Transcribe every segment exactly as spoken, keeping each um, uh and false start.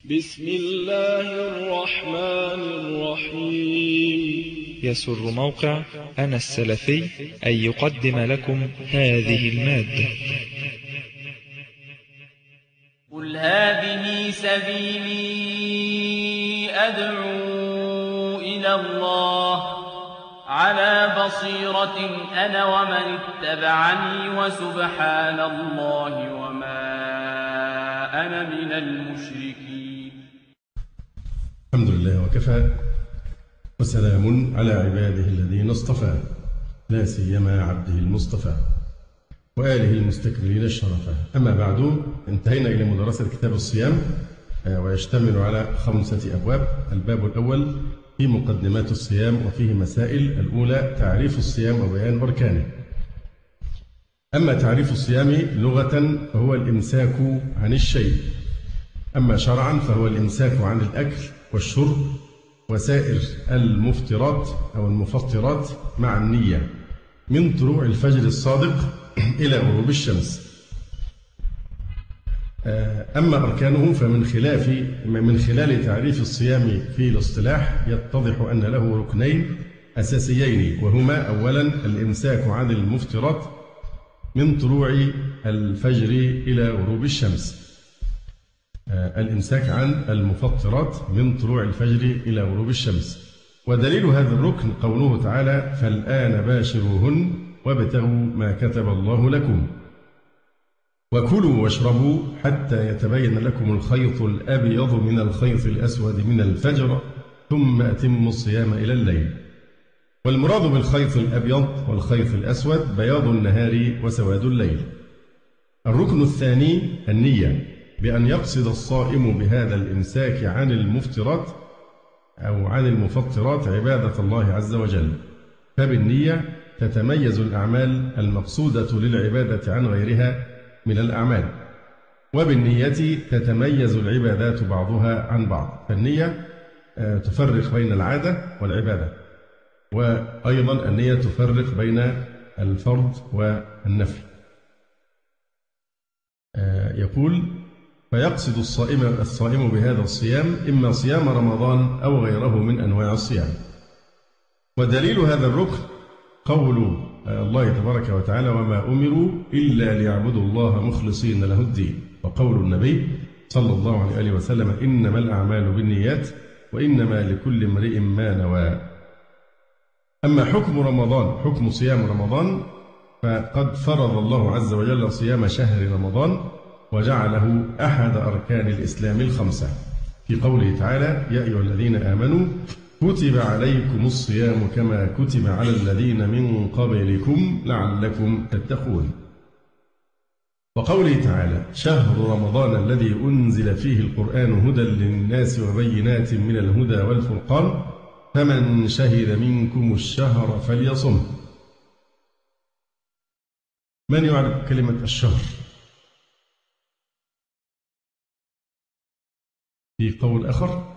بسم الله الرحمن الرحيم. يسر موقع أنا السلفي أن يقدم لكم هذه المادة. قل هذه سبيلي أدعو إلى الله على بصيرة أنا ومن اتبعني وسبحان الله وما أنا من المشركين. الحمد لله وكفى، وسلام على عباده الذين اصطفى، لا سيما عبده المصطفى وآله المستكملين الشرفة. أما بعد، انتهينا إلى مدرسة كتاب الصيام، ويشتمل على خمسة أبواب. الباب الأول في مقدمات الصيام وفيه مسائل. الأولى تعريف الصيام وبيان أركانه. أما تعريف الصيام لغة فهو الإمساك عن الشيء، أما شرعا فهو الإمساك عن الأكل والشرب وسائر المفطرات أو المفطرات مع النية من طلوع الفجر الصادق إلى غروب الشمس. أما أركانه فمن خلاف من خلال تعريف الصيام في الاصطلاح يتضح أن له ركنين أساسيين، وهما أولا الإمساك عن المفطرات من طلوع الفجر إلى غروب الشمس. الإمساك عن المفطرات من طلوع الفجر إلى غروب الشمس. ودليل هذا الركن قوله تعالى: فالآن باشروهن وابتغوا ما كتب الله لكم وكلوا واشربوا حتى يتبين لكم الخيط الأبيض من الخيط الأسود من الفجر ثم أتموا الصيام إلى الليل. والمراد بالخيط الأبيض والخيط الأسود بياض النهار وسواد الليل. الركن الثاني النية، بأن يقصد الصائم بهذا الإمساك عن المفطرات أو عن المفطرات عبادة الله عز وجل، فبالنية تتميز الأعمال المقصودة للعبادة عن غيرها من الأعمال، وبالنية تتميز العبادات بعضها عن بعض. فالنية تفرق بين العادة والعبادة، وأيضا النية تفرق بين الفرض والنفل. يقول: فيقصد الصائم الصائم بهذا الصيام إما صيام رمضان أو غيره من أنواع الصيام. ودليل هذا الركن قول الله تبارك وتعالى: وما أمروا إلا ليعبدوا الله مخلصين له الدين، وقول النبي صلى الله عليه وسلم: إنما الأعمال بالنيات وإنما لكل امرئ ما نوى. أما حكم رمضان، حكم صيام رمضان، فقد فرض الله عز وجل صيام شهر رمضان وجعله أحد أركان الإسلام الخمسة، في قوله تعالى: يا أيها الذين آمنوا كتب عليكم الصيام كما كتب على الذين من قبلكم لعلكم تتقون. وقوله تعالى: شهر رمضان الذي أنزل فيه القرآن هدى للناس وبينات من الهدى والفرقان فمن شهد منكم الشهر فليصمه. من يعرف كلمة الشهر؟ في قول آخر: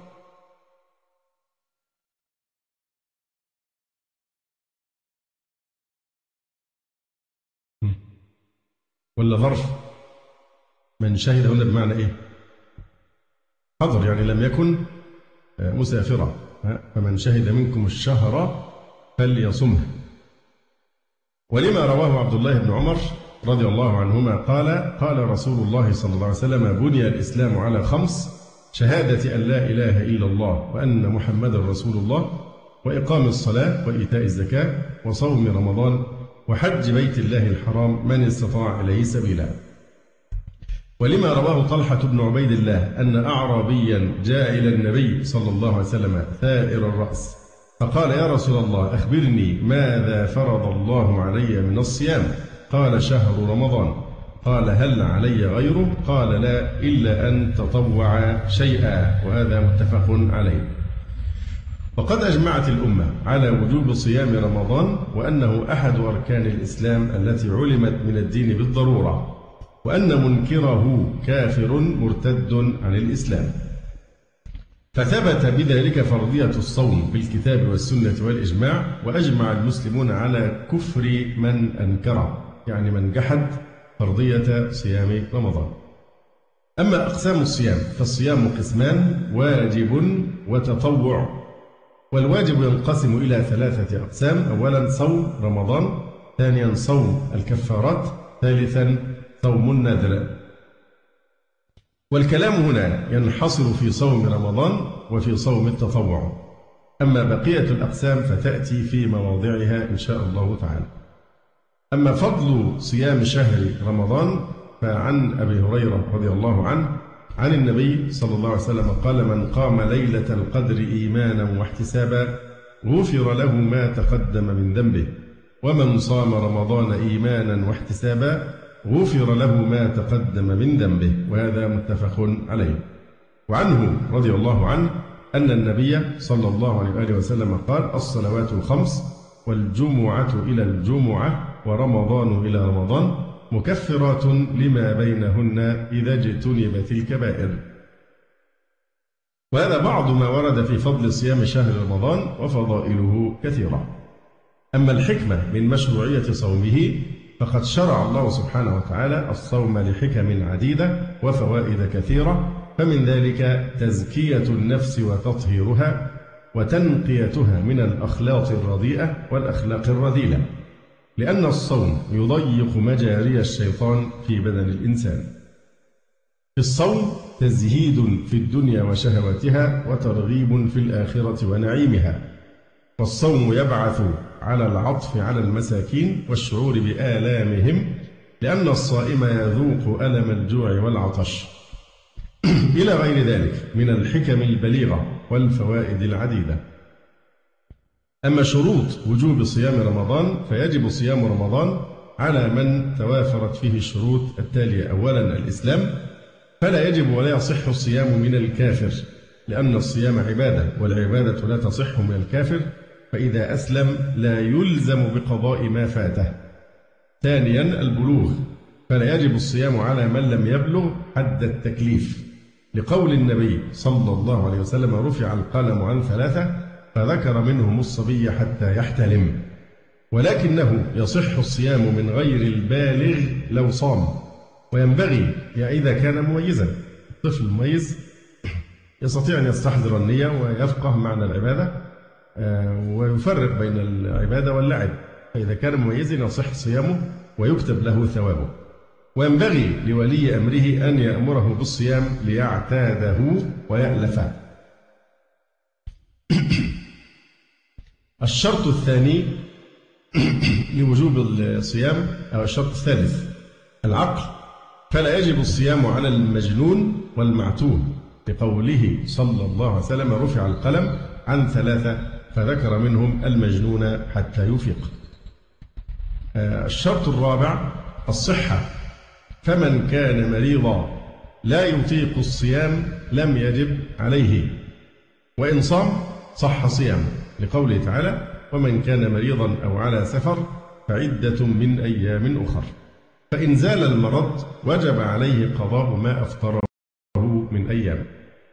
ولا ظرف؟ من شهد هنا بمعنى إيه؟ حضر، يعني لم يكن مسافرا. فمن شهد منكم الشهر فليصمه. ولما رواه عبد الله بن عمر رضي الله عنهما قال: قال رسول الله صلى الله عليه وسلم: بني الإسلام على خمس: شهادة أن لا إله إلا الله وأن محمدا رسول الله، وإقام الصلاة، وإيتاء الزكاة، وصوم رمضان، وحج بيت الله الحرام من استطاع إليه سبيلا. ولما رواه طلحة بن عبيد الله أن أعرابيا جاء إلى النبي صلى الله عليه وسلم ثائر الرأس فقال: يا رسول الله أخبرني ماذا فرض الله علي من الصيام؟ قال: شهر رمضان. قال: هل علي غيره؟ قال: لا، إلا أن تطوع شيئا. وهذا متفق عليه. وقد أجمعت الأمة على وجوب صيام رمضان، وأنه أحد أركان الإسلام التي علمت من الدين بالضرورة، وأن منكره كافر مرتد عن الإسلام. فثبت بذلك فرضية الصوم بالكتاب والسنة والإجماع، وأجمع المسلمون على كفر من أنكره، يعني من جحد فرضية صيام رمضان. أما أقسام الصيام فالصيام قسمان: واجب وتطوع. والواجب ينقسم إلى ثلاثة أقسام: أولا صوم رمضان، ثانيا صوم الكفارات، ثالثا صوم النذر. والكلام هنا ينحصر في صوم رمضان وفي صوم التطوع، أما بقية الأقسام فتأتي في مواضعها إن شاء الله تعالى. أما فضل صيام شهر رمضان فعن أبي هريرة رضي الله عنه عن النبي صلى الله عليه وسلم قال: من قام ليلة القدر إيمانا واحتسابا غفر له ما تقدم من ذنبه، ومن صام رمضان إيمانا واحتسابا غفر له ما تقدم من ذنبه. وهذا متفق عليه. وعنه رضي الله عنه أن النبي صلى الله عليه وآله وسلم قال: الصلوات الخمس والجمعة إلى الجمعة ورمضان إلى رمضان مكفرات لما بينهن إذا اجتنبت الكبائر. وهذا بعض ما ورد في فضل صيام شهر رمضان، وفضائله كثيرة. أما الحكمة من مشروعية صومه فقد شرع الله سبحانه وتعالى الصوم لحكم عديدة وفوائد كثيرة، فمن ذلك تزكية النفس وتطهيرها وتنقيتها من الأخلاق الرديئة والأخلاق الرذيلة، لأن الصوم يضيق مجاري الشيطان في بدن الإنسان. في الصوم تزهيد في الدنيا وشهواتها وترغيب في الآخرة ونعيمها. والصوم يبعث على العطف على المساكين والشعور بآلامهم، لأن الصائم يذوق ألم الجوع والعطش إلى غير ذلك من الحكم البليغة والفوائد العديدة. أما شروط وجوب صيام رمضان فيجب صيام رمضان على من توافرت فيه الشروط التالية: أولا الإسلام، فلا يجب ولا يصح الصيام من الكافر، لأن الصيام عبادة والعبادة لا تصح من الكافر، فإذا أسلم لا يلزم بقضاء ما فاته. ثانيا البلوغ، فلا يجب الصيام على من لم يبلغ حد التكليف، لقول النبي صلى الله عليه وسلم: رفع القلم عن ثلاثة فذكر منهم الصبي حتى يحتلم. ولكنه يصح الصيام من غير البالغ لو صام، وينبغي إذا كان مميزا. الطفل المميز يستطيع أن يستحضر النية ويفقه معنى العبادة ويفرق بين العبادة واللعب، فإذا كان مميزا يصح صيامه ويكتب له ثوابه. وينبغي لولي أمره أن يأمره بالصيام ليعتاده ويألفه. الشرط الثاني لوجوب الصيام أو الشرط الثالث العقل، فلا يجب الصيام على المجنون والمعتوه، لقوله صلى الله عليه وسلم: رفع القلم عن ثلاثة فذكر منهم المجنون حتى يفيق. الشرط الرابع الصحة، فمن كان مريضا لا يطيق الصيام لم يجب عليه، وإن صام صح صيامه، لقوله تعالى: ومن كان مريضا أو على سفر فعدة من أيام أخر. فإن زال المرض وجب عليه قضاء ما أفطره من أيام.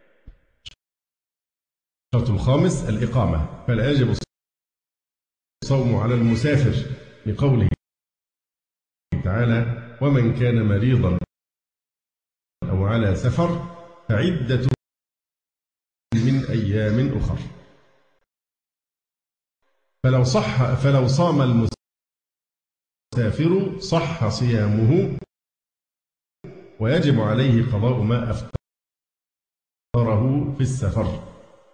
الشرط الخامس الإقامة، فلا يجب الصوم على المسافر، لقوله تعالى: ومن كان مريضا أو على سفر فعدة من أيام أخر. فلو صح فلو صام المسافر صح صيامه، ويجب عليه قضاء ما أفطره في السفر.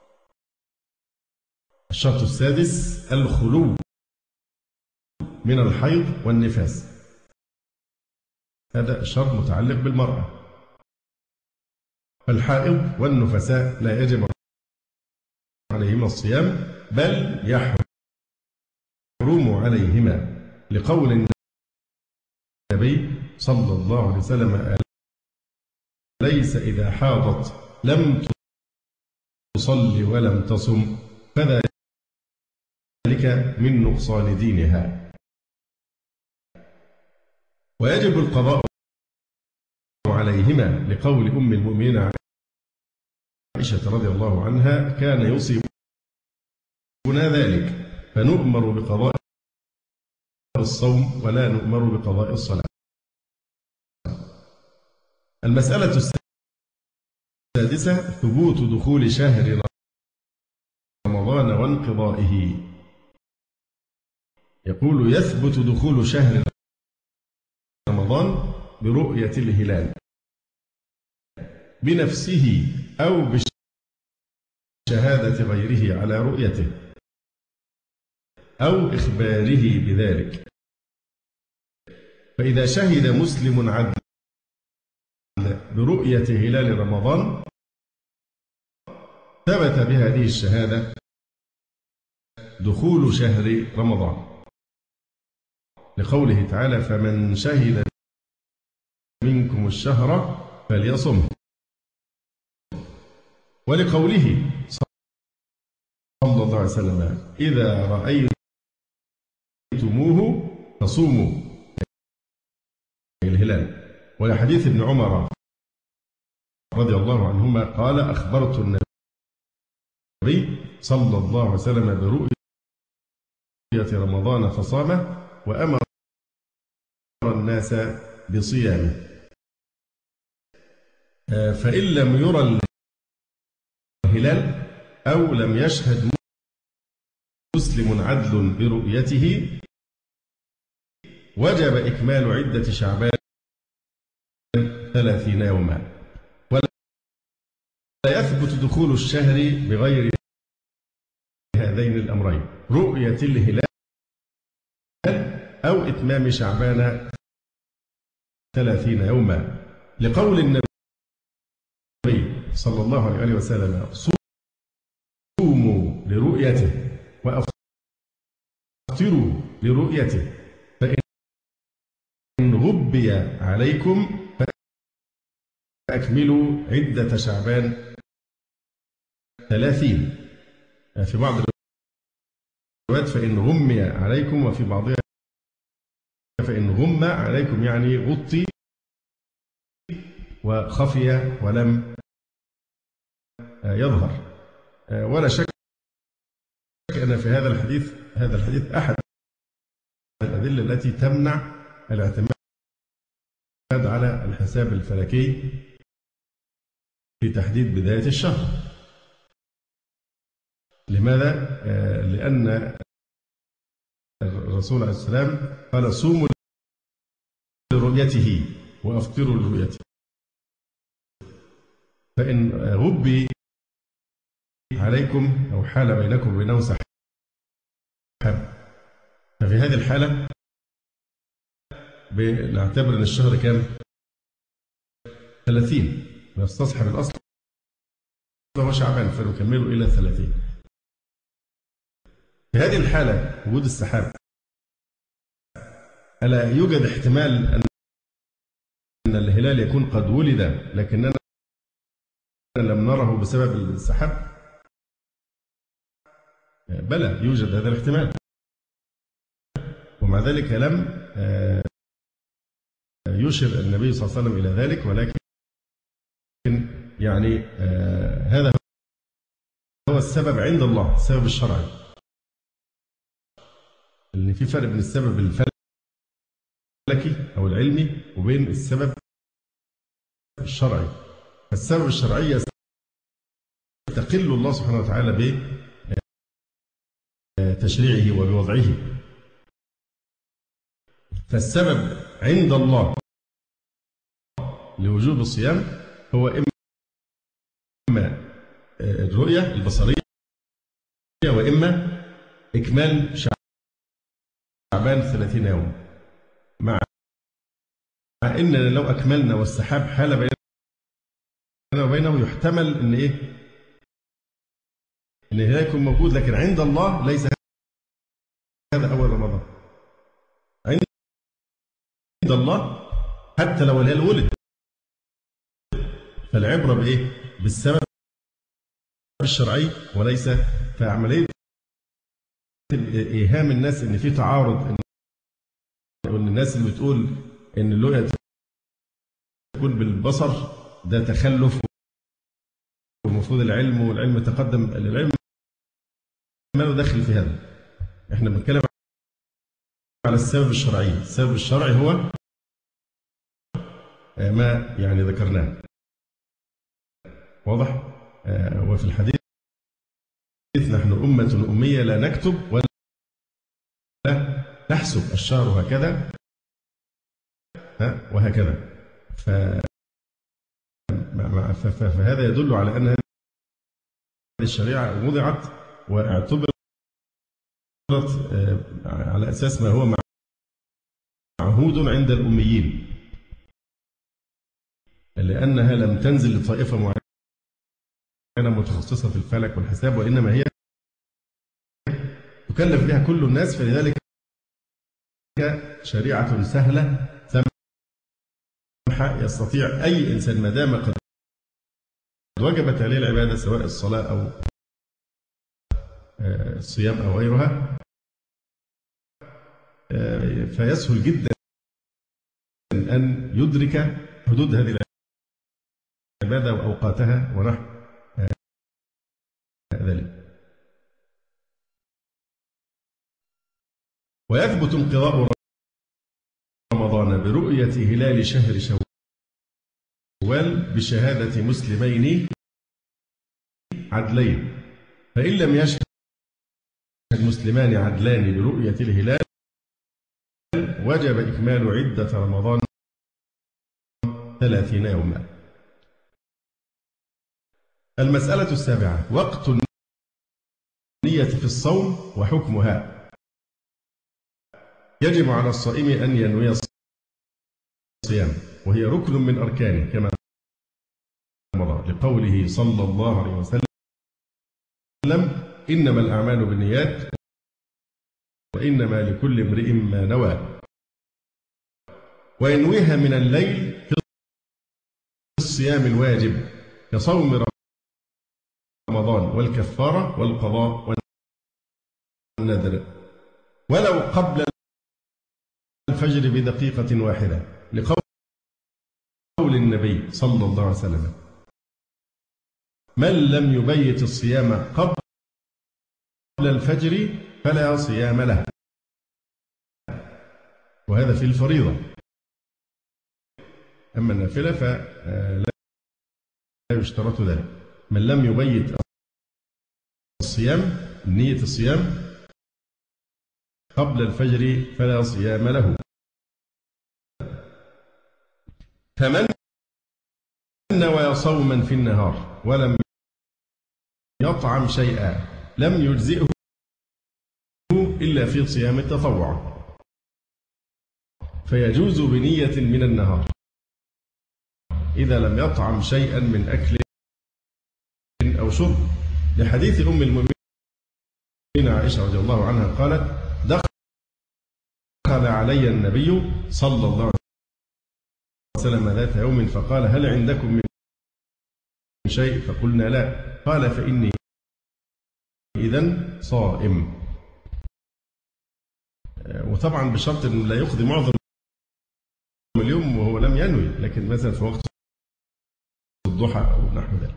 الشرط السادس الخلو من الحيض والنفاس، هذا شرط متعلق بالمرأة. فالحائض والنفساء لا يجب عليهما الصيام، بل يحرم عليهما، لقول النبي صلى الله عليه وسلم: ليس إذا حاضت لم تصلي ولم تصم فذلك من نقصان دينها. ويجب القضاء عليهما، لقول أم المؤمنين عائشة رضي الله عنها: كان يصيبنا ذلك فنؤمر بقضاء الصوم ولا نؤمر بقضاء الصلاة. المسألة السادسة ثبوت دخول شهر رمضان وانقضائه. يقول يثبت دخول شهر رمضان برؤية الهلال بنفسه أو بشهادة غيره على رؤيته أو إخباره بذلك. فإذا شهد مسلم عدل برؤية هلال رمضان ثبت بهذه الشهادة دخول شهر رمضان، لقوله تعالى: فمن شهد منكم الشهر فليصمه، ولقوله صلى الله عليه وسلم: إذا رأيتموه فصوموا الهلال. ولحديث ابن عمر رضي الله عنهما قال: أخبرت النبي صلى الله عليه وسلم برؤية رمضان فصامه وأمر الناس بصيامه. فإن لم يرى الهلال أو لم يشهد مسلم عدل برؤيته وجب إكمال عدة شعبان ثلاثين يوما، ولا يثبت دخول الشهر بغير هذين الأمرين: رؤية الهلال أو إتمام شعبان ثلاثين يوما، لقول النبي صلى الله عليه وسلم: صوموا لرؤيته وأفطروا لرؤيته، فإن غبي عليكم فأكملوا عدة شعبان ثلاثين. في بعض الروايات فإن غمي عليكم، وفي بعضها فإن غم عليكم يعني غطي وخفي ولم يظهر. ولا شك أن في هذا الحديث هذا الحديث أحد الأدلة التي تمنع الاعتماد على الحساب الفلكي في تحديد بداية الشهر. لماذا؟ لأن الرسول عليه السلام قال: صوموا لرؤيته وأفطروا لرؤيته، فإن غبي عليكم أو حال بينكم وبينه سحاب، ففي هذه الحالة بنعتبر أن الشهر كام؟ ثلاثين، نستصحب الأصل وهو شعبان فنكمله إلى ثلاثين. في هذه الحالة وجود السحاب، ألا يوجد احتمال أن الهلال يكون قد ولد لكننا لم نره بسبب السحاب؟ بلى، يوجد هذا الاحتمال، ومع ذلك لم يشر النبي صلى الله عليه وسلم إلى ذلك، ولكن يعني هذا هو السبب عند الله، السبب الشرعي. لأن في فرق بين السبب الفلكي أو العلمي وبين السبب الشرعي. فالسبب الشرعي يستقل الله سبحانه وتعالى بتشريعه وبوضعه. فالسبب عند الله لوجوب الصيام هو إما الرؤية البصرية وإما إكمال شعبان ثلاثين يوم، مع إننا لو أكملنا والسحاب حال بيننا وبينه يحتمل إن إيه؟ إن الهلال يكون موجود، لكن عند الله ليس هذا أول رمضان. عند الله حتى لو الهلال ولد، فالعبرة بإيه؟ بالسبب الشرعي وليس في عملية إيهام الناس إن في تعارض، إن الناس اللي بتقول إن الرؤية تكون بالبصر ده تخلف، والمفروض العلم والعلم تقدم. العلم ما له دخل في هذا، احنا بنتكلم على السبب الشرعي. السبب الشرعي هو ما يعني ذكرناه. واضح؟ آه وفي الحديث نحن أمة أمية لا نكتب ولا نحسب، الشهر هكذا وهكذا. ف... فهذا يدل على أن هذه الشريعة وضعت واعتبرت على أساس ما هو معهود عند الأميين، لأنها لم تنزل لطائفة معينة متخصصة في الفلك والحساب، وإنما هي تكلف بها كل الناس. فلذلك شريعة سهلة سمحة يستطيع أي إنسان ما دام قد وجبت عليه العبادة سواء الصلاة أو الصيام أو غيرها، فيسهل جدا أن يدرك حدود هذه العبادة وأوقاتها ونحو ذلك. ويثبت انقضاء رمضان برؤية هلال شهر شوال بشهادة مسلمين عدلين، فإن لم يشهد مسلمان عدلان برؤية الهلال وجب إكمال عدة رمضان ثلاثين يوما. المسألة السابعة: وقت النية في الصوم وحكمها. يجب على الصائم أن ينوي الصيام، وهي ركن من أركانه كما مضى، لقوله صلى الله عليه وسلم: إنما الأعمال بالنيات وإنما لكل امرئ ما نوى. وينويها من الليل في الصيام الواجب كصوم رمضان والكفارة والقضاء والنذر، ولو قبل الفجر بدقيقة واحدة، لقول النبي صلى الله عليه وسلم: من لم يبيت الصيام قبل الفجر فلا صيام له. وهذا في الفريضة. أما النافلة فلا يشترط ذلك. من لم يبيت الصيام نية الصيام قبل الفجر فلا صيام له. فمن نوى صوما في النهار ولم يطعم شيئا لم يجزئه إلا في صيام التطوع، فيجوز بنية من النهار إذا لم يطعم شيئا من أكل أو شرب، لحديث أم المؤمنين عائشة رضي الله عنها قالت: دخل علي النبي صلى الله عليه وسلم ذات يوم فقال: هل عندكم من شيء؟ فقلنا لا. قال: فإني إذن صائم. وطبعا بشرط أنه لا يقضي معظم اليوم وهو لم ينوي، لكن مثلا في وقت الضحى أو نحو ذلك.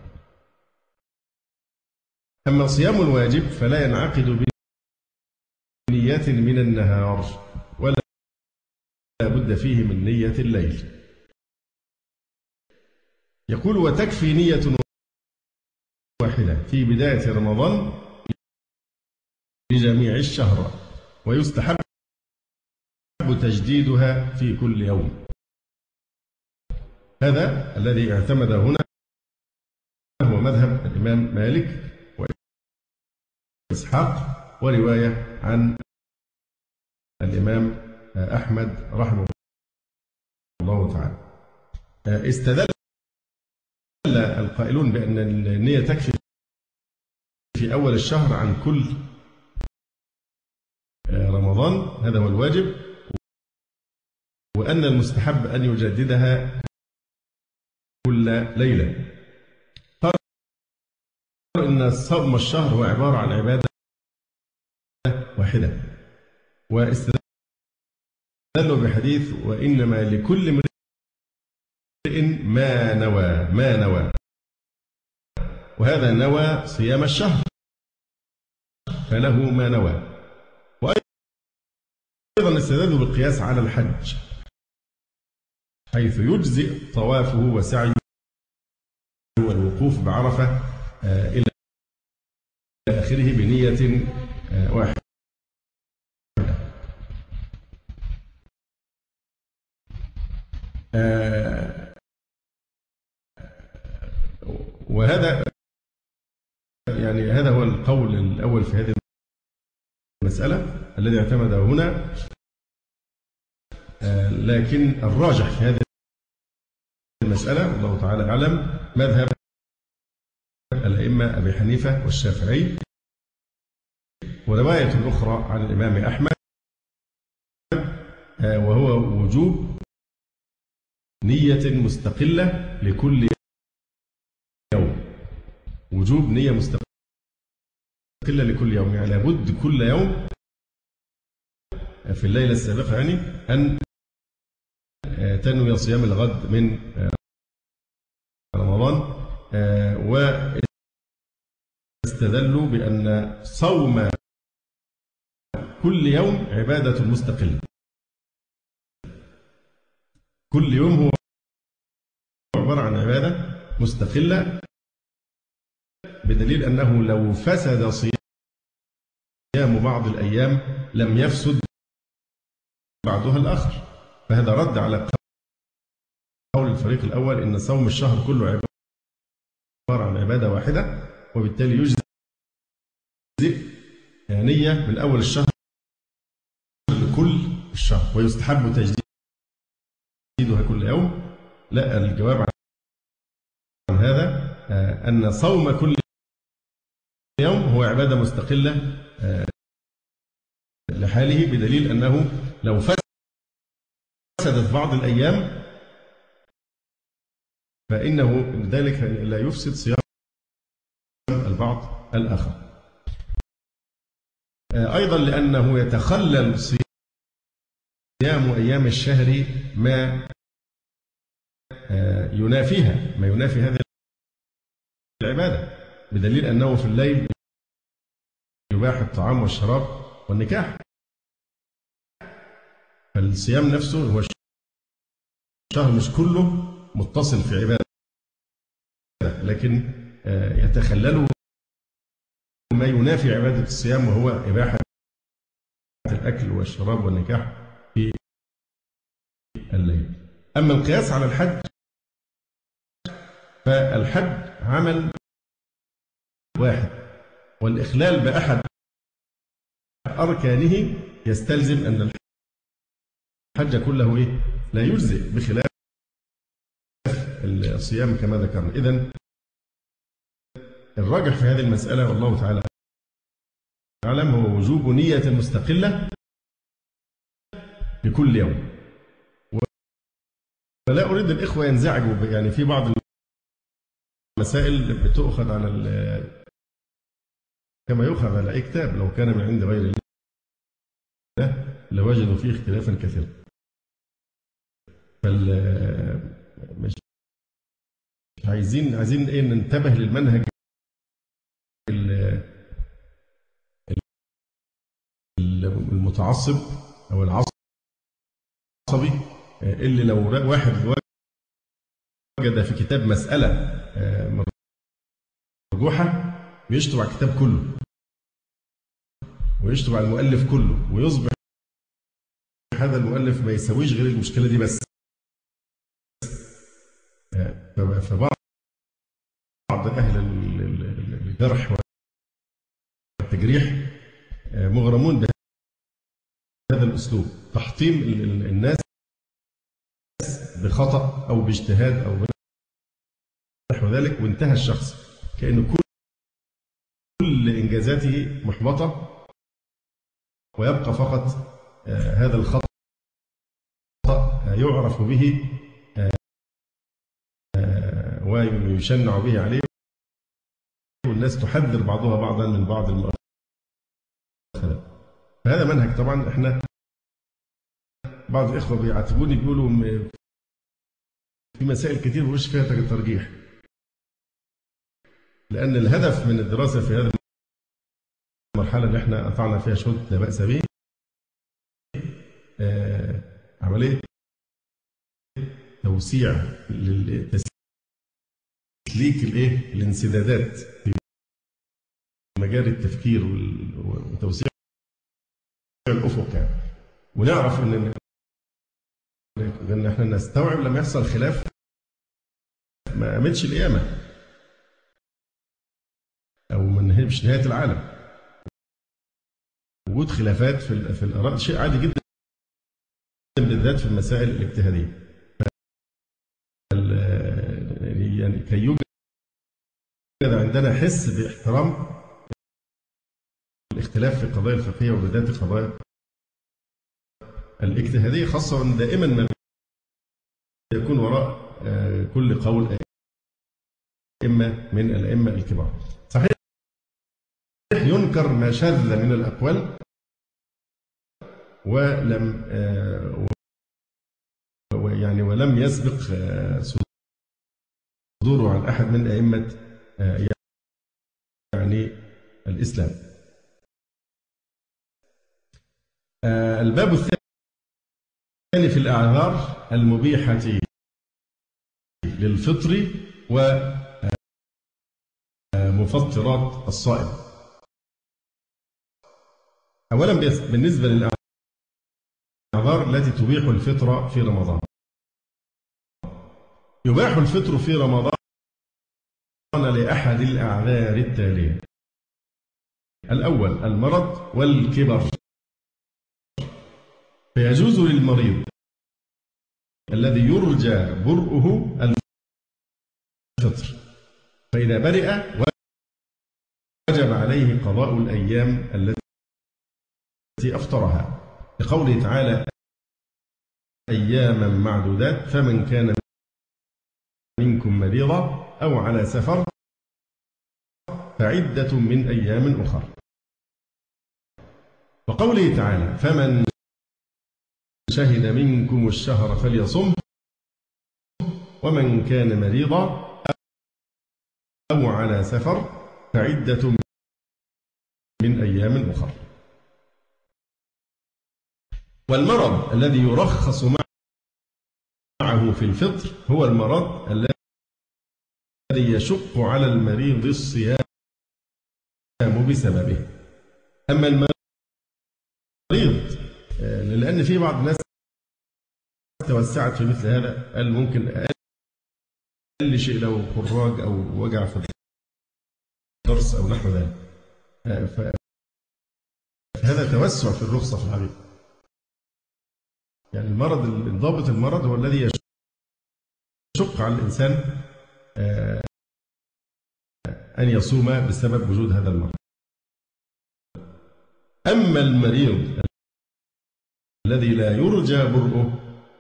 أما صيام الواجب فلا ينعقد بنية من النهار ولا بد فيه من نية الليل. يقول: وتكفي نية واحدة في بداية رمضان لجميع الشهر، ويستحب تجديدها في كل يوم. هذا الذي اعتمد هنا هو مذهب الإمام مالك وإسحاق، ورواية عن الإمام أحمد رحمه الله تعالى. استدل القائلون بأن النية تكفي في أول الشهر عن كل رمضان، هذا هو الواجب، وأن المستحب أن يجددها كل ليلة. قال إن صوم الشهر هو عبارة عن عبادة واحدة، واستدلوا بحديث: وإنما لكل امرئ ما نوى ما نوى وهذا نوى صيام الشهر فله ما نوى. وأيضا استدلوا بالقياس على الحج، حيث يجزئ طوافه وسعيه والوقوف الوقوف بعرفة إلى آخره بنية واحدة. وهذا يعني هذا هو القول الأول في هذه المسألة الذي اعتمده هنا، لكن الراجح في هذه المسألة والله تعالى أعلم مذهب الأئمة أبي حنيفة والشافعي، ورواية أخرى عن الإمام أحمد، وهو وجوب نية مستقلة لكل يوم. وجوب نية مستقلة لكل يوم، يعني لابد كل يوم في الليلة السابقة يعني أن تنوي صيام الغد من رمضان. واستدلوا بأن صوم كل يوم عبادة مستقلة. كل يوم هو عبارة عن عبادة مستقلة، بدليل أنه لو فسد صيام بعض الأيام لم يفسد بعضها الآخر. فهذا رد على قول الفريق الأول إن صوم الشهر كله عبارة عن عبادة واحدة، وبالتالي يجزئ نية من أول الشهر لكل الشهر، ويستحب تجديدها كل يوم. لا، الجواب عن هذا أن صوم كل يوم هو عبادة مستقلة لحاله، بدليل أنه لو فسدت بعض الأيام فإنه بذلك لا يفسد صيام البعض الآخر. أيضا لأنه يتخلل صيام أيام الشهر ما ينافيها، ما ينافي هذه العبادة، بدليل أنه في الليل يباح الطعام والشراب والنكاح. فالصيام نفسه هو الشهر مش كله متصل في عبادة، لكن يتخلله ما ينافي عبادة الصيام، وهو إباحة الأكل والشراب والنكاح في الليل. أما القياس على الحج فالحج عمل واحد، والإخلال بأحد أركانه يستلزم أن الحج كله إيه؟ لا يجزئ، بخلاف الصيام كما ذكرنا. إذن الراجح في هذه المسألة والله تعالى أعلم هو وجوب نية مستقلة لكل يوم. ولا أريد الإخوة ينزعجوا، يعني في بعض المسائل بتؤخذ على كما يؤخذ على أي كتاب، لو كان من عند غير الله لوجدوا فيه اختلافا كثيرا. فال مش عايزين عايزين ايه ننتبه للمنهج المتعصب او العصبي، اللي لو واحد وجد في كتاب مسألة مرجوحة بيشطب على الكتاب كله ويشطب على المؤلف كله، ويصبح هذا المؤلف ما يسويش غير المشكلة دي بس. فبعض أهل الجرح والتجريح مغرمون بهذا الأسلوب، تحطيم الناس بخطأ أو باجتهاد أو نحو ذلك، وانتهى الشخص كأنه كل كل إنجازاته محبطة، ويبقى فقط هذا الخطأ يعرف به ويشنع به عليه، والناس تحذر بعضها بعضا من بعض المؤاخذات. فهذا منهج طبعا احنا بعض الإخوة بيعاتبوني بيقولوا في مسائل كتير مش فيها ترجيح، لأن الهدف من الدراسة في هذه المرحلة اللي احنا قطعنا فيها شوط لا بأس به آه عملية توسيع للتسليم تسليك الايه الانسدادات في مجال التفكير وتوسيع الافق يعني. ونعرف ان ان احنا نستوعب لما يحصل خلاف ما قامتش القيامه او ما نهبش نهايه العالم. وجود خلافات في في الاراء شيء عادي جدا بالذات في المسائل الاجتهاديه. يعني كي يوجد عندنا حس باحترام الاختلاف في القضايا الفقهيه وبالذات القضايا الاجتهاديه، خاصه ان دائما ما يكون وراء كل قول ائمه من الائمه الكبار. صحيح ينكر ما شذ من الاقوال ولم يعني ولم يسبق صدوره عن احد من ائمه يعني الاسلام. الباب الثاني في الاعذار المبيحه للفطر ومفطرات الصائم. اولا بالنسبه للاعذار التي تبيح الفطر في رمضان، يباح الفطر في رمضان لأحد الأعذار التالية: الأول المرض والكبر، فيجوز للمريض الذي يرجى برؤه الفطر، فإذا برئ وجب عليه قضاء الأيام التي أفطرها، لقوله تعالى: أياما معدودات، فمن كان منكم مريضا أو على سفر فعدة من أيام أخر. وقوله تعالى: فمن شهد منكم الشهر فليصم، ومن كان مريضا أو على سفر فعدة من أيام أخر. والمرض الذي يرخص معه في الفطر هو المرض الذي يشق على المريض الصيام بسببه. أما المريض، لأن في بعض الناس توسعت في مثل هذا، قال ممكن أقل شيء لو خراج أو وجع في الضرس أو نحو ذلك، فهذا توسع في الرخصة في الحقيقة. يعني المرض، الضابط المرض هو الذي يشق على الإنسان أن يصوم بسبب وجود هذا المرض. أما المريض الذي لا يرجى برؤه،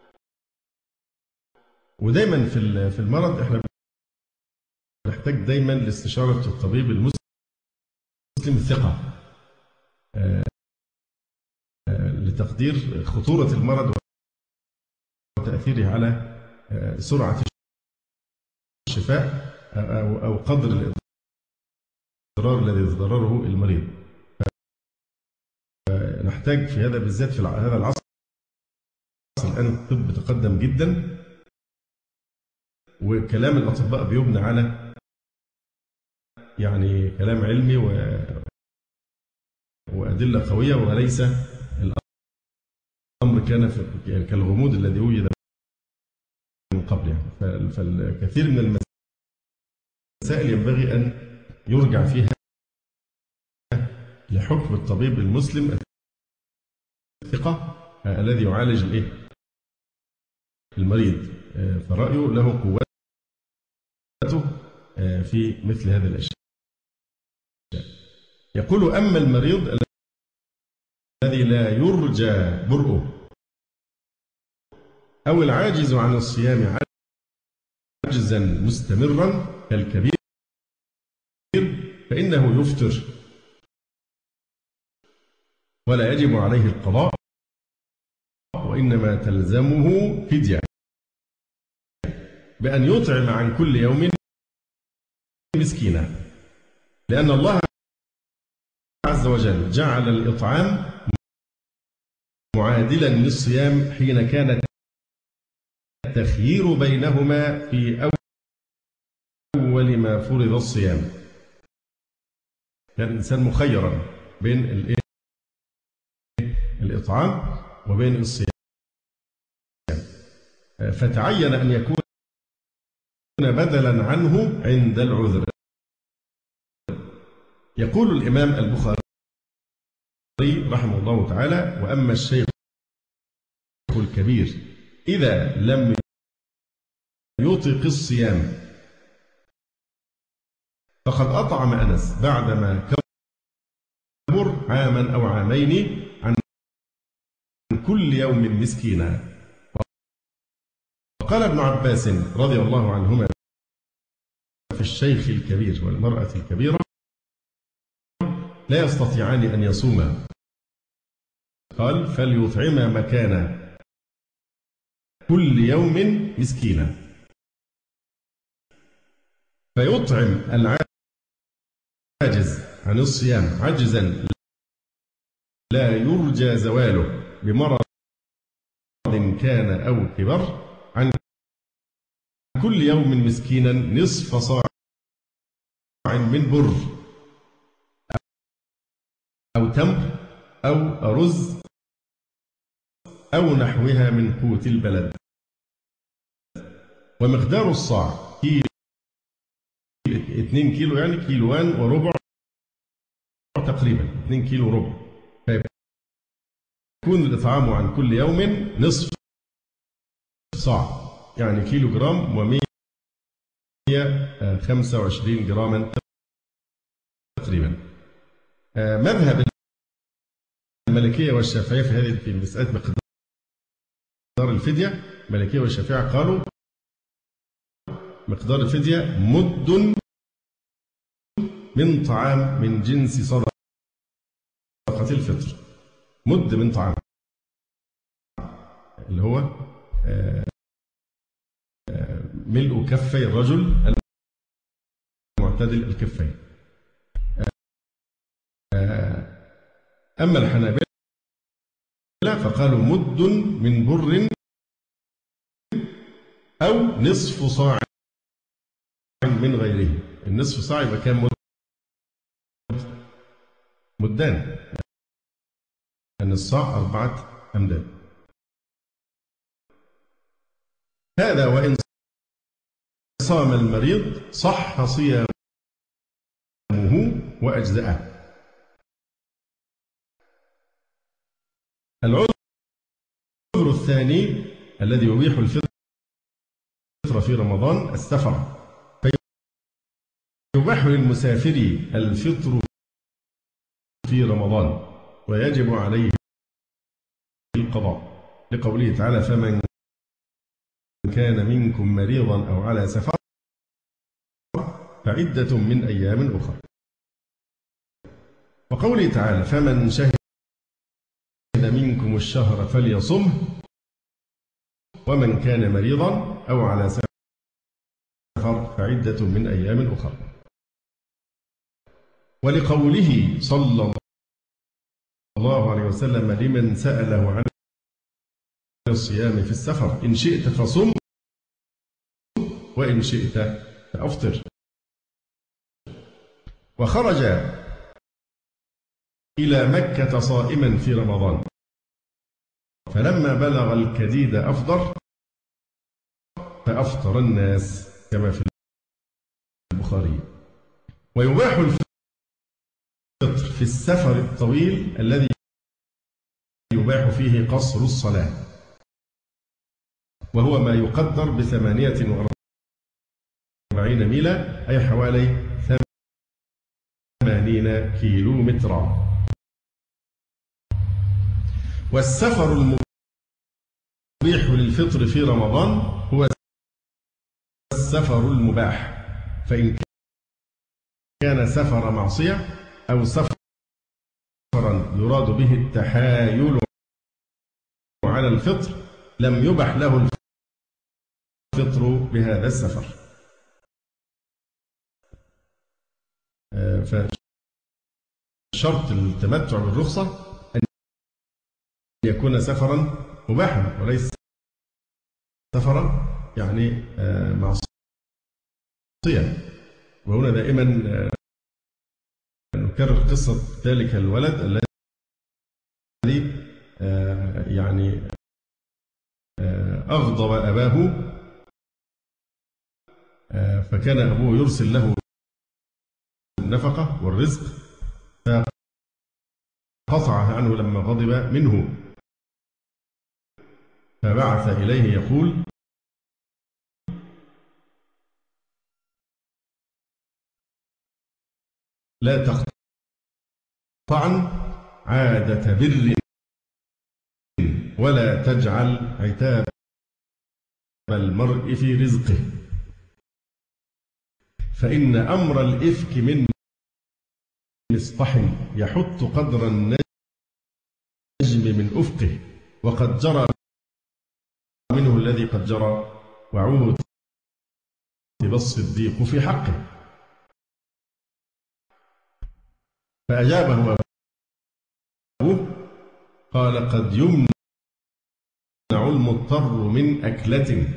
ودايما في في المرض احنا نحتاج دايما لاستشارة الطبيب المسلم الثقة لتقدير خطورة المرض وتأثيره على سرعة الشفاء أو قدر الإضرار الذي يتضرره المريض. نحتاج في هذا بالذات في هذا العصر الآن الطب تقدم جدا، وكلام الأطباء بيبنى على يعني كلام علمي و... وأدلة قوية، وليس الأمر كان في يعني كالغموض الذي وجد من قبل. يعني فالكثير من المسائل ينبغي أن يرجع فيها لحكم الطبيب المسلم الثقة الذي يعالج الايه المريض، فرأيه له قوته في مثل هذه الأشياء. يقول: أما المريض الذي لا يرجى برؤه أو العاجز عن الصيام عجزا مستمرا كالكبير فإنه يفطر ولا يجب عليه القضاء، وإنما تلزمه فدية بأن يطعم عن كل يوم مسكينا، لأن الله عز وجل جعل الإطعام معادلا للصيام حين كان التخيير بينهما في أول ما فرض الصيام. كان الإنسان مخيرا بين الإطعام وبين الصيام، فتعين أن يكون بدلا عنه عند العذر. يقول الإمام البخاري رحمه الله تعالى: وأما الشيخ الكبير إذا لم يطق الصيام فقد أطعم أنس بعدما كبر عاما أو عامين عن كل يوم مسكينا. وقال ابن عباس رضي الله عنهما في الشيخ الكبير والمرأة الكبيرة: لا يستطيعان أن يصوما، قال: فليطعما مكان كل يوم مسكينا. فيطعم العاجز عن الصيام عجزا لا يرجى زواله بمرض كان أو كبر عن كل يوم مسكينا نصف صاع من بر أو تمر أو أرز أو نحوها من قوت البلد. ومقدار الصاع كيلو، اثنين كيلو، يعني كيلوان وربع تقريبا، اثنين كيلو ربع. فيكون الإطعام عن كل يوم نصف صاع، يعني كيلو جرام ومئة وخمسة وعشرين جراما تقريبا. مذهب المالكية والشافعية في هذه في مسألة مقدار الفدية، المالكية والشافعية قالوا مقدار الفدية مد من طعام من جنس صدقة الفطر، مد من طعام اللي هو ملء كفي الرجل المعتدل الكفين. أما الحنابلة فقالوا مد من بر أو نصف صاع من غيره. النصف صاع يبقى كام مد؟ مدان، أن الصاع أربعة أمداد. هذا وإن صام المريض صح صيامه وأجزأه. العذر الثاني الذي يبيح الفطر في رمضان السفر، فيباح للمسافر الفطر في رمضان ويجب عليه القضاء، لقوله تعالى: فمن كان منكم مريضا أو على سفر فعدة من أيام أخرى. وقوله تعالى: فمن شهد منكم الشهر فليصمه ومن كان مريضا أو على سفر فعدة من أيام أخرى. ولقوله صلى الله عليه وسلم لمن سأله عن الصيام في السفر: إن شئت فصم وإن شئت فأفطر. وخرج إلى مكة صائما في رمضان، فلما بلغ الكديد أفطر فأفطر الناس كما في البخاري. ويباح الفطر في السفر الطويل الذي يباح فيه قصر الصلاة، وهو ما يقدر بثمانية وأربعين ميلا، أي حوالي ثمانين كيلو مترا. والسفر المبيح للفطر في رمضان هو السفر المباح، فإن كان سفر معصية أو سفرا يراد به التحايل على الفطر لم يبح له الفطر بهذا السفر. فشرط التمتع بالرخصة أن يكون سفرا مباحا وليس سفرا يعني معصية. وهنا دائما نكرر قصة ذلك الولد الذي يعني أغضب أباه، فكان أبوه يرسل له النفقة والرزق فقطعها عنه لما غضب منه، فبعث إليه يقول: لا تقطعن عادة بر ولا تجعل عتاب المرء في رزقه، فإن أمر الإفك من مصطح يحط قدر النجم من أفقه، وقد جرى منه الذي قد جرى وعوتب الصديق في حقه. فأجابه أبوه قال: قد يمنع المضطر من أكلة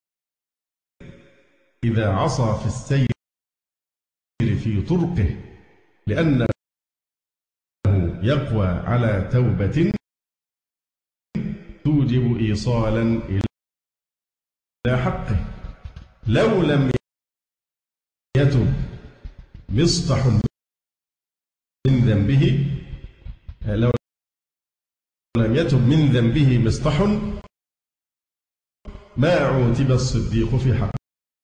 إذا عصى في السير في طرقه، لأنه يقوى على توبة توجب إيصالا إلى حقه. لو لم يتب مصطح من ذنبه لو لم يتب من ذنبه مصطح ما عوتب الصديق في حقه.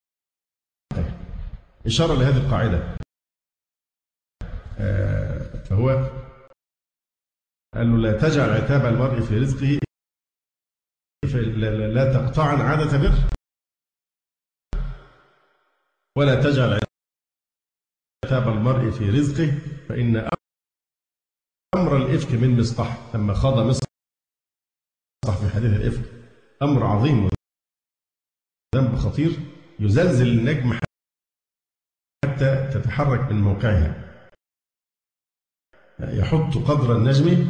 إشارة لهذه القاعدة. فهو قال له: لا تجعل عتاب المرء في رزقه، لا تقطعن عادة بر ولا تجعل عتاب المرء في رزقه، فإن أمر الإفك من مصطح، لما خاض مصطح في حديث الإفك أمر عظيم وذنب خطير يزلزل النجم حتى تتحرك من موقعها، يحط قدر النجم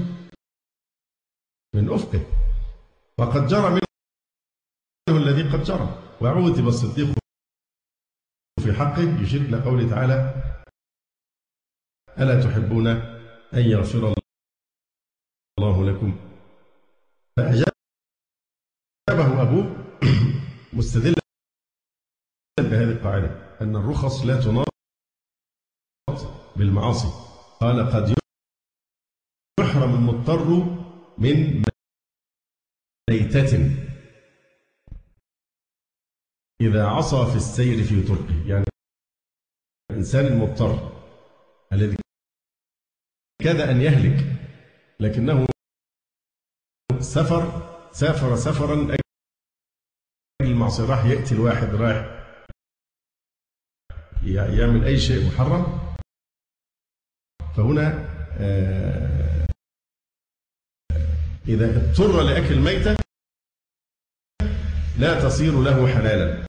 من أفقه، وقد جرى منه الذي قد جرى وعوتب الصديق في حقه، يشير إلى قوله تعالى: ألا تحبون أن يغفر الله لكم؟ فأجابه أبوه مستدلا بهذه القاعدة أن الرخص لا تناط بالمعاصي. قال: قد يحرم المضطر من ميتة إذا عصى في السير في طرقه، يعني الإنسان المضطر الذي كاد أن يهلك لكنه سفر سافر سفرا أجل المعصية، راح يقتل واحد، راح يعمل أي شيء محرم، فهنا إذا اضطر لأكل ميتة لا تصير له حلالا.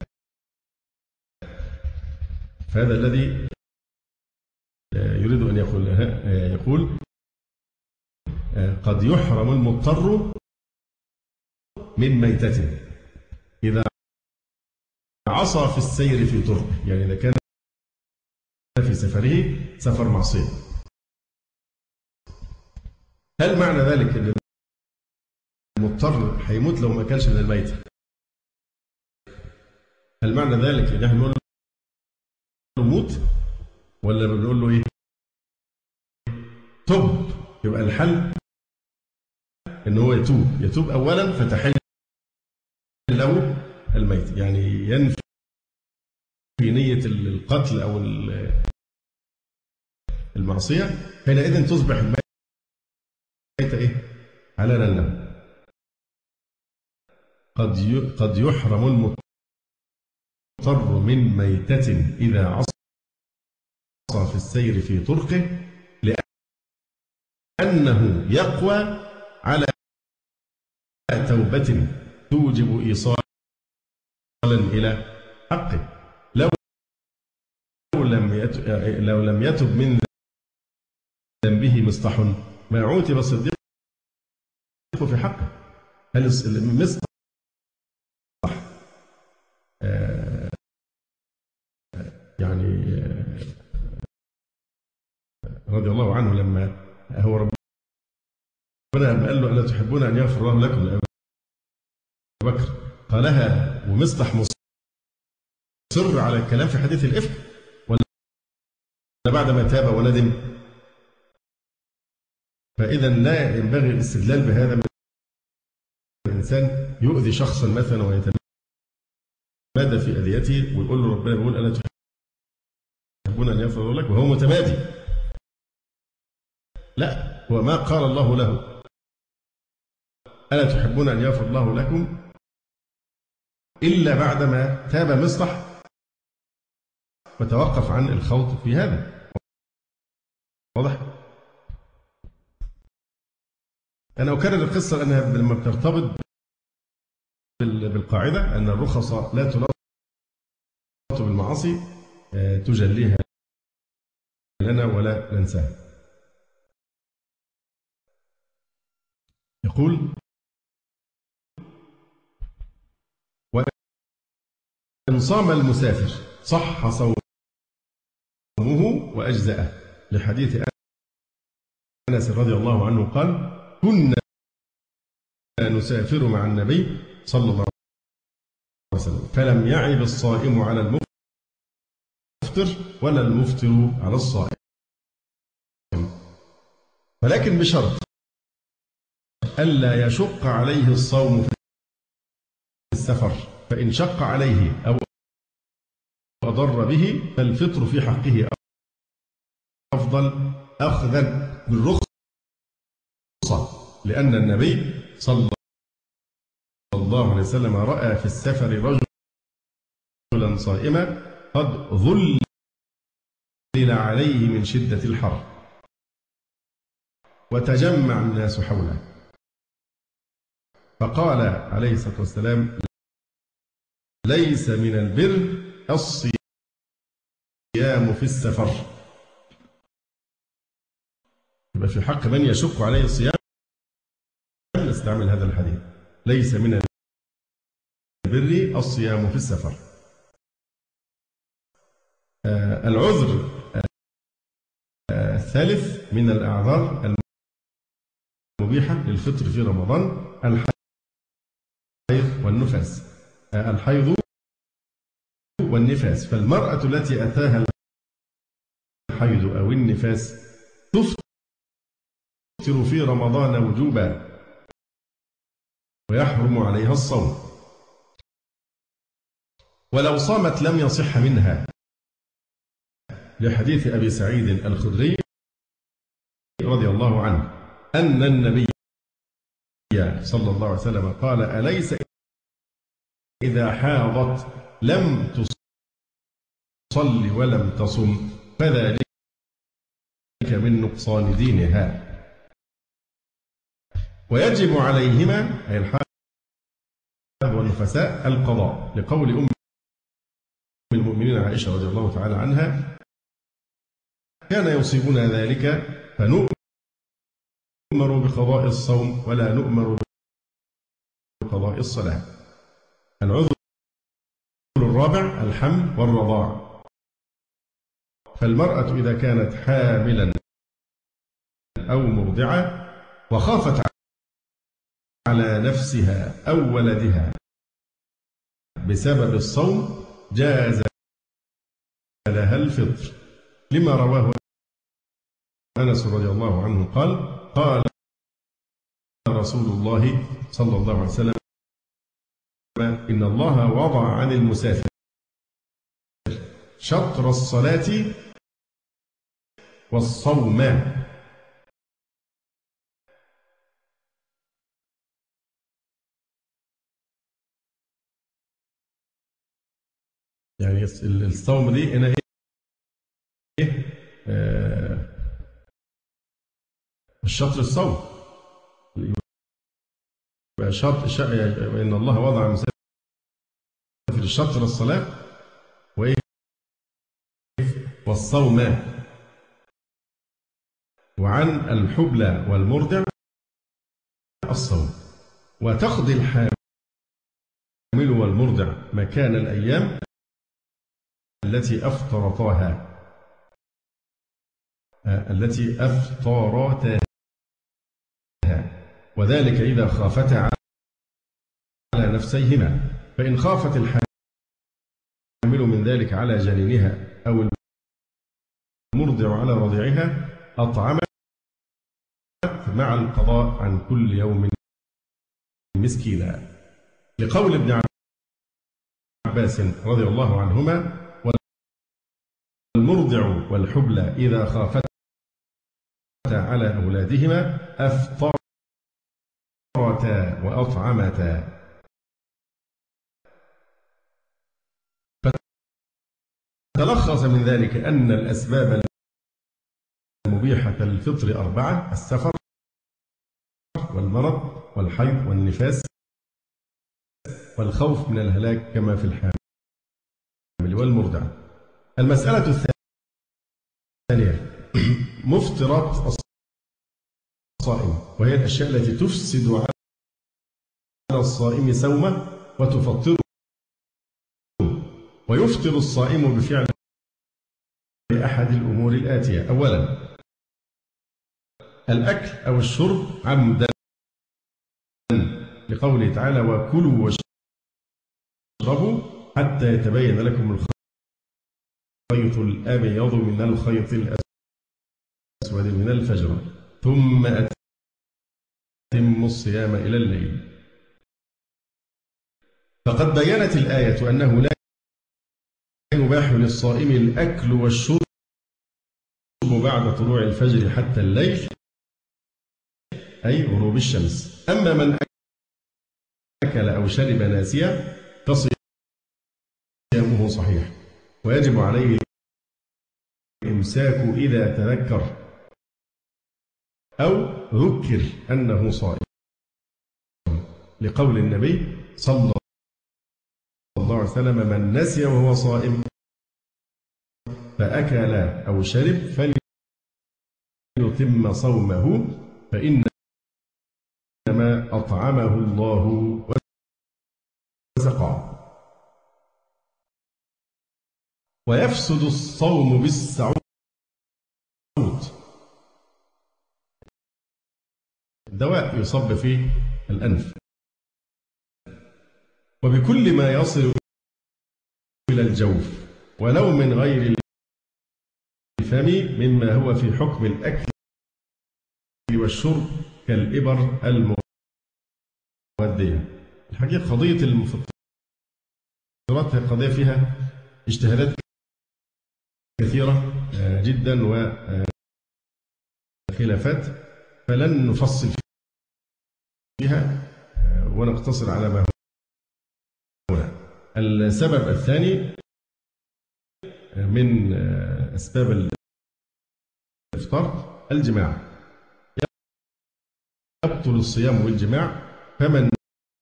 فهذا الذي يريد أن يقول يقول قد يحرم المضطر من ميتة إذا عصى في السير في طرق، يعني إذا كان في سفره سفر معصية. هل معنى ذلك أن المضطر هيموت لو ما أكلش من الميتة؟ هل معنى ذلك أن احنا نقول له موت، ولا بنقول له إيه؟ تب. يبقى الحل إن هو يتوب يتوب أولا فتحل له الميت، يعني ينفي نية القتل أو المعصية، حينئذ تصبح الميتة إيه؟ حلالا له. قد قد يحرم المضطر من ميتة إذا عصى في السير في طرقه لأنه يقوى على توبة توجب إيصالا إلى حقه. لو لم يتب لو لم يتب من ذنبه مصطح ما عوتب الصديق في حقه. هل المصطح يعني رضي الله عنه لما هو ربنا لما قال له ألا تحبون أن يغفر الله لكم لأبي بكر قالها ومصطح مصر على الكلام في حديث الإفك ولا بعد ما تاب وندم؟ فإذا لا ينبغي الاستدلال بهذا. الإنسان يؤذي شخصا مثلا ويتمادى في أذيته ويقول له ربنا بيقول ألا تحبون أن يغفر الله لك وهو متمادي. لا، هو ما قال الله له ألا تحبون أن يغفر الله لكم إلا بعدما تاب مصطح وتوقف عن الخوض في هذا. واضح؟ أنا أكرر القصة لأنها لما بترتبط بالقاعدة أن الرخص لا تناط بالمعاصي تجليها لنا ولا ننساها. يقول وإن صام المسافر صح صومه وأجزأه، لحديث أنس رضي الله عنه قال كنا نسافر مع النبي صلى الله عليه وسلم فلم يعب الصائم على المفطر ولا المفطر على الصائم، ولكن بشرط ألا يشق عليه الصوم في السفر، فإن شق عليه أو أضر به فالفطر في حقه أفضل أخذا بالرخصة، لأن النبي صلى الله عليه وسلم رأى في السفر رجلا صائما قد ظلل عليه من شدة الحر وتجمع الناس حوله، فقال عليه الصلاة والسلام ليس من البر الصيام في السفر. يبقى في حق من يشق عليه الصيام نستعمل هذا الحديث، ليس من البر الصيام في السفر. آه العذر آه الثالث من الأعذار المبيحة للفطر في رمضان الحيض والنفاس. آه الحيض والنفاس، فالمرأة التي أتاها الحيض أو النفاس تفطر في رمضان وجوبا ويحرم عليها الصوم، ولو صامت لم يصح منها، لحديث أبي سعيد الخدري رضي الله عنه أن النبي صلى الله عليه وسلم قال أليس إذا حاضت لم تصل ولم تصم فذلك من نقصان دينها، ويجب عليهما أي الحائض والنفساء القضاء، لقول أم المؤمنين عائشة رضي الله تعالى عنها كان يصيبنا ذلك فنؤمر بقضاء الصوم ولا نؤمر بقضاء الصلاة. العذر الرابع الحمل والرضاع، فالمرأة إذا كانت حاملا أو مرضعة وخافت على نفسها أو ولدها بسبب الصوم جاز لها الفطر، لما رواه أنس رضي الله عنه قال قال رسول الله صلى الله عليه وسلم إن الله وضع عن المسافر شطر الصلاة والصوم. يعني الصوم دي هنا ايه؟ آه الشطر الصوم، شطر ان الله وضع المسافر شطر الصلاة وايه والصوم، وعن الحبلى والمرضع الصوم، وتقضي الحامل والمرضع مكان الأيام التي أفطرتاها، التي أفطرتها، وذلك إذا خافتا على نفسيهما، فإن خافت الحامل من ذلك على جنينها أو المرضع على رضيعها أطعمت مع القضاء عن كل يوم مسكينا، لقول ابن عباس رضي الله عنهما: والمرضع والحبلى إذا خافتا على أولادهما أفطرتا وأطعمتا. فتلخص من ذلك أن الأسباب المبيحة للفطر أربعة: السفر والمرض والحيض والنفاس والخوف من الهلاك كما في الحامل والمرضع. المسألة الثانية مفطرات الصائم، وهي الأشياء التي تفسد على الصائم صومه وتفطره، ويفطر الصائم بفعل أحد الأمور الآتية: أولا الأكل أو الشرب عمدا، لقوله تعالى: وكلوا واشربوا حتى يتبين لكم الخيط الأبيض من الخيط الأسود من الفجر ثم أتموا الصيام إلى الليل. فقد بينت الآية أنه لا يباح للصائم الأكل والشرب بعد طلوع الفجر حتى الليل، أي غروب الشمس. أما من أكل أو شرب ناسيا فصيامه صحيح، ويجب عليه الإمساك إذا تذكر أو ذكر أنه صائم، لقول النبي صلى الله عليه وسلم: من نسي وهو صائم فأكل أو شرب فليتم صومه، فإنما أطعمه الله وسقاه. ويفسد الصوم بالسعوط، دواء يصب في الأنف، وبكل ما يصل إلى الجوف ولو من غير الفم مما هو في حكم الأكل والشرب كالإبر المودية. الحقيقة قضية المفطرات هي قضية فيها اجتهادات كثيرة جدا وخلافات، فلن نفصل فيها ونقتصر على ما هنا. السبب الثاني من أسباب الإفطار الجماع، يبطل الصيام بالجماع، فمن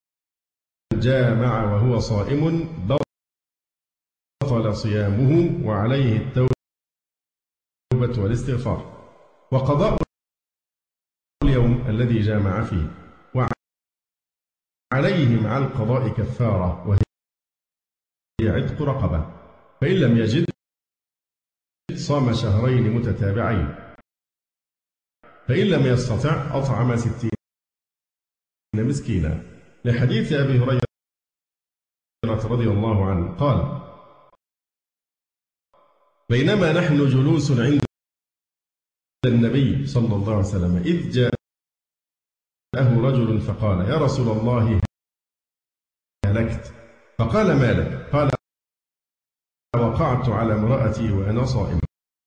جامع وهو صائم بطل صيامه وعليه التوبة والاستغفار، وقضاء اليوم الذي جامع فيه، وعليه مع القضاء كفارة وهي عتق رقبة، فإن لم يجد صام شهرين متتابعين، فإن لم يستطع أطعم ستين مسكينا، لحديث أبي هريرة رضي الله عنه قال: بينما نحن جلوس عند النبي صلى الله عليه وسلم إذ جاءه رجل فقال: يا رسول الله هلكت. فقال: ما لك؟ قال: وقعت على امرأتي وأنا صائم.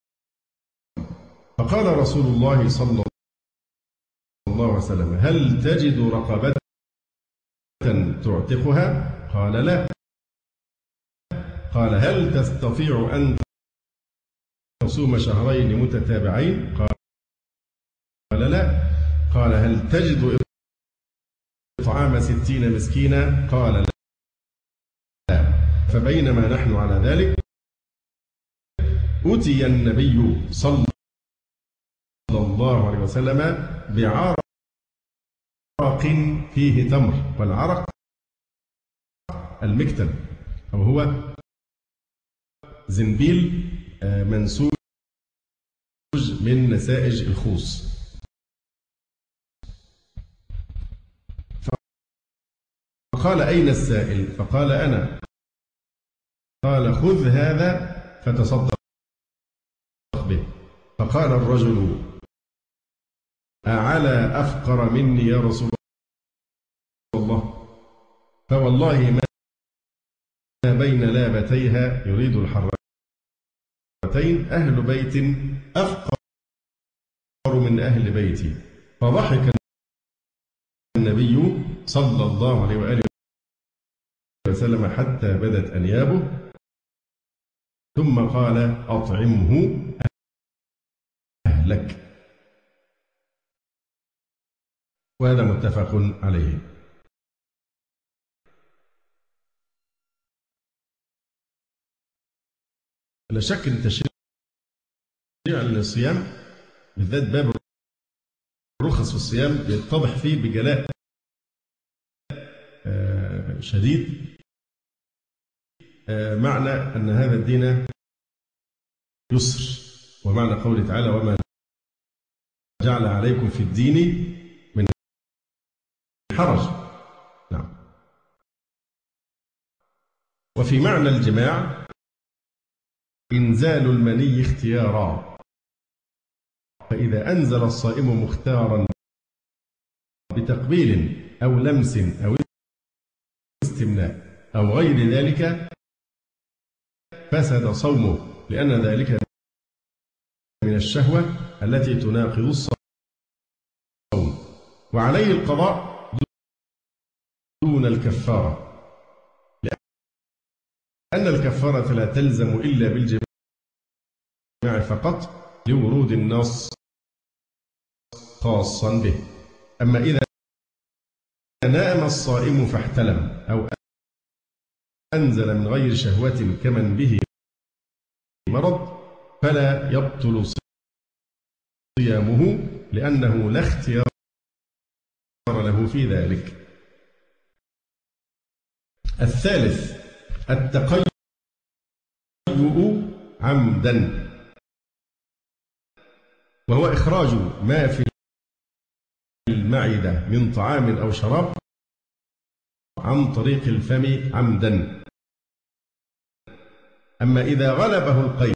فقال رسول الله صلى الله عليه وسلم: هل تجد رقبة تعتقها؟ قال: لا. قال: هل تستطيع أن تصوم شهرين متتابعين؟ قال: لا. قال: هل تجد إطعام ستين مسكينا؟ قال: لا. فبينما نحن على ذلك أتي النبي صلى الله عليه وسلم بعرق فيه تمر، والعرق المكتل، أو هو زنبيل منسوج من نسائج الخوص. فقال: أين السائل؟ فقال: أنا. قال: خذ هذا فتصدق به. فقال الرجل: أعلى أفقر مني يا رسول الله؟ فوالله ما بين لابتيها يريد الحرتين أهل بيت أفقر من أهل بيتي. فضحك النبي صلى الله عليه وآله وسلم حتى بدت أنيابه، ثم قال: أطعمه أهلك. وهذا متفق عليه. لا شك أن تشريع الصيام بالذات باب الرخص في الصيام يتضح فيه بجلاء شديد معنى أن هذا الدين يسر، ومعنى قوله تعالى: وما جعل عليكم في الدين من حرج. نعم. وفي معنى الجماع إنزال المني اختيارا، فإذا أنزل الصائم مختارا بتقبيل أو لمس أو استمناء أو غير ذلك فسد صومه، لأن ذلك من الشهوة التي تناقض الصوم، وعليه القضاء دون الكفارة، لأن الكفارة لا تلزم إلا بالجماع فقط لورود النص خاصا به. أما إذا نام الصائم فاحتلم أو أنزل من غير شهوة كمن به مرض فلا يبطل صيامه، لأنه لا اختيار له في ذلك. الثالث التقيؤ عمدا، وهو إخراج ما في المعدة من طعام أو شراب عن طريق الفم عمدا. أما إذا غلبه القيء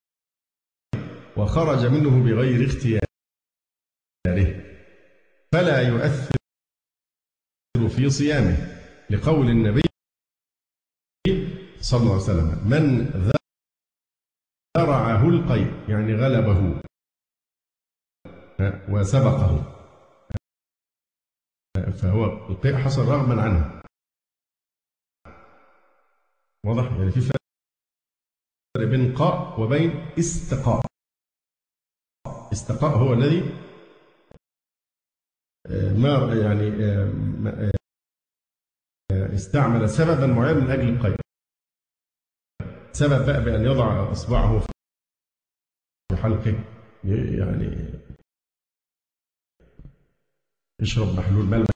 وخرج منه بغير اختياره فلا يؤثر في صيامه، لقول النبي صلى الله عليه وسلم: من ذرعه القيء، يعني غلبه وسبقه، فهو القيء حصل رغما عنه. واضح؟ يعني في فرق بين قاء وبين استقاء. استقاء هو الذي ما يعني استعمل سببا معينا من أجل القيء، سبب بقى بأن يضع إصبعه في حلقه، يعني يشرب محلول ملح،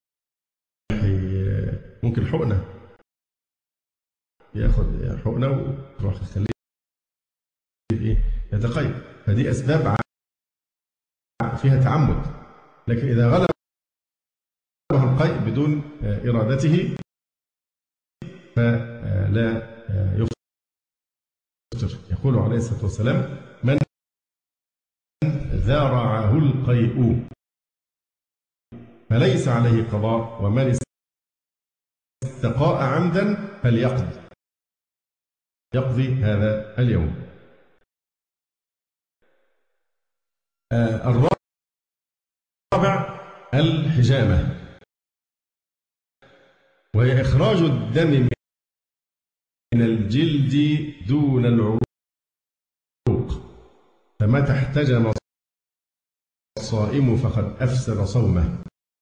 ممكن حقنة، ياخد حقنة وتروح تخليه ايه يتقيأ. فدي أسباب فيها تعمد، لكن إذا غلبه القيء بدون إرادته فلا يفطر. يقول عليه الصلاة والسلام: من ذرعه القيء فليس عليه قضاء، ومن استقاء عمدا فليقضي يقضي هذا اليوم. آه الرابع الحجامة، وهي إخراج الدم من الجلد دون العروق، فمتى احتجم الصائم فقد أفسد صومه،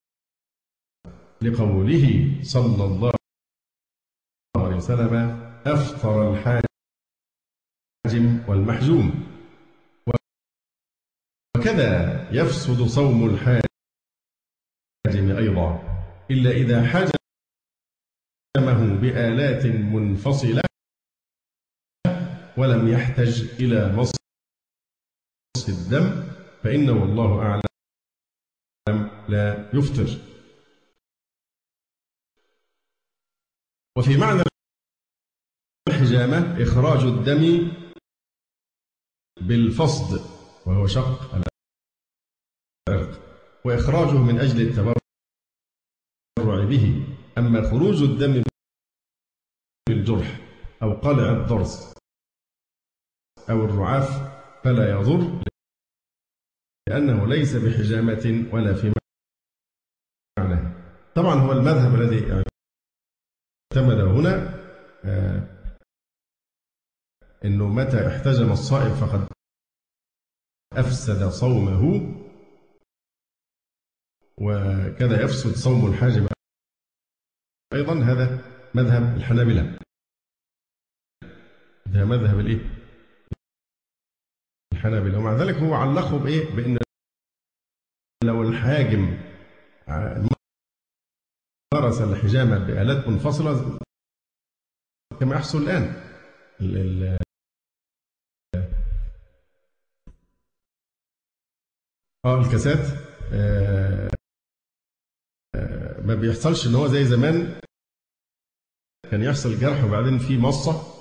لقوله صلى الله عليه وسلم: أفطر الحاجم والمحجوم. وكذا يفسد صوم الحاجم أيضا، إلا إذا حجمه بآلات منفصلة ولم يحتج إلى مص بمص الدم فإنه والله أعلم لا يفطر. وفي معنى الحجامة إخراج الدم بالفصد وهو شق العرق، وإخراجه من أجل التبرع به. أما خروج الدم بالجرح أو قلع الضرس أو الرعاف فلا يضر، لأنه ليس بحجامة ولا في معناه. طبعا هو المذهب الذي اعتمد هنا آه أنه متى احتجم الصائم فقد أفسد صومه، وكذا يفسد صوم الحاجم أيضا. هذا مذهب الحنابلة، ده مذهب الإيه؟ الحنابلة. ومع ذلك هو علقه بإيه؟ بأن لو الحاجم مارس الحجامة بآلات منفصلة كما يحصل الآن، ال ال اه الكاسات آه آه ما بيحصلش ان هو زي زمان كان يحصل جرح وبعدين في مصة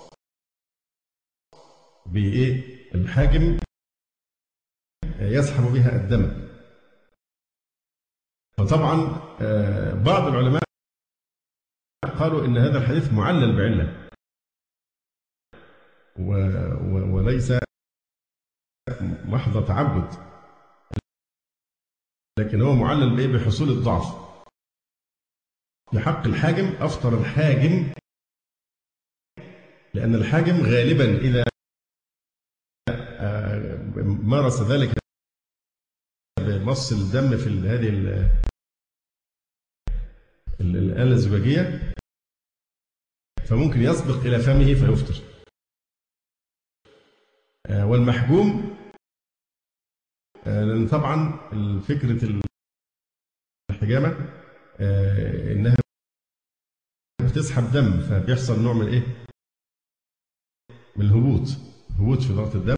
بايه الحاجم يسحب بها الدم. فطبعا آه بعض العلماء قالوا ان هذا الحديث معلل بعلة وليس محض تعبد، لكن هو معلل بايه؟ بحصول الضعف. في حق الحاجم افطر الحاجم، لان الحاجم غالبا اذا مارس ذلك بمص الدم في هذه الآلة الزجاجية فممكن يسبق إلى فمه فيفطر. والمحجوم لأن طبعا فكرة الحجامة إنها بتسحب دم، فبيحصل نوع من إيه؟ من الهبوط، هبوط في ضغط الدم.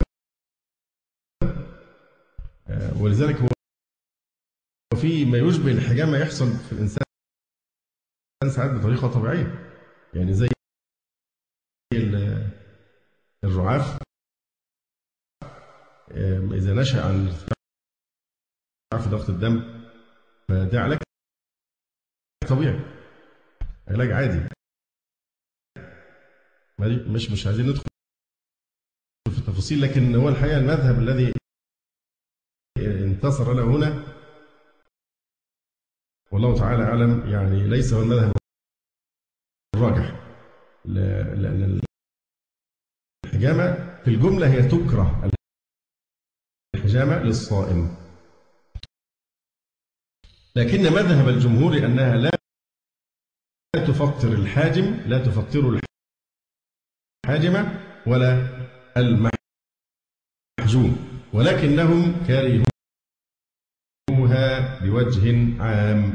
ولذلك هو في ما يشبه الحجامة يحصل في الإنسان ساعات بطريقة طبيعية، يعني زي الرعاف إذا نشأ عن ارتفاع في ضغط الدم فده علاج طبيعي، علاج عادي. مش مش عايزين ندخل في التفاصيل، لكن هو الحقيقة المذهب الذي انتصر له هنا والله تعالى أعلم يعني ليس هو المذهب الراجح، لأن الحجامة في الجملة هي تكره الحجامة للصائم، لكن مذهب الجمهور أنها لا تفطر الحاجم، لا تفطر الحاجمة ولا المحجوم، ولكنهم كارهوها بوجه عام.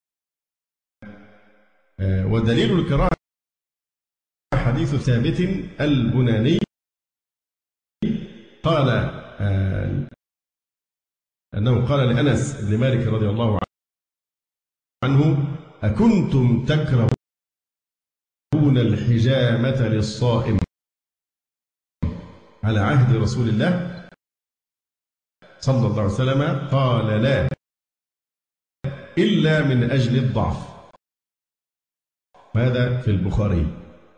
ودليل الكراهة حديث ثابت البناني قال أنه قال لأنس بن مالك رضي الله عنه: أكنتم تكرهون الحجامة للصائم على عهد رسول الله صلى الله عليه وسلم؟ قال: لا، إلا من أجل الضعف. هذا في البخاري.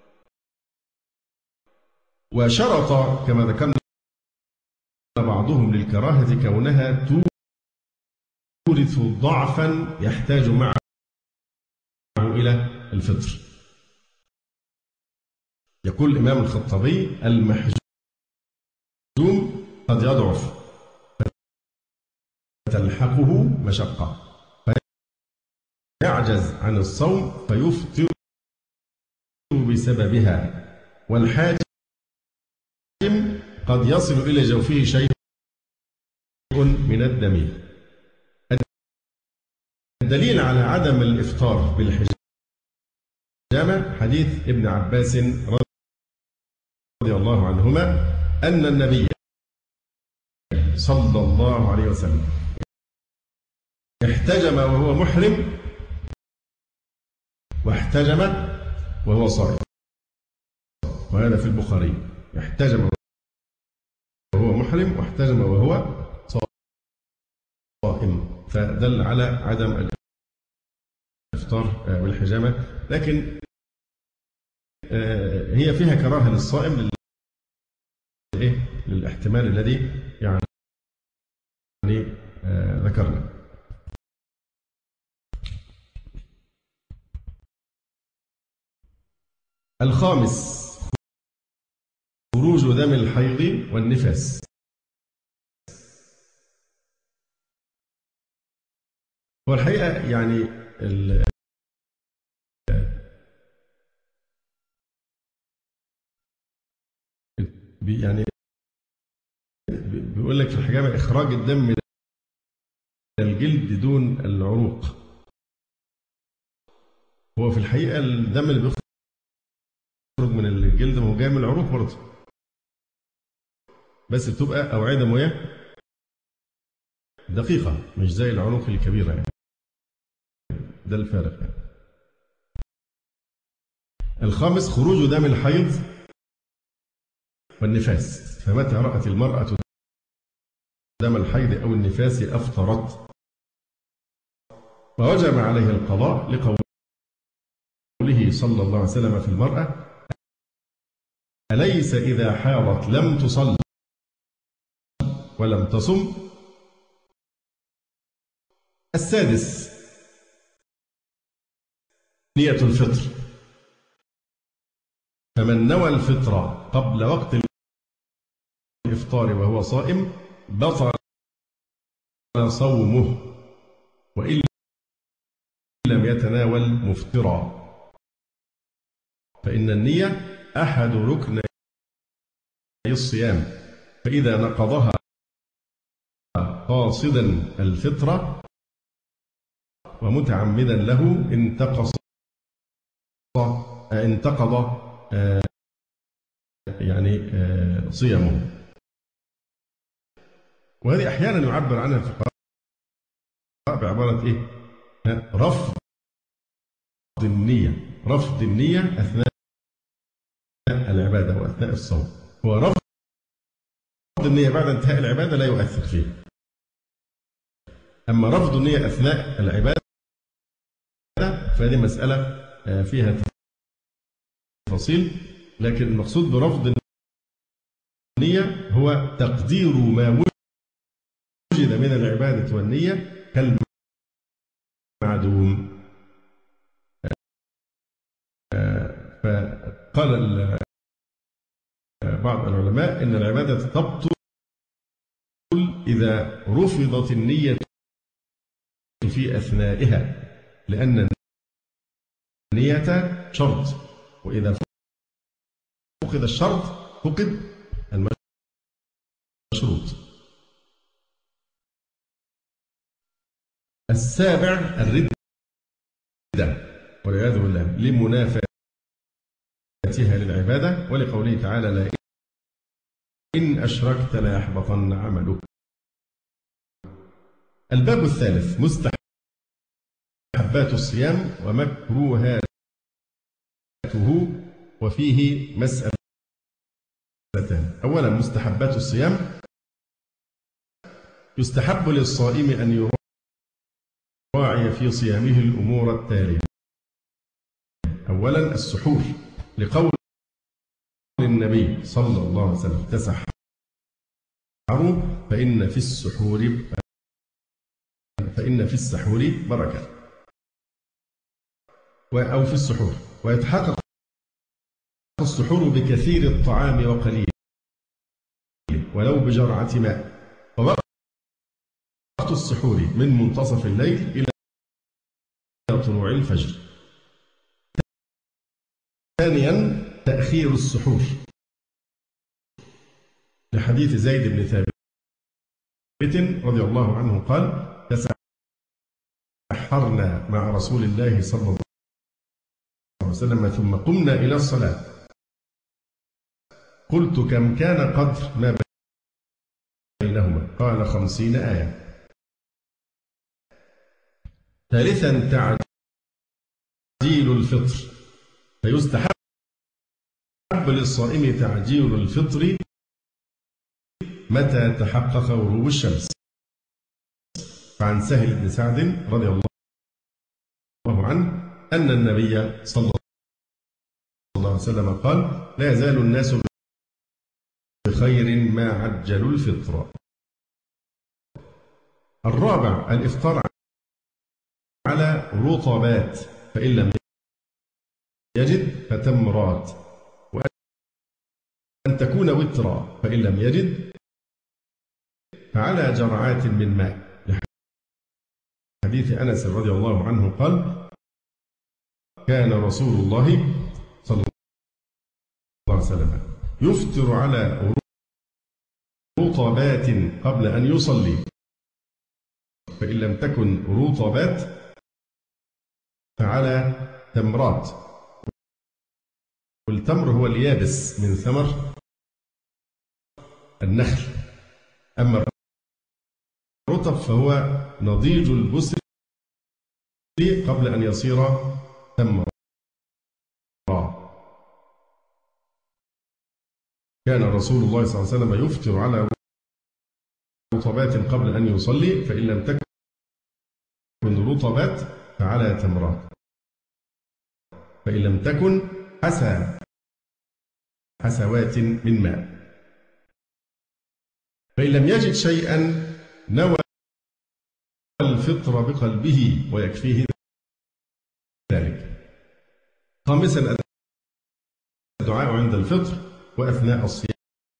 وشرط كما ذكرنا بعضهم للكراهة كونها تورث ضعفا يحتاج معه إلى الفطر. يقول الإمام الخطابي: المحجوم قد يضعف فتلحقه مشقة فيعجز عن الصوم فيفطر بسببها، والحاجم قد يصل إلى جوفه شيء من الدم. الدليل على عدم الإفطار بالحجامة حديث ابن عباس رضي الله عنهما أن النبي صلى الله عليه وسلم احتجم وهو محرم واحتجم وهو صائم، وهذا في البخاري، احتجم وهو محرم واحتجم وهو صائم، فدل على عدم الإفطار بالحجامة. لكن هي فيها كراهة للصائم للاحتمال الذي يعني ذكرنا. الخامس خروج دم الحيض والنفاس. هو الحقيقة يعني ال يعني بيقول لك في الحجامة إخراج الدم من الجلد دون العروق. هو في الحقيقة الدم اللي بيخرج من الجلد هو جاي من العروق برضه، بس بتبقى أوعية دموية دقيقة مش زي العروق الكبيرة يعني. ده الفارق يعني. الخامس خروج دم الحيض والنفاس. فمتى رأت المرأة دم الحيض أو النفاس أفطرت، ووجب عليه القضاء لقوله صلى الله عليه وسلم في المرأة: أليس إذا حاضت لم تصل ولم تصم. السادس نية الفطر. فمن نوى الفطر قبل وقت الإفطار وهو صائم بطل صومه وإن لم يتناول مفطرا، فإن النية أحد ركني الصيام، فإذا نقضها قاصدا الفطرة ومتعمدا له انتقص انتقض يعني صيامه. وهذه أحيانا يعبر عنها الفقهاء بعبارة إيه؟ رفض النية، رفض النية أثناء العبادة وأثناء الصوم. هو رفض النية بعد انتهاء العبادة لا يؤثر فيه، أما رفض النية أثناء العبادة فهذه مسألة فيها تفاصيل، لكن المقصود برفض النية هو تقدير ما وجد من العبادة والنية كالمعدوم. فقال بعض العلماء إن العبادة تبطل إذا رفضت النية في أثنائها، لأن النية شرط، وإذا فقد الشرط فقد المشروط. السابع الردة والعياذ بالله لمنافاتها للعبادة، ولقوله تعالى: لا إن أشركت ليحبطن عملك. الباب الثالث مستحبات الصيام ومكروهاته، وفيه مسألتان. أولا مستحبات الصيام. يستحب للصائم أن يراعي في صيامه الأمور التالية: أولا السحور، لقول النبي صلى الله عليه وسلم: تسحروا فإن في السحور فإن في السحور بركة، أو في السحور. ويتحقق السحور بكثير الطعام وقليل ولو بجرعة ماء. ووقت السحور من منتصف الليل إلى طلوع الفجر. ثانيا تأخير السحور، لحديث زيد بن ثابت رضي الله عنه قال: تسحرنا مع رسول الله صلى الله عليه وسلم ثم قمنا إلى الصلاة، قلت: كم كان قدر ما بين بينهما؟ قال خمسين آية. ثالثا تعجيل الفطر، فيستحب للصائم تعجيل الفطر متى تحقق غروب الشمس. فعن سهل بن سعد رضي الله عنه أن النبي صلى الله عليه وسلم قال: لا يزال الناس بخير ما عجلوا الفطر. الرابع الإفطار على رطبات، فإن لم يجد فتمرات، وأن تكون وترا، فإن لم يجد فعلى جرعات من ماء، لحديث أنس رضي الله عنه قال: كان رسول الله صلى الله عليه وسلم يفطر على رطبات قبل أن يصلي، فإن لم تكن رطبات فعلى تمرات. والتمر هو اليابس من ثمر النخل، أما الرطب فهو نضيج البسر قبل أن يصير تمرا. كان رسول الله صلى الله عليه وسلم يفطر على رطبات قبل أن يصلي، فإن لم تكن رطبات فعلى تمرات، فإن لم تكن حسى حسوات من ماء. فإن لم يجد شيئا نوى الفطر بقلبه ويكفيه ذلك. خامسا الدعاء عند الفطر وأثناء الصيام،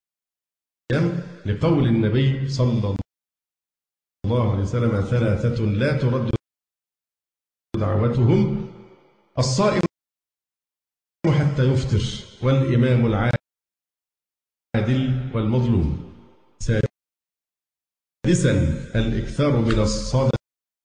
لقول النبي صلى الله عليه وسلم: ثلاثة لا ترد دعوتهم: الصائم حتى يفطر، والإمام العادل والمظلوم. سادسا الإكثار من الصدقة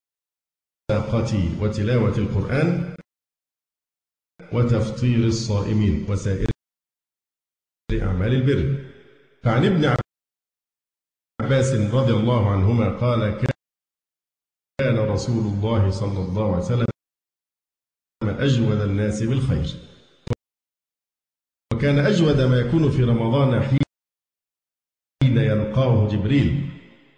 وتلاوة القرآن وتفطير الصائمين وسائر أعمال البر. فعن ابن عباس رضي الله عنهما قال: كان رسول الله صلى الله عليه وسلم أجود الناس بالخير، وكان أجود ما يكون في رمضان حين يلقاه جبريل،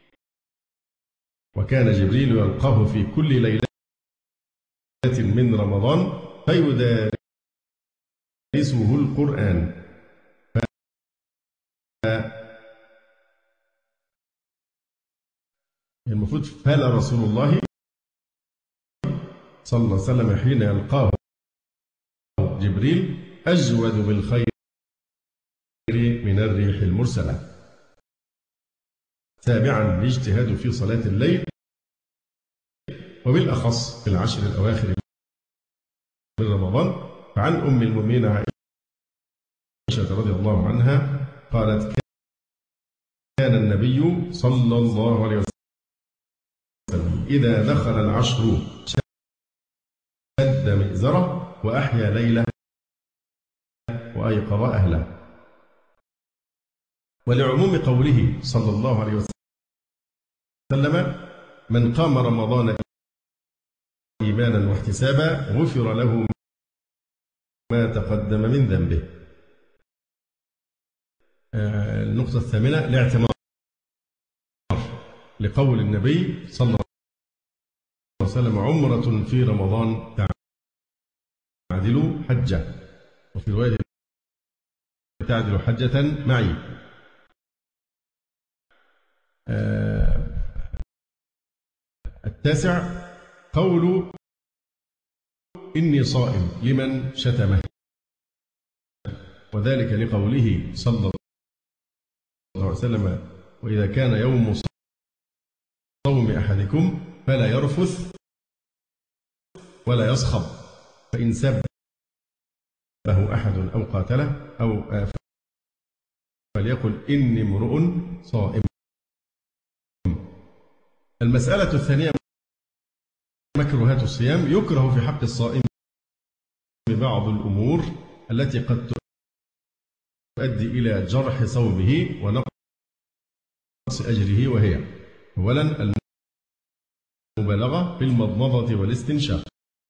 وكان جبريل يلقاه في كل ليلة من رمضان فيدارسه القرآن. المفروض فلا رسول الله صلى الله عليه وسلم حين يلقاه جبريل أجود بالخير من الريح المرسلة. سابعا الاجتهاد في صلاة الليل، وبالأخص في العشر الأواخر من رمضان. فعن أم المؤمنين عائشة رضي الله عنها قالت: كان النبي صلى الله عليه وسلم إذا دخل العشر شد مئزره وأحيا ليله وأيقظ أهله. ولعموم قوله صلى الله عليه وسلم: من قام رمضان إيمانا واحتسابا غفر له ما تقدم من ذنبه. النقطة الثامنة الاعتمار، لقول النبي صلى الله عليه وسلم: عمرة في رمضان تعدل حجة، وفي رواية تعدل حجة معي. التاسع قول إني صائم لمن شتمه، وذلك لقوله صلى الله عليه وسلم: وإذا كان يوم صوم أحدكم فلا يرفث ولا يصخب، فإن سبه أحد أو قاتله أو فليقل إني امرؤ صائم. المسألة الثانية مكروهات الصيام. يكره في حق الصائم بعض الأمور التي قد تؤدي إلى جرح صومه ونقص أجره، وهي أولا المبالغة في المضمضة والاستنشاق،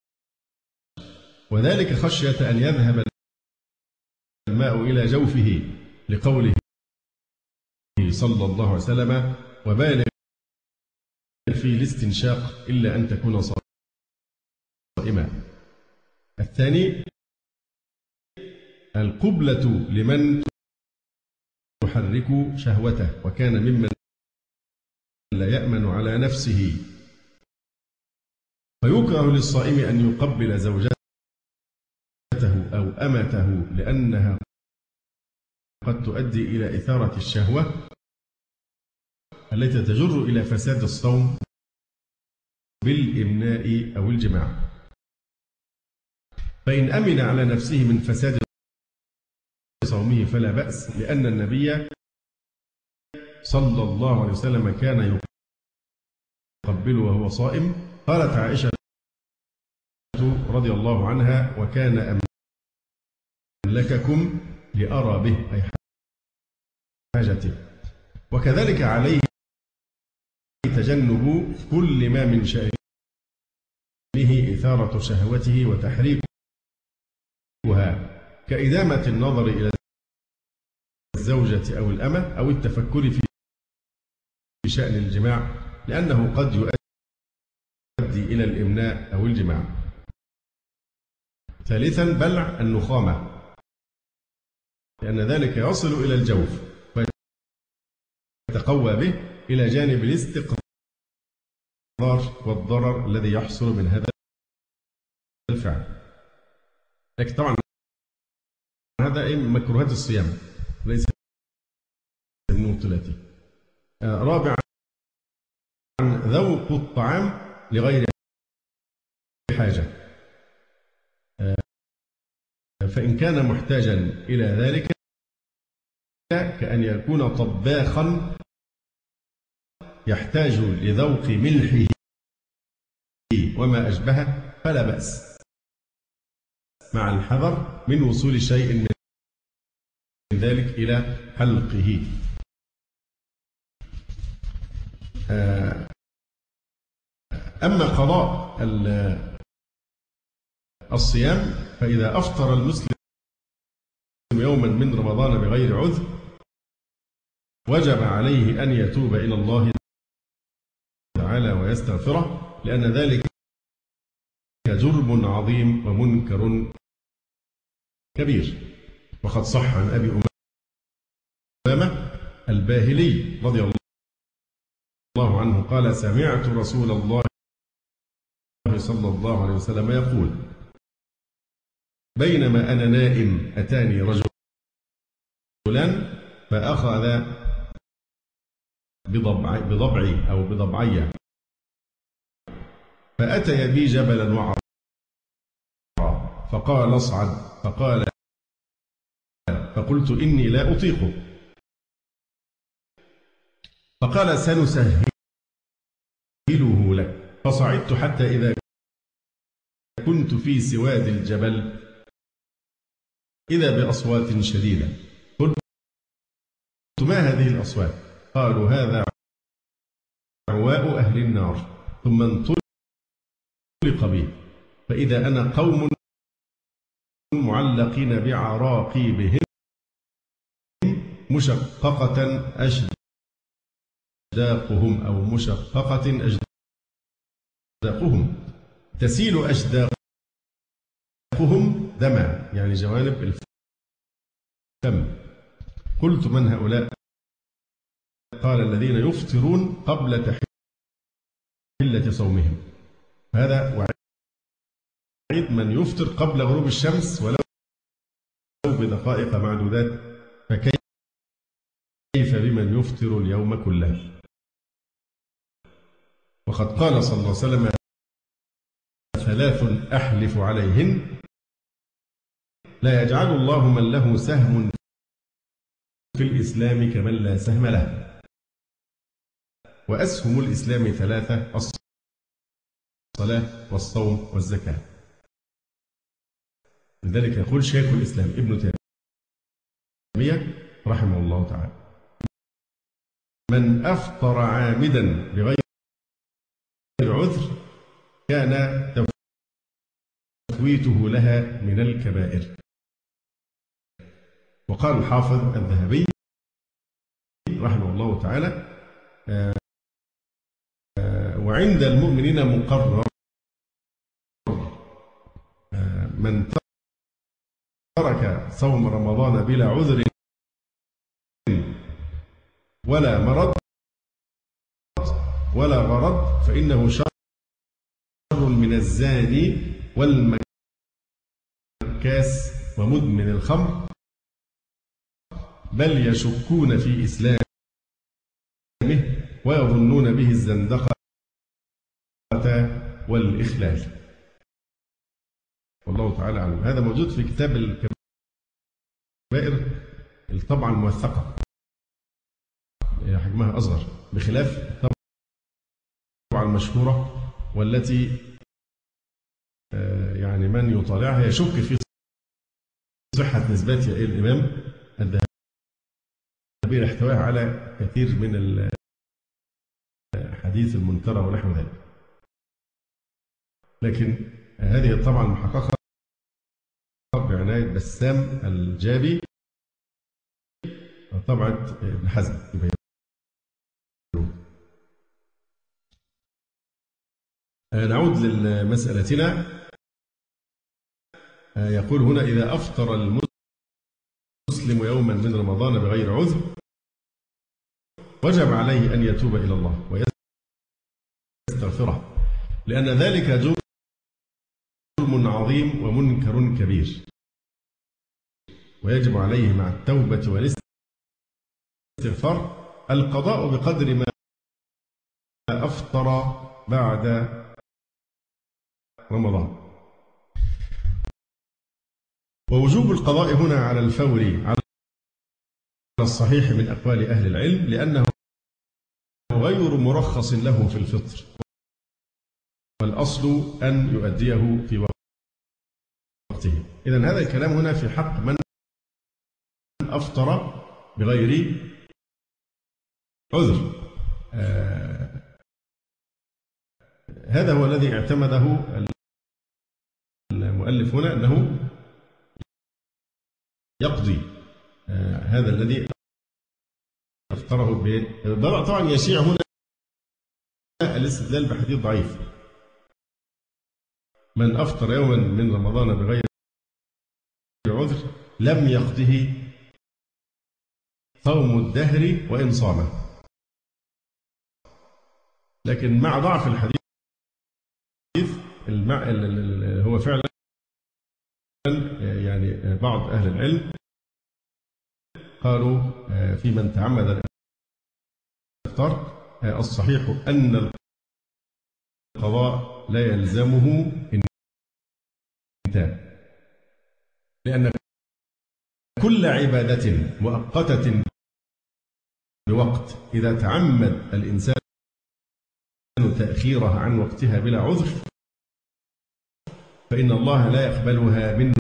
وذلك خشية أن يذهب الماء إلى جوفه، لقوله صلى الله عليه وسلم: وبالغ في الاستنشاق إلا أن تكون صائما. الثاني القبلة لمن تحرك شهوته، وكان ممن لا يأمن على نفسه، فيكره للصائم أن يقبل زوجته أو أمته، لأنها قد تؤدي إلى إثارة الشهوة التي تجر إلى فساد الصوم بالإمناء أو الجماع. فإن أمن على نفسه من فساد صومه فلا بأس، لأن النبي صلى الله عليه وسلم كان يقبل وهو صائم. قالت عائشة رضي الله عنها: وكان أملككم لأرى به، أي حاجته. وكذلك عليه تجنب كل ما من شأنه إثارة شهوته وتحريكها، كإدامة النظر إلى الزوجة أو الأمة، أو التفكر في شأن الجماع، لأنه قد يؤدي إلى الإمناء أو الجماع. ثالثا بلع النخامة، لأن ذلك يصل إلى الجوف ويتقوى به، إلى جانب الاستقرار والضرر الذي يحصل من هذا الفعل. لكن طبعا هذا إيه مكروهات الصيام، ليس من مبطلاته. رابعا ذوق الطعام لغير حاجة، فإن كان محتاجا إلى ذلك كأن يكون طباخا يحتاج لذوق ملحه وما أشبهه فلا بأس، مع الحذر من وصول شيء من ذلك إلى حلقه. أما قضاء الصيام فإذا أفطر المسلم يوما من رمضان بغير عذر وجب عليه أن يتوب إلى الله تعالى ويستغفره، لأن ذلك جرم عظيم ومنكر كبير. وقد صح عن أبي أمامة الباهلي رضي الله عنه قال: سمعت رسول الله صلى الله عليه وسلم يقول: بينما أنا نائم أتاني رجلان فأخذ بضبعي, بضبعي أو بضبعي فأتي بي جبلا وعرا، فقال: اصعد. فقال: فقلت: إني لا أطيقه. فقال: سنسهله لك. فصعدت حتى إذا كنت في سواد الجبل إذا بأصوات شديدة. قلت: ما هذه الأصوات؟ قالوا: هذا عواء أهل النار. ثم انطلق بي، فإذا أنا قوم معلقين بعراقيبهم مشققة أشداقهم أو مشققة أشداقهم تسيل أشداقهم دما، يعني جوانب الفم. قلت: من هؤلاء؟ قال: الذين يفطرون قبل تحلة صومهم. هذا وعيد من يفطر قبل غروب الشمس ولو بدقائق معدودات، فكيف بمن يفطر اليوم كله؟ وقد قال صلى الله عليه وسلم: ثلاث أحلف عليهن لا يجعل الله من له سهم في الإسلام كمن لا سهم له. وأسهم الإسلام ثلاثة: الصلاة والصوم والزكاة. لذلك يقول شيخ الإسلام ابن تيمية رحمه الله تعالى: من أفطر عامدا بغير عذر كان تفويته لها من الكبائر. وقال الحافظ الذهبي رحمه الله تعالى: وعند المؤمنين مقرر من ترك صوم رمضان بلا عذر ولا مرض ولا غرض فإنه شر من الزاني والمكاس ومدمن الخمر، بل يشكون في إسلامه ويظنون به الزندقة والإخلال. والله تعالى أعلم. هذا موجود في كتاب الكبائر الطبعة الموثقة، حجمها أصغر بخلاف الطبعة المشهورة والتي يعني من يطالعها يشك في صحة نسبتها إلى الإمام الذهبي، احتواها على كثير من الحديث المنكرة ونحو ذلك. لكن هذه الطبعة المحققة بعناية بسام الجابي، طبعة ابن حزم. نعود لمسألتنا. يقول هنا: إذا أفطر المسلم يوما من رمضان بغير عذر وجب عليه أن يتوب إلى الله ويستغفره، لأن ذلك جرم عظيم ومنكر كبير، ويجب عليه مع التوبة والاستغفار القضاء بقدر ما أفطر بعد رمضان. ووجوب القضاء هنا على الفور على الصحيح من أقوال أهل العلم، لأنه غير مرخص له في الفطر، والأصل أن يؤديه في وقته. إذن هذا الكلام هنا في حق من أفطر بغير عذر. آه هذا هو الذي اعتمده المؤلف هنا، أنه يقضي آه هذا الذي أفطره به. طبعا يشيع هنا الاستدلال بحديث ضعيف: من أفطر يوما من رمضان بغير عذر لم يقضه صوم الدهر وإن صامه. لكن مع ضعف الحديث هو فعلا يعني بعض أهل العلم قالوا في من تعمد الإفطار الصحيح أن القضاء لا يلزمه إن تاب، لأن كل عبادة مؤقتة بوقت إذا تعمد الإنسان تأخيرها عن وقتها بلا عذر فإن الله لا يقبلها منه،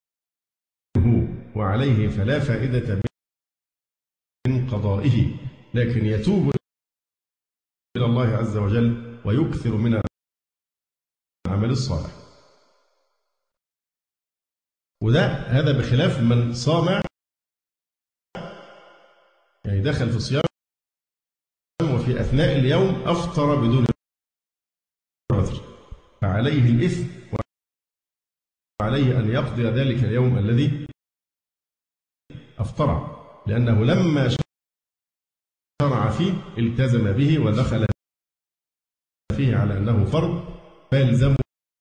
وعليه فلا فائدة من قضائه، لكن يتوب إلى الله عز وجل ويكثر من العمل الصالح. وده هذا بخلاف من صام، يعني دخل في الصيام وفي أثناء اليوم أفطر بدون عذر، فعليه الإثم وعليه أن يقضي ذلك اليوم الذي أفطر، لأنه لما شرع فيه التزم به ودخل فيه على أنه فرض، فيلزمه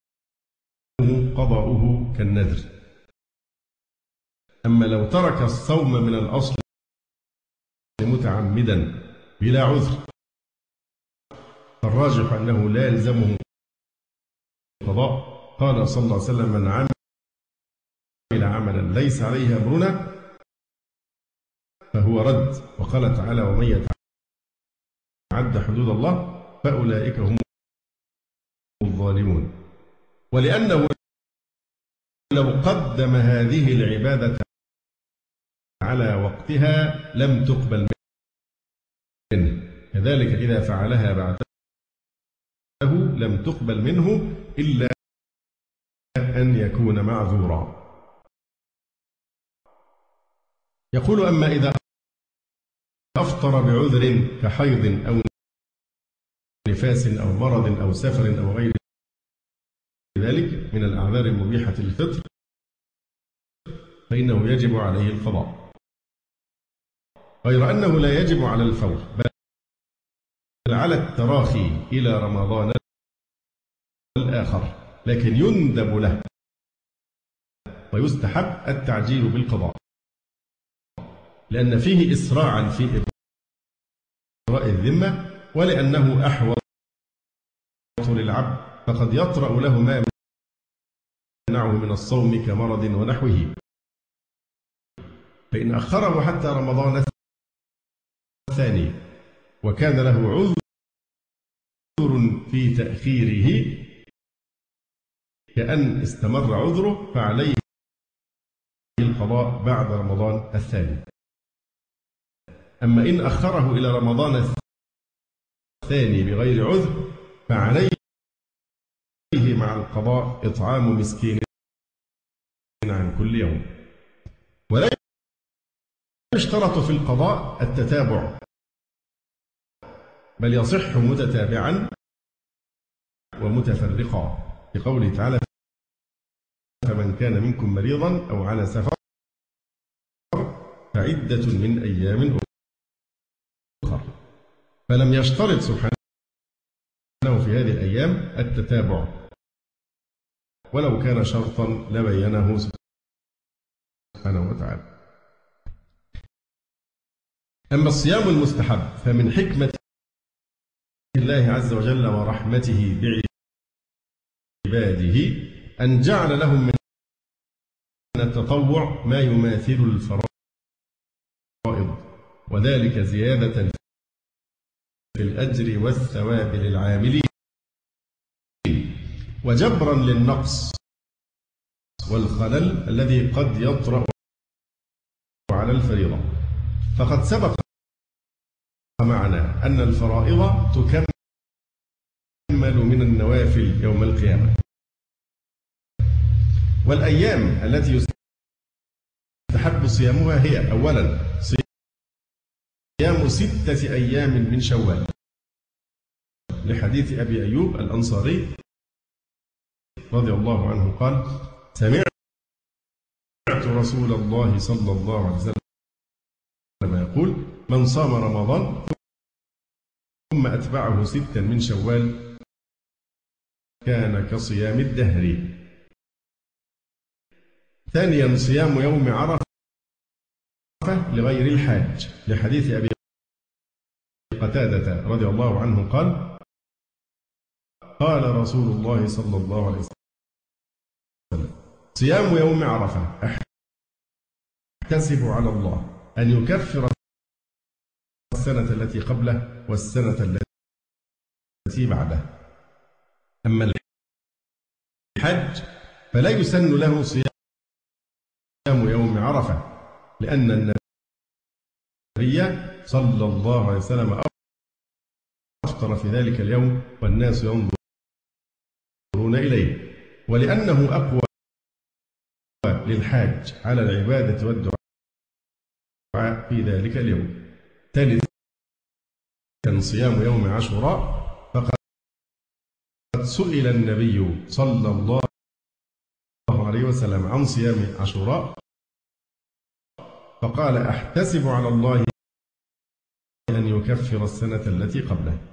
قضاؤه كالنذر. أما لو ترك الصوم من الأصل متعمدا بلا عذر فالراجح أنه لا يلزمه قضاء. قال صلى الله عليه وسلم: من عمل عملا ليس عليه أمرنا فهو رد. وقال تعالى: ومن يتعد حدود الله فأولئك هم الظالمون. ولأنه لو قدم هذه العبادة على وقتها لم تقبل كذلك إذا فعلها بعده لم تقبل منه إلا أن يكون معذورا. يقول: أما إذا أفطر بعذر كحيض أو نفاس أو مرض أو سفر أو غير ذلك من الأعذار المبيحة للفطر فإنه يجب عليه القضاء، غير أنه لا يجب على الفور بل على التراخي إلى رمضان الآخر، لكن يندب له ويستحب التعجيل بالقضاء، لأن فيه إسراعا في إبراء الذمة، ولأنه أحوط للعبد فقد يطرأ له ما يمنعه من الصوم كمرض ونحوه، فإن أخره حتى رمضان الثاني وكان له عذر في تأخيره كأن استمر عذره فعليه القضاء بعد رمضان الثاني. أما إن أخره إلى رمضان الثاني بغير عذر فعليه مع القضاء إطعام مسكين عن كل يوم. ولا يشترط في القضاء التتابع، بل يصح متتابعا ومتفرقا، لقوله تعالى: فمن كان منكم مريضا أو على سفر فعدة من أيام أخرى، فلم يشترط سبحانه في هذه الأيام التتابع، ولو كان شرطا لبينه سبحانه وتعالى. أما الصيام المستحب فمن حكمة الله عز وجل ورحمته بعباده أن جعل لهم من التطوع ما يماثل الفرائض، وذلك زيادة في الأجر والثواب للعاملين وجبرا للنقص والخلل الذي قد يطرأ على الفريضة. فقد سبق معنا أن الفرائض تكمل من النوافل يوم القيامة، والأيام التي يستحب صيامها هي: أولا صيام ستة أيام من شوال، لحديث أبي أيوب الأنصاري رضي الله عنه قال: سمعت رسول الله صلى الله عليه وسلم يقول: من صام رمضان ثم أتبعه ستا من شوال كان كصيام الدهر. ثانيا صيام يوم عرفة لغير الحاج، لحديث أبي قتادة رضي الله عنه قال: قال رسول الله صلى الله عليه وسلم: صيام يوم عرفة أحتسب على الله أن يكفر السنة التي قبله والسنة التي بعده. أما الحج فلا يسن له صيام يوم عرفة، لأن النبي صلى الله عليه وسلم أفطر في ذلك اليوم والناس ينظرون إليه، ولأنه أقوى للحاج على العبادة والدعاء في ذلك اليوم. ثالثا كان صيام يوم عاشوراء، فقد سئل النبي صلى الله عليه وسلم عن صيام عاشوراء فقال: أحتسب على الله أن يكفر السنة التي قبله.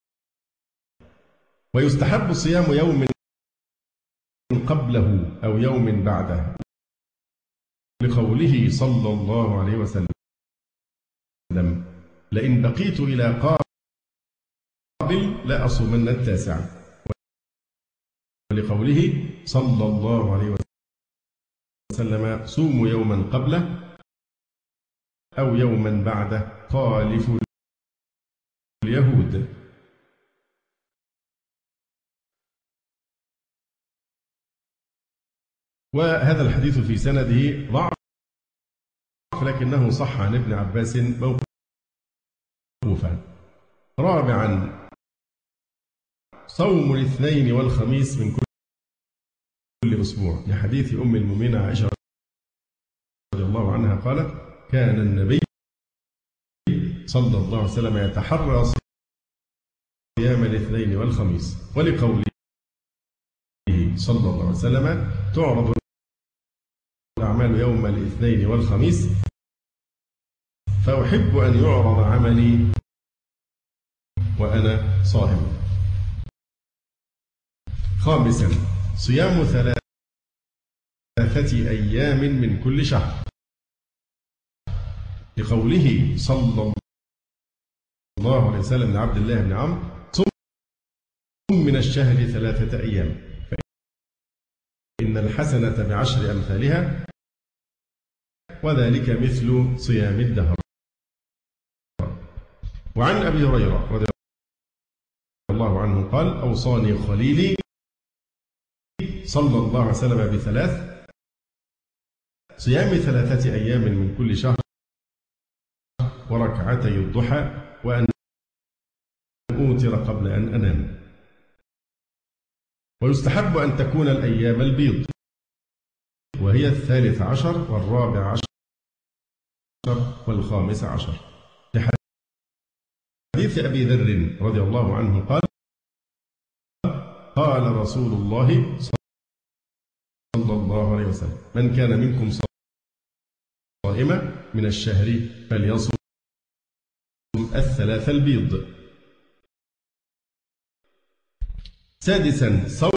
ويستحب صيام يوم قبله أو يوم بعده، لقوله صلى الله عليه وسلم: لئن بقيت إلى قابل لأصومن التاسع، ولقوله صلى الله عليه وسلم: صوموا يوما قبله أو يوما بعده خالفوا اليهود. وهذا الحديث في سنده ضعف، لكنه صح عن ابن عباس موقوفا رابعا صوم الاثنين والخميس من كل أسبوع، لحديث أم المؤمنين عائشة رضي الله عنها قالت: كان النبي صلى الله عليه وسلم يتحرى صيام الاثنين والخميس، ولقوله صلى الله عليه وسلم: تعرض الأعمال يوم الاثنين والخميس، فأحب أن يعرض عملي وأنا صائم. خامسا صيام ثلاثة أيام من كل شهر، لقوله صلى الله عليه وسلم لعبد الله بن عمرو: صم من الشهر ثلاثة أيام فإن الحسنة بعشر أمثالها وذلك مثل صيام الدهر. وعن أبي هريرة رضي الله عنه قال: أوصاني خليلي صلى الله عليه وسلم بثلاث: صيام ثلاثة أيام من كل شهر، وركعتي الضحى، وأن أوتر قبل أن أنام. ويستحب أن تكون الأيام البيض، وهي الثالث عشر والرابع عشر والخامس عشر، لحديث أبي ذر رضي الله عنه قال: قال رسول الله صلى الله عليه وسلم: من كان منكم صائما من الشهر فليصم الثلاث البيض. سادسا صوم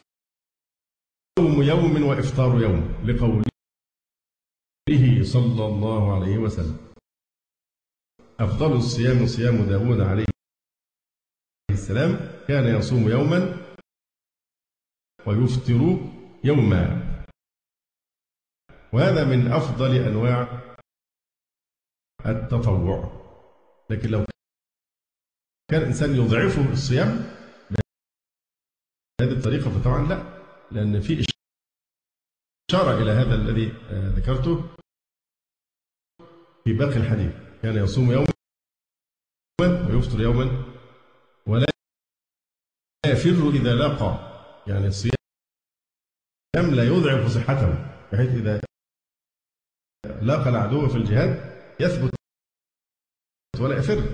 يوم وإفطار يوم، لقوله صلى الله عليه وسلم: أفضل الصيام صيام داود عليه السلام، كان يصوم يوما ويفطر يوما. وهذا من أفضل أنواع التطوع. لكن لو كان الإنسان يضعفه الصيام بهذه الطريقة فطبعا لا، لأن في إشارة إلى هذا الذي ذكرته في باقي الحديث: كان يصوم يوما ويفطر يوما ولا يفر إذا لاقى. يعني الصيام لا يضعف صحته، بحيث إذا لاقى العدو في الجهاد يثبت ولا يفر.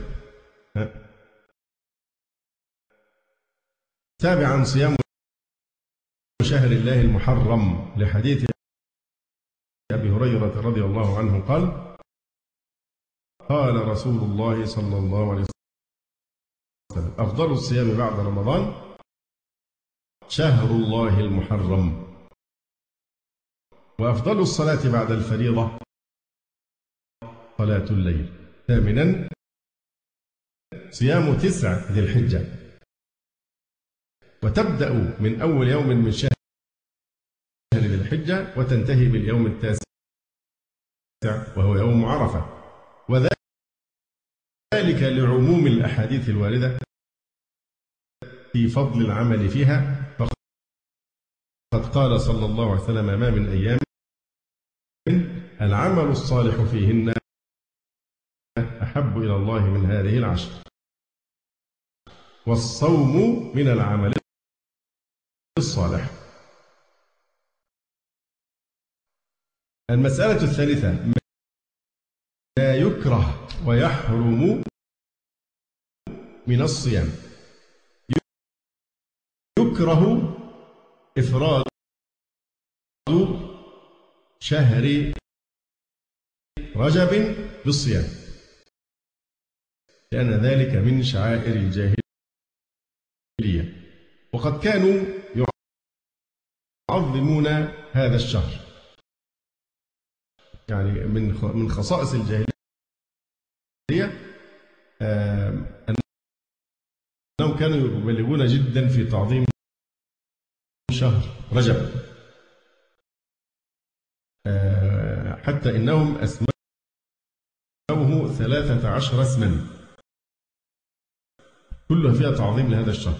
سابعا صيام شهر الله المحرم، لحديث أبي هريرة رضي الله عنه قال: قال رسول الله صلى الله عليه وسلم: أفضل الصيام بعد رمضان شهر الله المحرم، وأفضل الصلاة بعد الفريضة صلاة الليل. ثامنا صيام تسع ذي الحجة، وتبدأ من أول يوم من شهر ذي الحجة وتنتهي باليوم التاسع وهو يوم عرفة، وذلك لعموم الأحاديث الواردة في فضل العمل فيها. فقد قال صلى الله عليه وسلم: ما من أيام العمل الصالح فيهن أحب إلى الله من هذه العشر، والصوم من العمل الصالح. المسألة الثالثة: ما يكره ويحرم من الصيام. يكره إفراد شهر رجب بالصيام، لأن ذلك من شعائر الجاهلية، وقد كانوا يعظمون هذا الشهر. يعني من من خصائص الجاهلية أنهم كانوا يبالغون جدا في تعظيم شهر رجب، حتى إنهم أسموه ثلاثة عشر اسما كلها فيها تعظيم لهذا الشهر.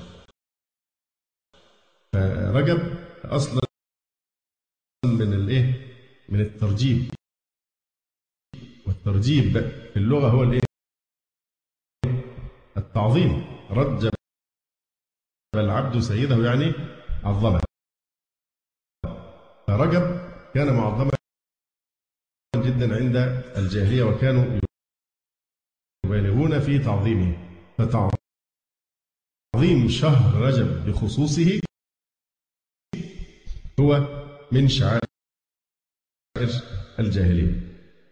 فرجب أصلا من الإيه؟ من الترجيب، والترجيب في اللغة هو الإيه؟ تعظيم، رجب العبد سيده يعني عظمه، فرجب كان معظما جدا عند الجاهلية وكانوا يبالغون في تعظيمه. فتعظيم شهر رجب بخصوصه هو من شعائر الجاهلية.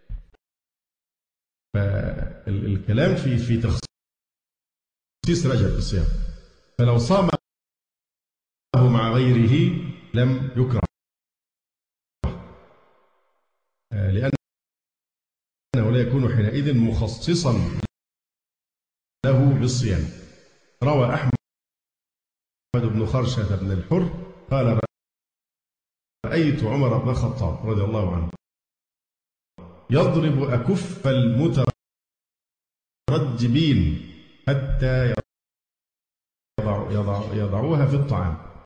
فالكلام في في تخصيص رجب بالصيام، فلو صامه مع غيره لم يكره، لأنه لا يكون حينئذ مخصصا له بالصيام. روى أحمد بن خرشة بن الحر قال: رأيت عمر بن الخطاب رضي الله عنه يضرب أكف المترجبين حتى يضع يضع يضعوها في الطعام.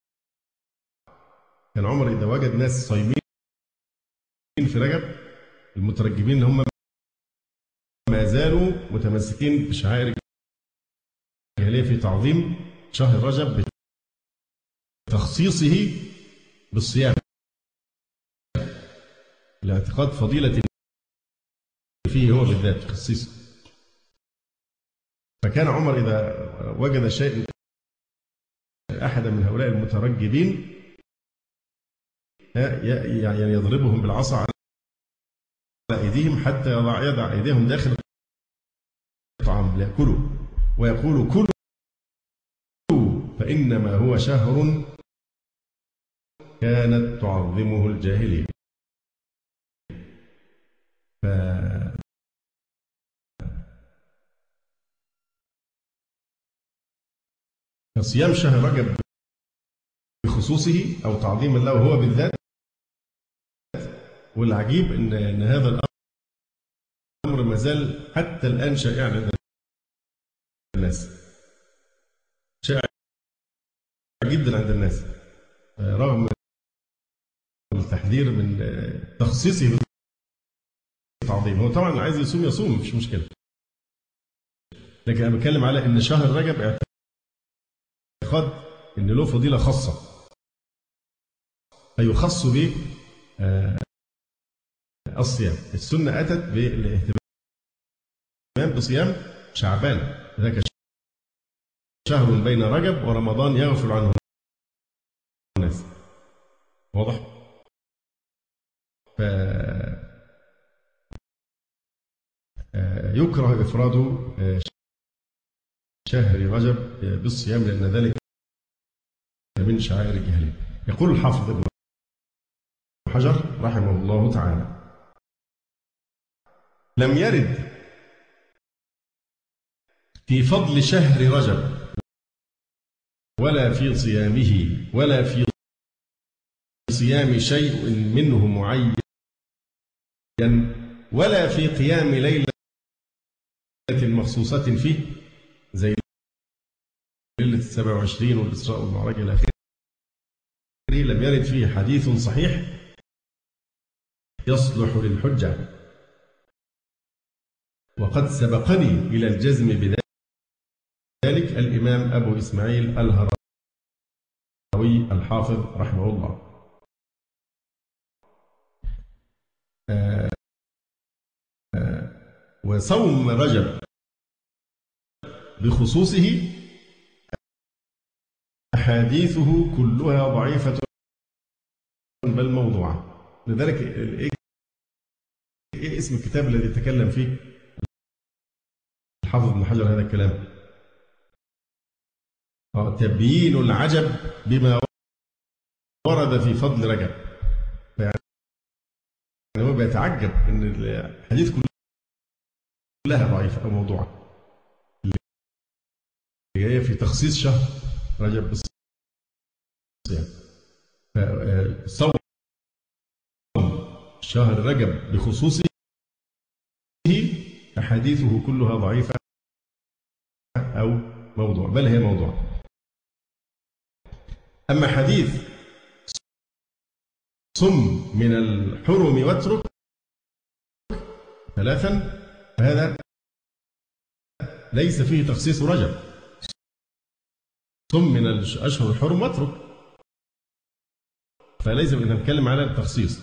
كان عمر إذا وجد ناس صايمين في رجب، المترجبين اللي هم ما زالوا متمسكين بشعائر الجاهلية في تعظيم شهر رجب بتخصيصه بالصيام، لاعتقاد فضيلة فيه هو بالذات تخصيصه. فكان عمر إذا وجد شيء أحد من هؤلاء المترجبين يعني يضربهم بالعصا على أيديهم حتى يضع يضع أيديهم داخل الطعام ليأكلوا، ويقول: كلوا فإنما هو شهر كانت تعظمه الجاهلية. ف... فصيام شهر رجب بخصوصه أو تعظيما له هو بالذات. والعجيب إن, إن هذا الأمر ما زال حتى الآن شائعا عند الناس، شائع جدا عند الناس رغم التحذير من تخصيصه بالتعظيم. هو طبعا عايز يصوم يصوم مفيش مشكلة، لكن أنا بتكلم على إن شهر رجب اعتقاد إن له فضيلة خاصة فيخص به الصيام. السنة أتت بالاهتمام بصيام شعبان، ذاك شهر بين رجب ورمضان يغفل عنه الناس. واضح؟ ف يكره إفراد شهر رجب بالصيام لأن ذلك من شعائر الجاهلية. يقول الحافظ ابن حجر رحمه الله تعالى: لم يرد في فضل شهر رجب ولا في صيامه ولا في صيام شيء منه معين ولا في قيام ليلة مخصوصة فيه زي ليلة السبع وعشرين والإسراء والمعراج إلى آخره. لم يرد فيه حديث صحيح يصلح للحجة، وقد سبقني إلى الجزم بذلك الإمام أبو إسماعيل الهروي الحافظ رحمه الله. آآ آآ وصوم رجب بخصوصه أحاديثه كلها ضعيفة بل موضوعة. لذلك إيه اسم الكتاب الذي تكلم فيه الحافظ ابن حجر هذا الكلام؟ تبيين العجب بما ورد في فضل رجب. يعني هو بيتعجب ان الحديث كلها ضعيفه او موضوعه اللي هي في تخصيص شهر رجب بالصيام. فصوم شهر رجب بخصوصه احاديثه كلها ضعيفه او موضوع، بل هي موضوع. أما حديث صم من الحرم واترك ثلاثا فهذا ليس فيه تخصيص رجب، صم من الأشهر الحرم واترك، فليس بدنا نتكلم على التخصيص.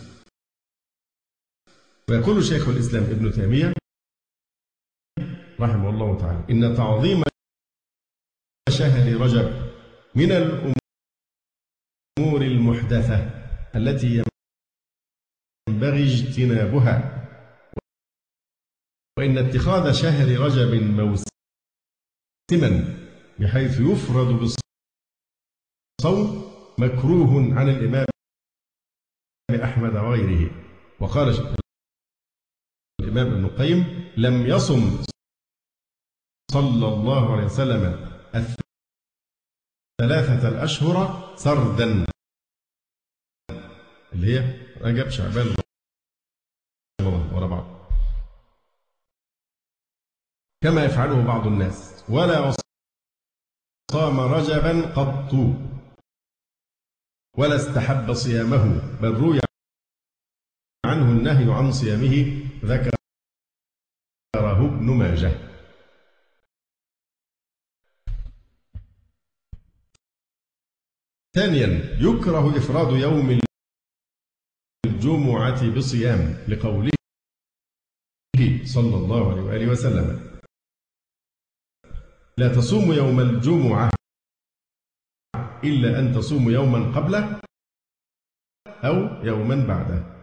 ويقول شيخ الإسلام ابن تيمية رحمه الله تعالى إن تعظيم شهر رجب من الأمور المحدثة التي ينبغي اجتنابها، وإن اتخاذ شهر رجب موسما بحيث يفرد بالصوم مكروه عن الإمام أحمد وغيره. وقال الإمام ابن القيم لم يصم صلى الله عليه وسلم الثلاثة الأشهر سردا، اللي هي رجب شعبان رمضان ورا بعض كما يفعله بعض الناس، ولا صام رجبا قط ولا استحب صيامه، بل روي عنه النهي عن صيامه ذكره ابن ماجه. ثانيا يكره إفراد يوم الجمعة بصيام لقوله صلى الله عليه وآله وسلم لا تصوم يوم الجمعة إلا أن تصوم يوما قبله أو يوما بعده،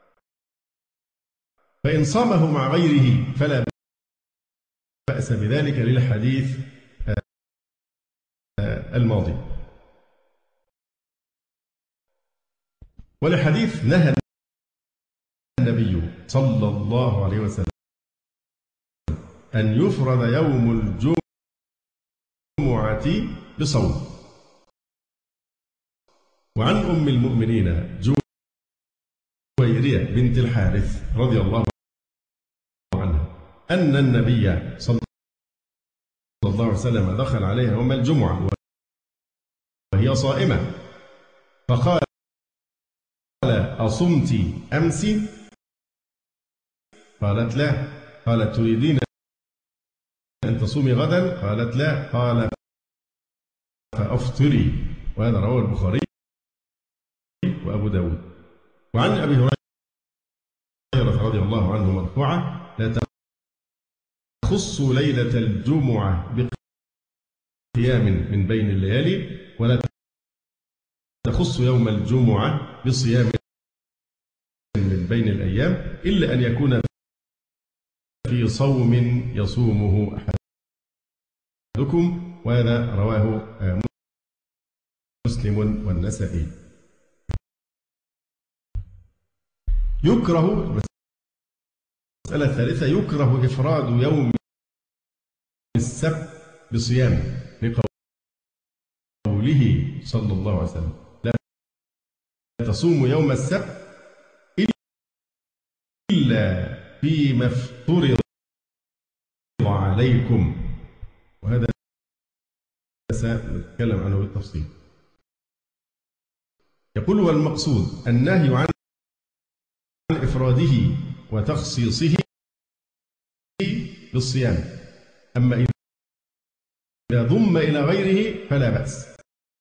فإن صامه مع غيره فلا بأس بذلك للحديث الماضي، ولحديث نهى النبي صلى الله عليه وسلم أن يفرد يوم الجمعة بصوم. وعن أم المؤمنين جويرية بنت الحارث رضي الله عنها أن النبي صلى الله عليه وسلم دخل عليها يوم الجمعة وهي صائمة فقال أصمت أمس؟ قالت لا. قالت تريدين أن تصومي غدا؟ قالت لا. قال فأفطري. وهذا رواه البخاري وأبو داود. وعن أبي هريرة رضي الله عنه مرفوعا لا تخص ليلة الجمعة بقيام من بين الليالي ولا تخص يوم الجمعة بصيام من بين الأيام إلا أن يكون في صوم يصومه أحدكم. وهذا رواه مسلم والنسائي. يكره المسألة الثالثة يكره إفراد يوم السبت بصيام لقوله صلى الله عليه وسلم لا تصوموا يوم السبت إلا فيما افترض عليكم. وهذا سنتكلم عنه بالتفصيل. يقول والمقصود النهي عن إفراده وتخصيصه بالصيام، أما إذا ضم إلى غيره فلا بأس.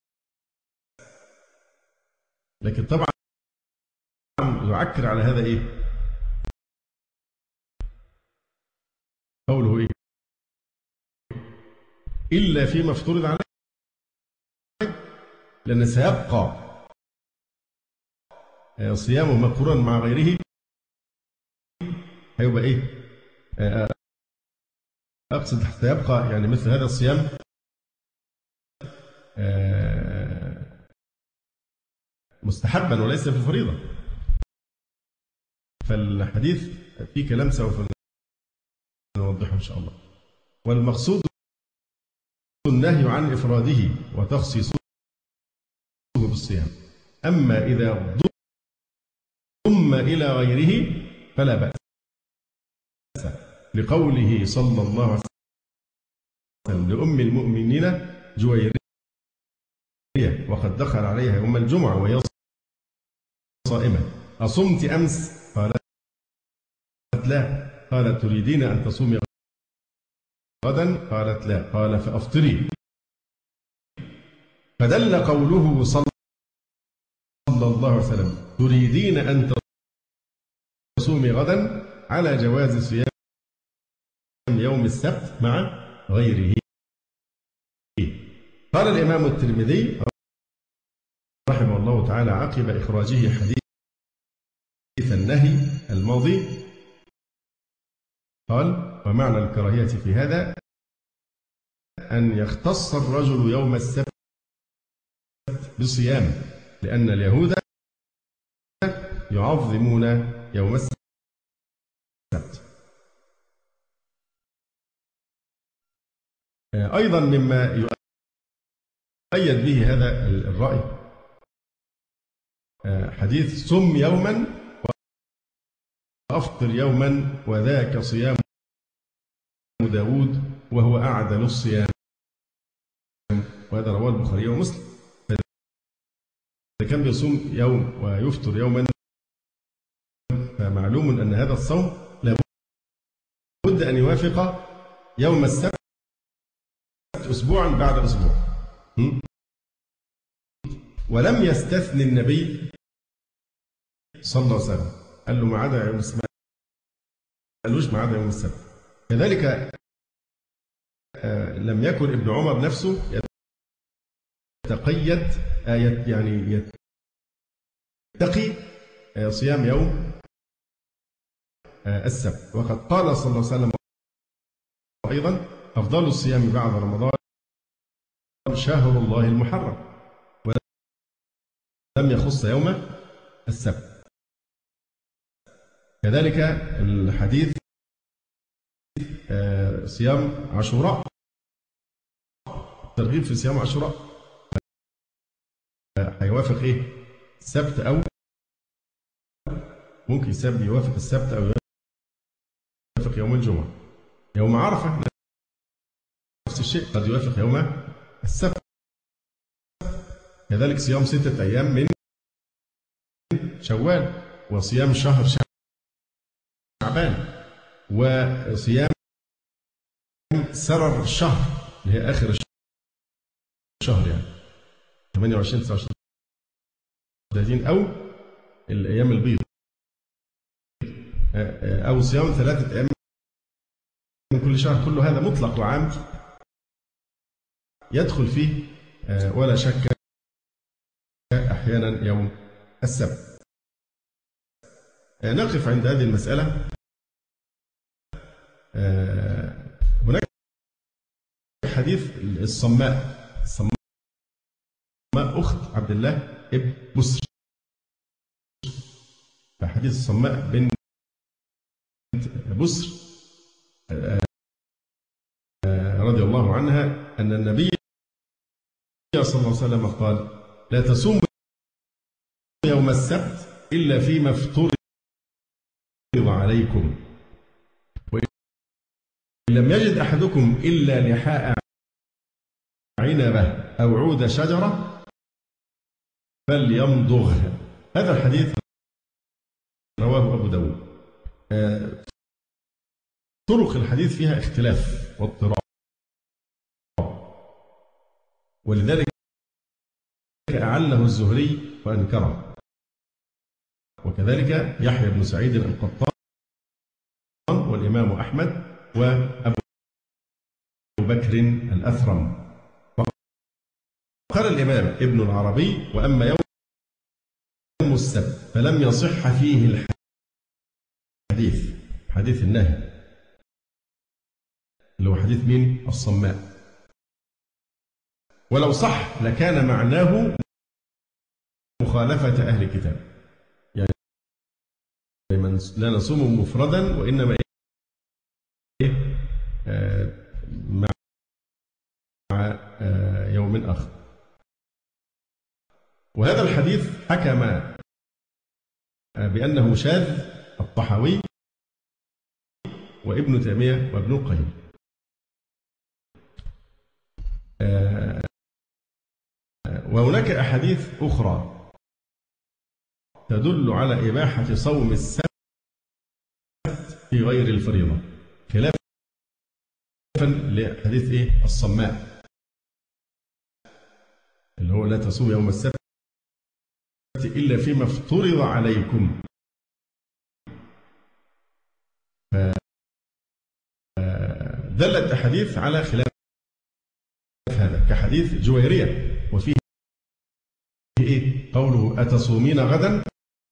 لكن طبعا يعكر على هذا إيه؟ قوله إيه؟ إلا فيما افترض عليه، لأن سيبقى صيامه مقرونا مع غيره هيبقى إيه؟ أقصد سيبقى يعني مثل هذا الصيام مستحبا وليس في الفريضة. فالحديث فيه كلام سوف نوضحه إن شاء الله. والمقصود النهي عن إفراده وتخصيصه بالصيام، أما إذا ضم إلى غيره فلا بأس، لقوله صلى الله عليه وسلم لأم المؤمنين جويرية وقد دخل عليها يوم الجمعة وهي صائمة أصمت أمس؟ قالت لا. قالت تريدين أن تصومي غدا؟ قالت لا. قال فأفطري. فدل قوله صلى الله عليه وسلم تريدين أن تصومي غدا على جواز صيام يوم السبت مع غيره. قال الإمام الترمذي رحمه الله تعالى عقب إخراجه حديث النهي الماضي قال ومعنى الكراهية في هذا أن يختص الرجل يوم السبت بصيام، لأن اليهود يعظمون يوم السبت. أيضا مما يؤيد به هذا الرأي حديث صم يوما وأفطر يوما وذاك صيام داود وهو أعدل الصيام، وهذا رواه البخاري ومسلم. إذا كان بيصوم يوم ويفطر يوما فمعلوم أن هذا الصوم لابد أن يوافق يوم السبت أسبوعا بعد أسبوع. ولم يستثن النبي صلى الله عليه وسلم، قال له ما عدا يوم السبت، ما قالوش ما عدا يوم السبت. كذلك لم يكن ابن عمر نفسه يتقيد يعني يتقي صيام يوم السبت، وقد قال صلى الله عليه وسلم أيضا أفضل الصيام بعد رمضان شهر الله المحرم، ولم يخص يوم السبت. كذلك الحديث صيام عاشوراء، ترغيب في صيام عاشوراء هيوافق ايه؟ السبت، او ممكن السبت يوافق السبت او يوافق يوم الجمعة. يوم عرفة نفس الشيء، قد يوافق يوم السبت. كذلك صيام ستة أيام من شوال، وصيام شهر شعبان، وصيام سرر الشهر اللي هي آخر الشهر يعني ثمانية وعشرين تسعة وعشرين ثلاثين، أو الأيام البيض، أو صيام ثلاثة أيام من كل شهر. كل هذا مطلق وعام يدخل فيه ولا شك أحيانا يوم السبت. نقف عند هذه المسألة. هناك حديث الصماء، الصماء أخت عبد الله ابن بسر. فحديث الصماء بنت بسر رضي الله عنها أن النبي صلى الله عليه وسلم قال لا تصوموا يوم السبت إلا فيما افترض عليكم، وإن لم يجد أحدكم إلا لحاء عنبة أو عود شجرة فليمضغها. هذا الحديث رواه أبو داود. طرق الحديث فيها اختلاف واضطراب، ولذلك أعله الزهري وأنكره، وكذلك يحيى بن سعيد القطان والإمام أحمد وأبو بكر الأثرم. وقال الإمام ابن العربي وأما يوم السبت فلم يصح فيه الحديث، حديث النهي اللي هو حديث مين؟ الصماء. ولو صح لكان معناه مخالفة أهل الكتاب، يعني لا نصوم مفردا وإنما إيه آه مع آه يوم آخر. وهذا الحديث حكم آه بأنه شاذ الطحاوي وابن تيمية وابن القيم. آه وهناك أحاديث أخرى تدل على إباحة صوم السبت في غير الفريضة، خلافا خلافا لحديث إيه الصماء اللي هو لا تصوم يوم السبت إلا فيما افترض عليكم. دلت أحاديث على خلاف هذا كحديث جويرية وفيه إيه قوله أتصومين غدا،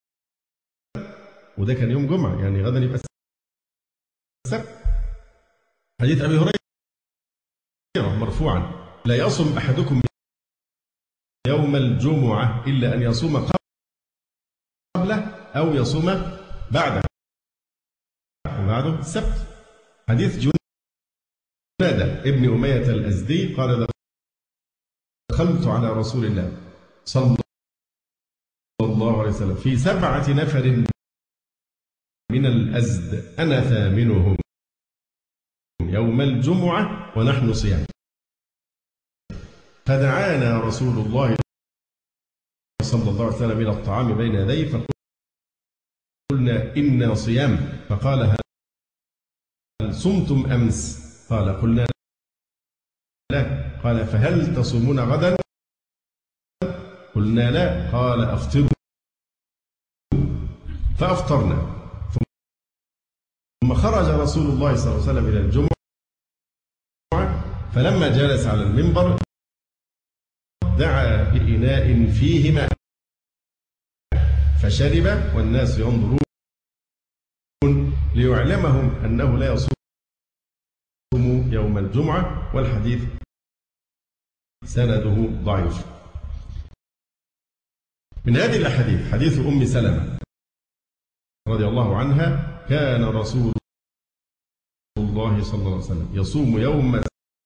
وده كان يوم جمعة يعني غدا يبقى السبت. حديث أبي هريرة مرفوعا لا يصوم أحدكم يوم الجمعة إلا أن يصوم قبله أو يصوم بعده وبعده السبت. حديث جنادة ابن أمية الأزدي قال دخلت على رسول الله صلى الله عليه وسلم في سبعة نفر من الأزد أنا ثامنهم يوم الجمعة ونحن صيام، فدعانا رسول الله صلى الله عليه وسلم إلى الطعام بين يديه فقلنا إنا صيام، فقال هل صمتم أمس؟ قال قلنا لا. قال فهل تصومون غدا؟ قلنا لا. قال أفطروا، فأفطرنا. ثم خرج رسول الله صلى الله عليه وسلم إلى الجمعة، فلما جلس على المنبر دعا بإناء فيه ماء فشرب والناس ينظرون ليعلمهم أنه لا يصوم يوم الجمعة، والحديث سنده ضعيف. من هذه الأحاديث حديث أم سلمة رضي الله عنها كان رسول الله صلى الله عليه وسلم يصوم يوم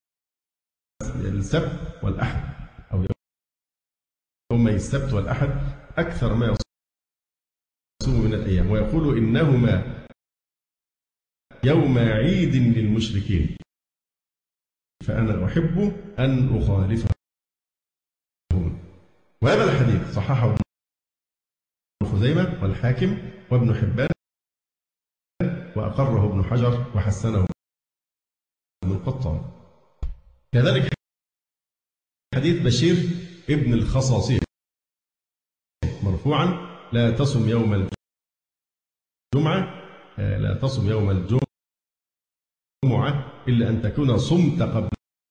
السبت والأحد أو يوم السبت والأحد أكثر ما يصوم من الأيام، ويقول إنهما يوم عيد للمشركين فأنا أحب أن أخالفهم. وهذا الحديث صححه ابن خزيمة والحاكم وابن حبان وأقره ابن حجر وحسنه ابن القطان. كذلك حديث بشير ابن الخصاصية مرفوعا لا تصم يوم الجمعة لا تصم يوم الجمعة إلا أن تكون صمت قبله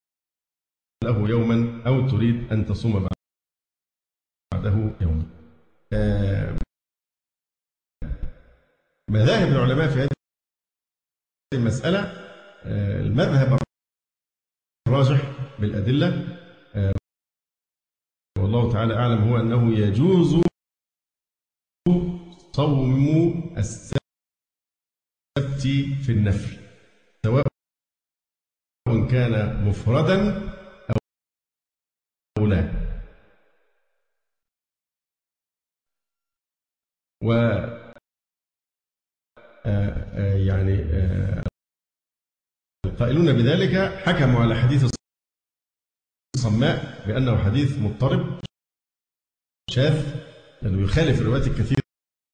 يوما أو تريد أن تصوم بعده يوما. مذاهب العلماء في هذه المسألة، المذهب الراجح بالأدلة والله تعالى أعلم هو أنه يجوز صوم السبت في النفل سواء كان مفردا أو لا. و يعني القائلون بذلك حكموا على حديث الصماء بأنه حديث مضطرب شاذ لأنه يخالف الروايات الكثيرة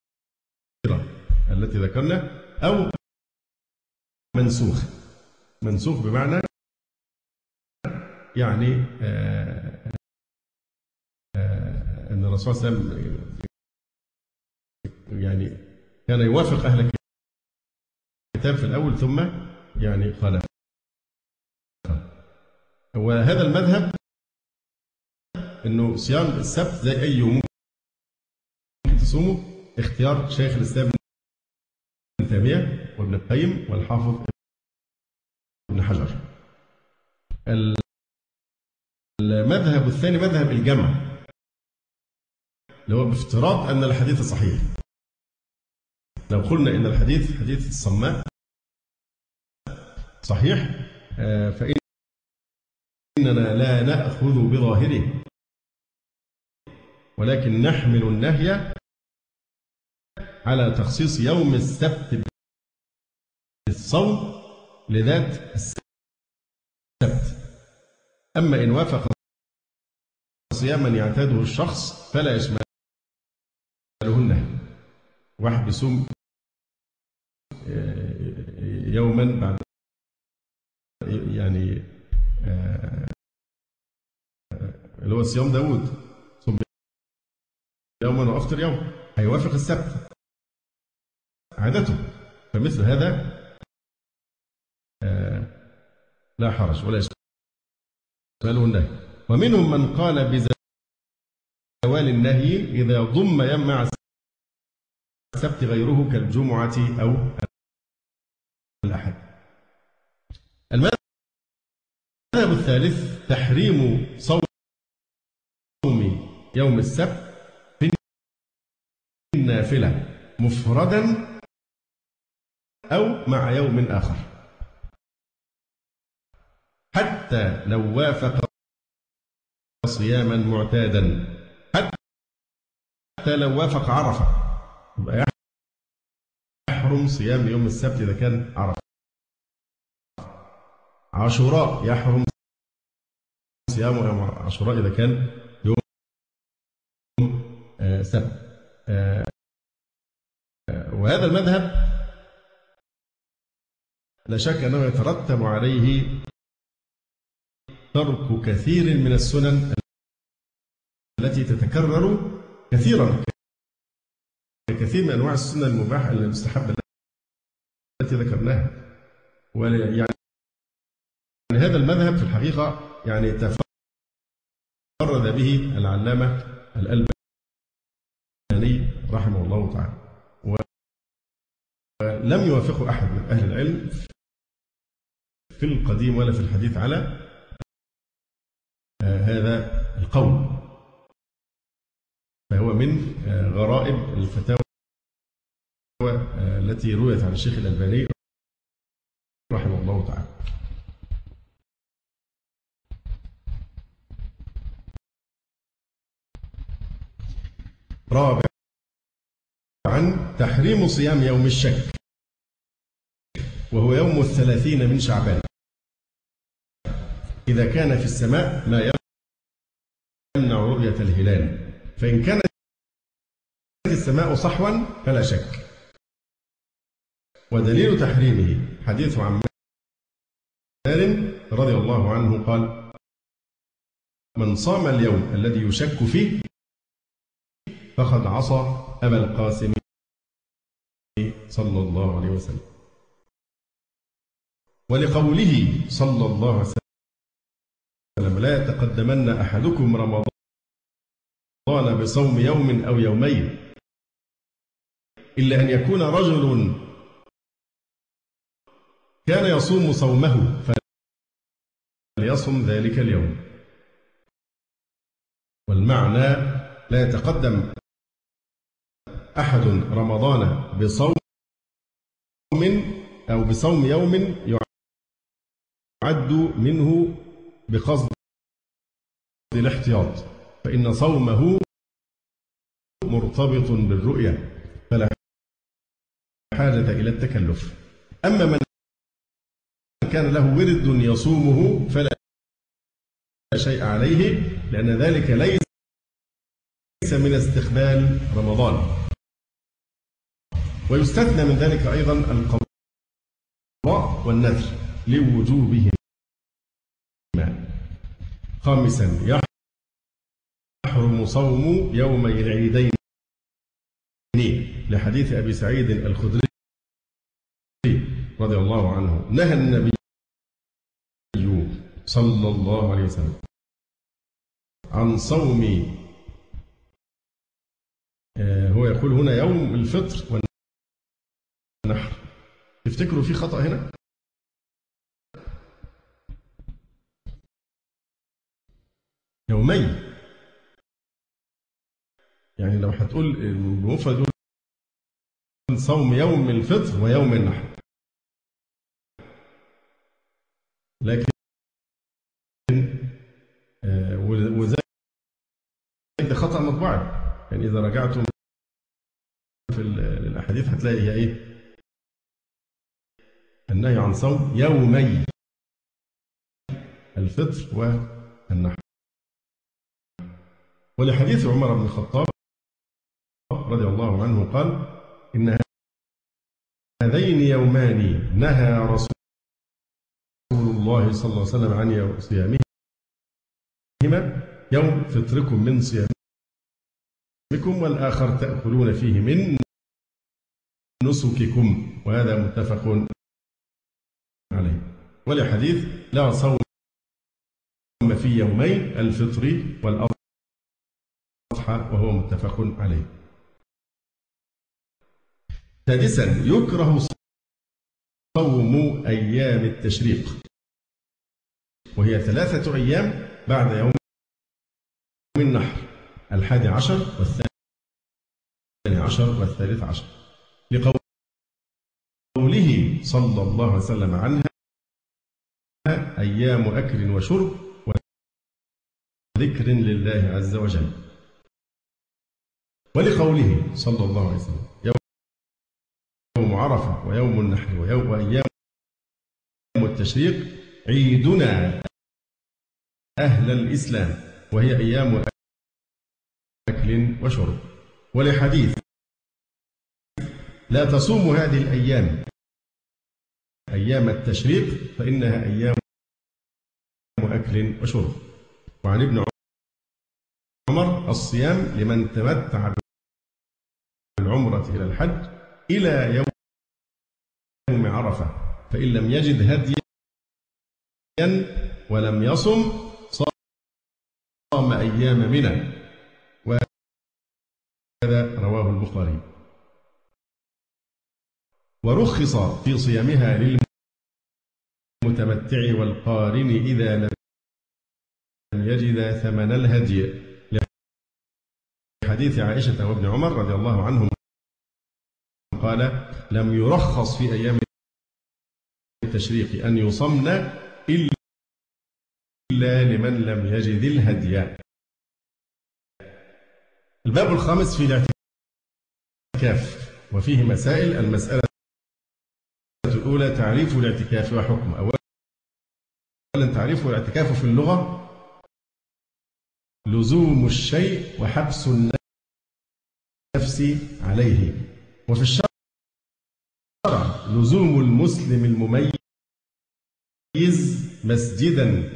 التي ذكرنا، أو منسوخ. منسوخ بمعنى يعني آآ آآ أن الرسول صلى الله عليه وسلم يعني كان يوافق أهل الكتاب في الأول ثم يعني خالف. وهذا المذهب أنه صيام السبت زي أي يوم ممكن تصومه، اختيار شيخ الإسلام ابن تيمية وابن القيم والحافظ ابن حجر. المذهب الثاني مذهب الجمع اللي هو بافتراض أن الحديث صحيح. لو قلنا إن الحديث حديث الصماء صحيح فإننا لا نأخذ بظاهره ولكن نحمل النهي على تخصيص يوم السبت بالصوم لذات السبت. أما إن وافق صياما يعتاده الشخص فلا يشمله النهي. واحد بيصوم يوما بعد يعني هو صيام داود، صم يوما وأفطر يوم، هيوافق السبت عادته، فمثل هذا آه لا حرج ولا يشغله النهي. ومنهم من قال بزوال النهي إذا ضم يوم مع السبت غيره كالجمعة أو الأحد. المذهب الثالث تحريم صوم يوم السبت في النافلة مفردا أو مع يوم آخر، حتى لو وافق صياما معتادا، حتى لو وافق عرفة يبقى يحرم صيام يوم السبت إذا كان عرفة. عاشوراء يحرم صيام يوم عاشوراء إذا كان يوم سبت. وهذا المذهب لا شك أنه يترتب عليه ترك كثير من السنن التي تتكرر كثيرا، كثير من أنواع السنن المباحة المستحبة التي ذكرناها. ويعني هذا المذهب في الحقيقة يعني تفرد به العلامة الألباني رحمه الله تعالى، ولم يوافقه أحد من أهل العلم في القديم ولا في الحديث على هذا القول، فهو من غرائب الفتاوى التي رويت عن الشيخ الألباني رحمه الله تعالى. رابعا تحريم صيام يوم الشك، وهو يوم الثلاثين من شعبان، إذا كان في السماء ما يمنع رؤية الهلال، فإن كانت السماء صحوا فلا شك. ودليل تحريمه حديث عمار رضي الله عنه قال: من صام اليوم الذي يشك فيه فقد عصى أبا القاسم صلى الله عليه وسلم. ولقوله صلى الله عليه وسلم: لا يتقدمن أحدكم رمضان بصوم يوم أو يومين إلا أن يكون رجل كان يصوم صومه فليصم ذلك اليوم. والمعنى لا يتقدم أحد رمضان بصوم أو بصوم يوم يعد منه بقصد الاحتياط، فإن صومه مرتبط بالرؤية فلا حاجة إلى التكلف. أما من كان له ورد يصومه فلا شيء عليه، لأن ذلك ليس من استقبال رمضان. ويستثنى من ذلك أيضا القضاء والنذر لوجوبهما. خامسا يحرم صوم يومي العيدين لحديث أبي سعيد الخدري رضي الله عنه: نهى النبي صلى الله عليه وسلم عن صوم، هو يقول هنا يوم الفطر والنحر. تفتكروا في خطأ هنا؟ يومين، يعني لو هتقول بمفرد صوم يوم الفطر ويوم النحر، لكن وذلك ده خطأ مطبعي. يعني إذا رجعتم في الأحاديث هتلاقي هي إيه؟ النهي عن صوم يومي الفطر والنحر. ولحديث عمر بن الخطاب رضي الله عنه قال: إن هذين يومان نهى رسول الله صلى الله عليه وسلم عن صيامهما يوم فطركم من صيامكم والآخر تأكلون فيه من نسككم، وهذا متفق عليه. ولحديث لا صوم في يومين الفطر والأضحى، وهو متفق عليه. سادسا يكره صوم أيام التشريق، وهي ثلاثة أيام بعد يوم النحر، الحادي عشر والثاني عشر والثالث عشر، لقوله صلى الله عليه وسلم عنها أيام أكل وشرب وذكر لله عز وجل، ولقوله صلى الله عليه وسلم يوم عرفة ويوم النحر ويوم وأيام التشريق عيدنا أهل الإسلام، وهي أيام أكل وشرب. ولحديث لا تصوموا هذه الأيام أيام التشريق فإنها أيام أكل وشرب. وعن ابن عمر الصيام لمن تمتع بالعمرة إلى الحج إلى يوم عرفة، فإن لم يجد هديا ولم يصم صام أيام منى، وهذا رواه البخاري. ورخص في صيامها للمتمتع والقارن إذا لم يجد ثمن الهدي، لحديث عائشة وابن عمر رضي الله عنهم قال لم يرخص في أيام التشريق أن يصمن إلا لمن لم يجد الهدي. الباب الخامس في الاعتكاف، وفيه مسائل. المسألة الأولى تعريف الاعتكاف وحكم. أولا تعريف الاعتكاف في اللغة لزوم الشيء وحبس النفس عليه، وفي الشرع لزوم المسلم المميز مسجدا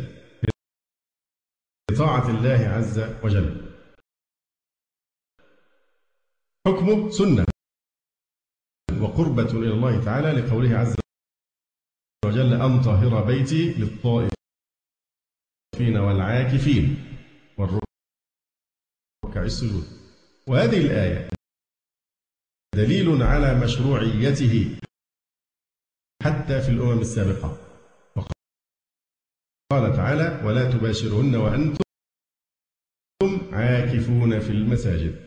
لطاعة الله عز وجل. حكمه سنة وقربة إلى الله تعالى، لقوله عز وجل أن طهر بيتي للطائفين والعاكفين والركع السجود. وهذه الآية دليل على مشروعيته حتى في الأمم السابقة، قال تعالى ولا تباشرهن وأنتم عاكفون في المساجد.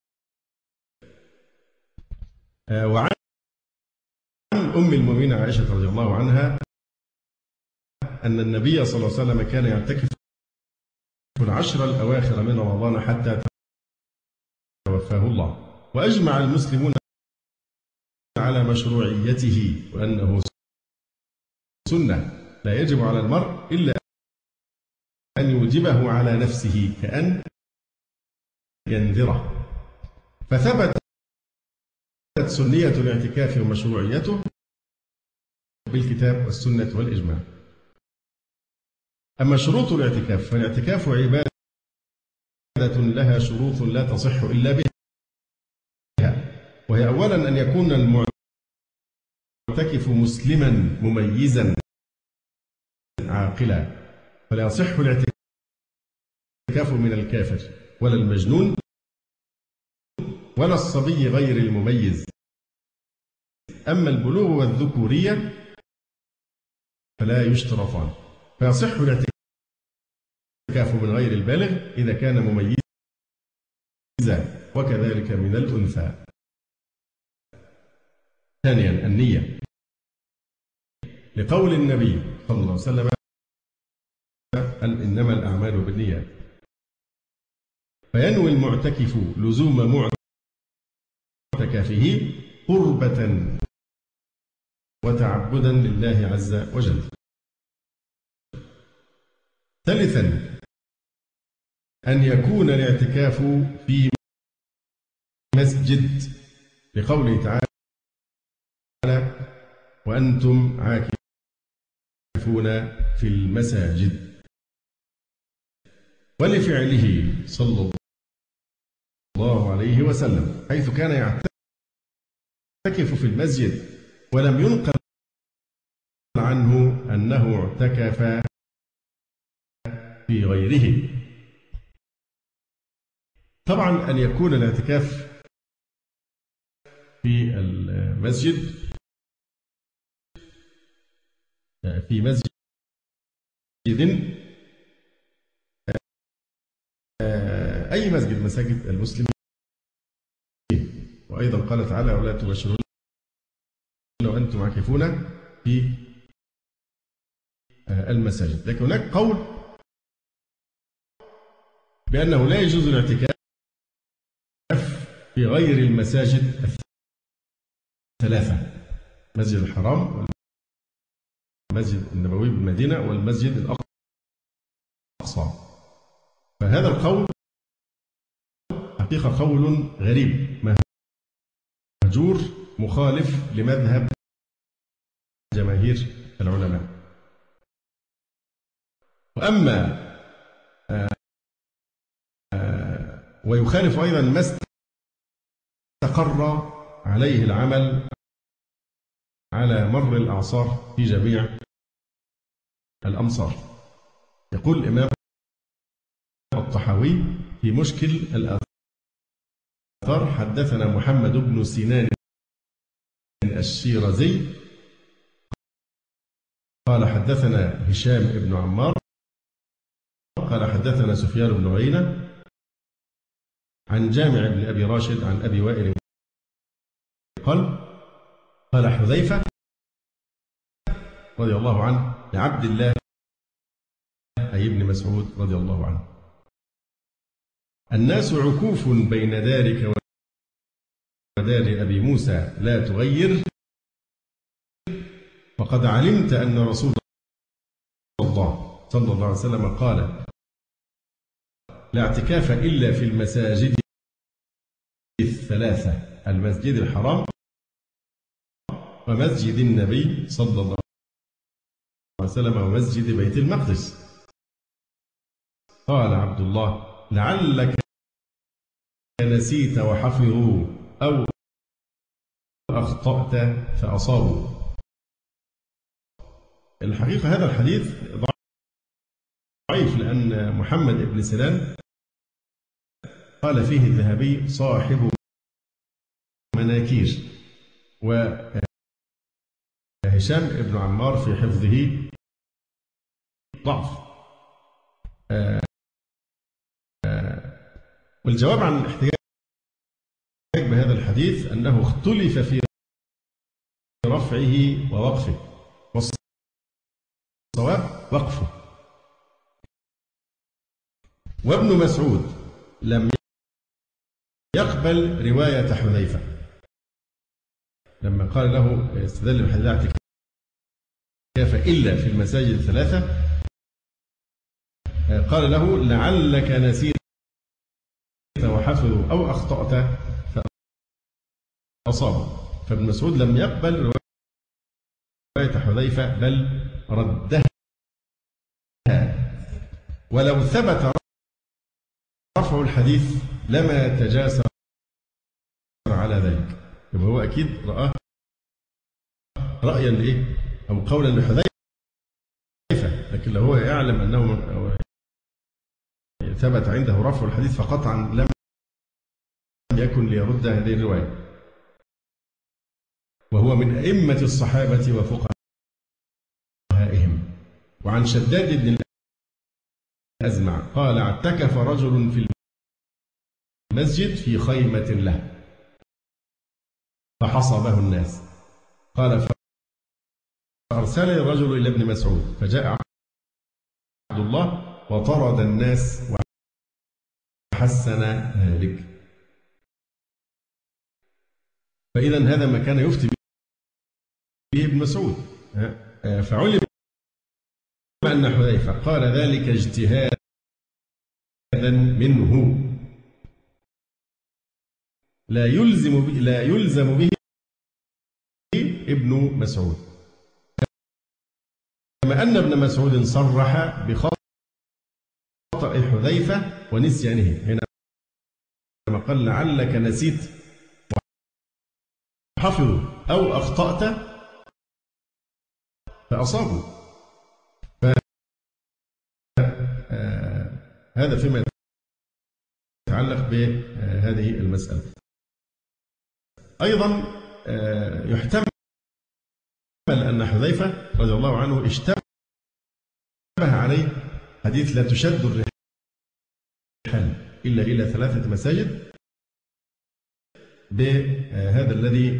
وعن أم المؤمنين عائشة رضي الله عنها أن النبي صلى الله عليه وسلم كان يعتكف في العشر الأواخر من رمضان حتى توفاه الله، وأجمع المسلمون على مشروعيته وأنه سنة لا يجب على المرء إلا أن يوجبه على نفسه كأن ينذره. فثبت سنية الاعتكاف ومشروعيته بالكتاب والسنة والإجماع. أما شروط الاعتكاف فالاعتكاف عبادة لها شروط لا تصح إلا بها، وهي أولا أن يكون المعتكف مسلما مميزا عاقلا، فلا يصح الاعتكاف من الكافر ولا المجنون ولا الصبي غير المميز. أما البلوغ والذكورية فلا يشترطان، فيصح الاعتكاف من غير البالغ إذا كان مميزا، وكذلك من الأنثى. ثانيا النية، لقول النبي صلى الله عليه وسلم إنما الأعمال بالنيات، فينوي المعتكف لزوم معتكفه قربة وتعبدا لله عز وجل. ثالثا أن يكون الاعتكاف في مسجد، لقوله تعالى وأنتم عاكفون في المساجد. ولفعله صلى الله عليه وسلم، حيث كان يعتكف في المسجد ولم ينقل عنه أنه اعتكف في غيره. طبعا أن يكون الاعتكاف في المسجد في مسجد أي مسجد مساجد المسلمين، وأيضا قال تعالى ولا تباشرون وأنتم عاكفون في المساجد. لكن هناك قول بأنه لا يجوز الاعتكاف في غير المساجد الثلاثة، مسجد الحرام والمسجد النبوي بالمدينة والمسجد الأقصى. فهذا القول حقيقة قول غريب مهجور مخالف لمذهب جماهير العلماء. وأما آآ آآ ويخالف أيضا ما استقر عليه العمل على مر الأعصار في جميع الأمصار. يقول الإمام الطحاوي في مشكل الآثار حدثنا محمد بن سنان الشيرازي قال حدثنا هشام بن عمار قال حدثنا سفيان بن عيينة عن جامع بن أبي راشد عن أبي وائل قال قال حذيفة رضي الله عنه لعبد الله أي ابن مسعود رضي الله عنه الناس عكوف بين دارك ودار أبي موسى لا تغير، وقد علمت أن رسول الله صلى الله عليه وسلم قال لا اعتكاف إلا في المساجد الثلاثة، المسجد الحرام ومسجد النبي صلى الله عليه وسلم ومسجد بيت المقدس. قال عبد الله لعلك نسيت وحفظوا أو أخطأت فأصابوا. الحقيقة هذا الحديث ضعيف لأن محمد بن سنان قال فيه الذهبي صاحب مناكير، وهشام بن عمار في حفظه ضعف. والجواب عن الاحتجاج بهذا الحديث أنه اختلف في رفعه ووقفه، والصواب وقفه. وابن مسعود لم يقبل رواية حذيفة لما قال له استدل بحديث اعتكاف إلا في المساجد الثلاثة، قال له لعلك نسيت وحفظوا أو أخطأت فأصابوا. فابن مسعود لم يقبل رواية حذيفة بل ردها، ولو ثبت رفع الحديث لما تجاسر على ذلك، يبقى هو أكيد رآه رأيا لإيه أو قولا لحذيفة، لكن لو هو يعلم أنه ثبت عنده رفع الحديث فقطعا لم يكن ليرد هذه الرواية. وهو من أئمة الصحابة وفقهائهم. وعن شداد بن الأزمع قال اعتكف رجل في المسجد في خيمة له فحصبه الناس، قال فأرسل الرجل إلى ابن مسعود فجاء عبد الله وطرد الناس وحسن ذلك. فإذا هذا ما كان يفتي به ابن مسعود. فعلم أن حذيفة قال ذلك اجتهادا منه لا يلزم به لا يلزم به ابن مسعود، كما أن ابن مسعود صرح بخطأ خطأ حذيفة ونسيانه. هنا لما قال لعلك نسيت وحفظوا أو أخطأت فأصابوا. فهذا فيما يتعلق بهذه المسألة. أيضا يحتمل أن حذيفة رضي الله عنه اشتبه عليه حديث لا تشد الرحال إلا إلى ثلاثة مساجد بهذا الذي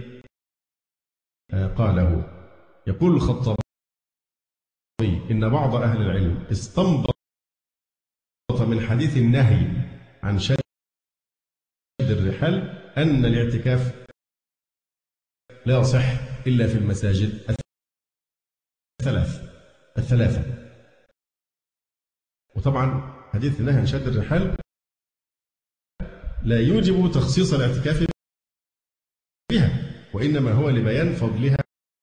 قاله. يقول الخطابي إن بعض أهل العلم استنبط من حديث النهي عن شد الرحال أن الاعتكاف لا يصح إلا في المساجد الثلاث الثلاثة. وطبعا حديث النهي عن شد الرحال لا يوجب تخصيص الاعتكاف بها، وإنما هو لبيان فضلها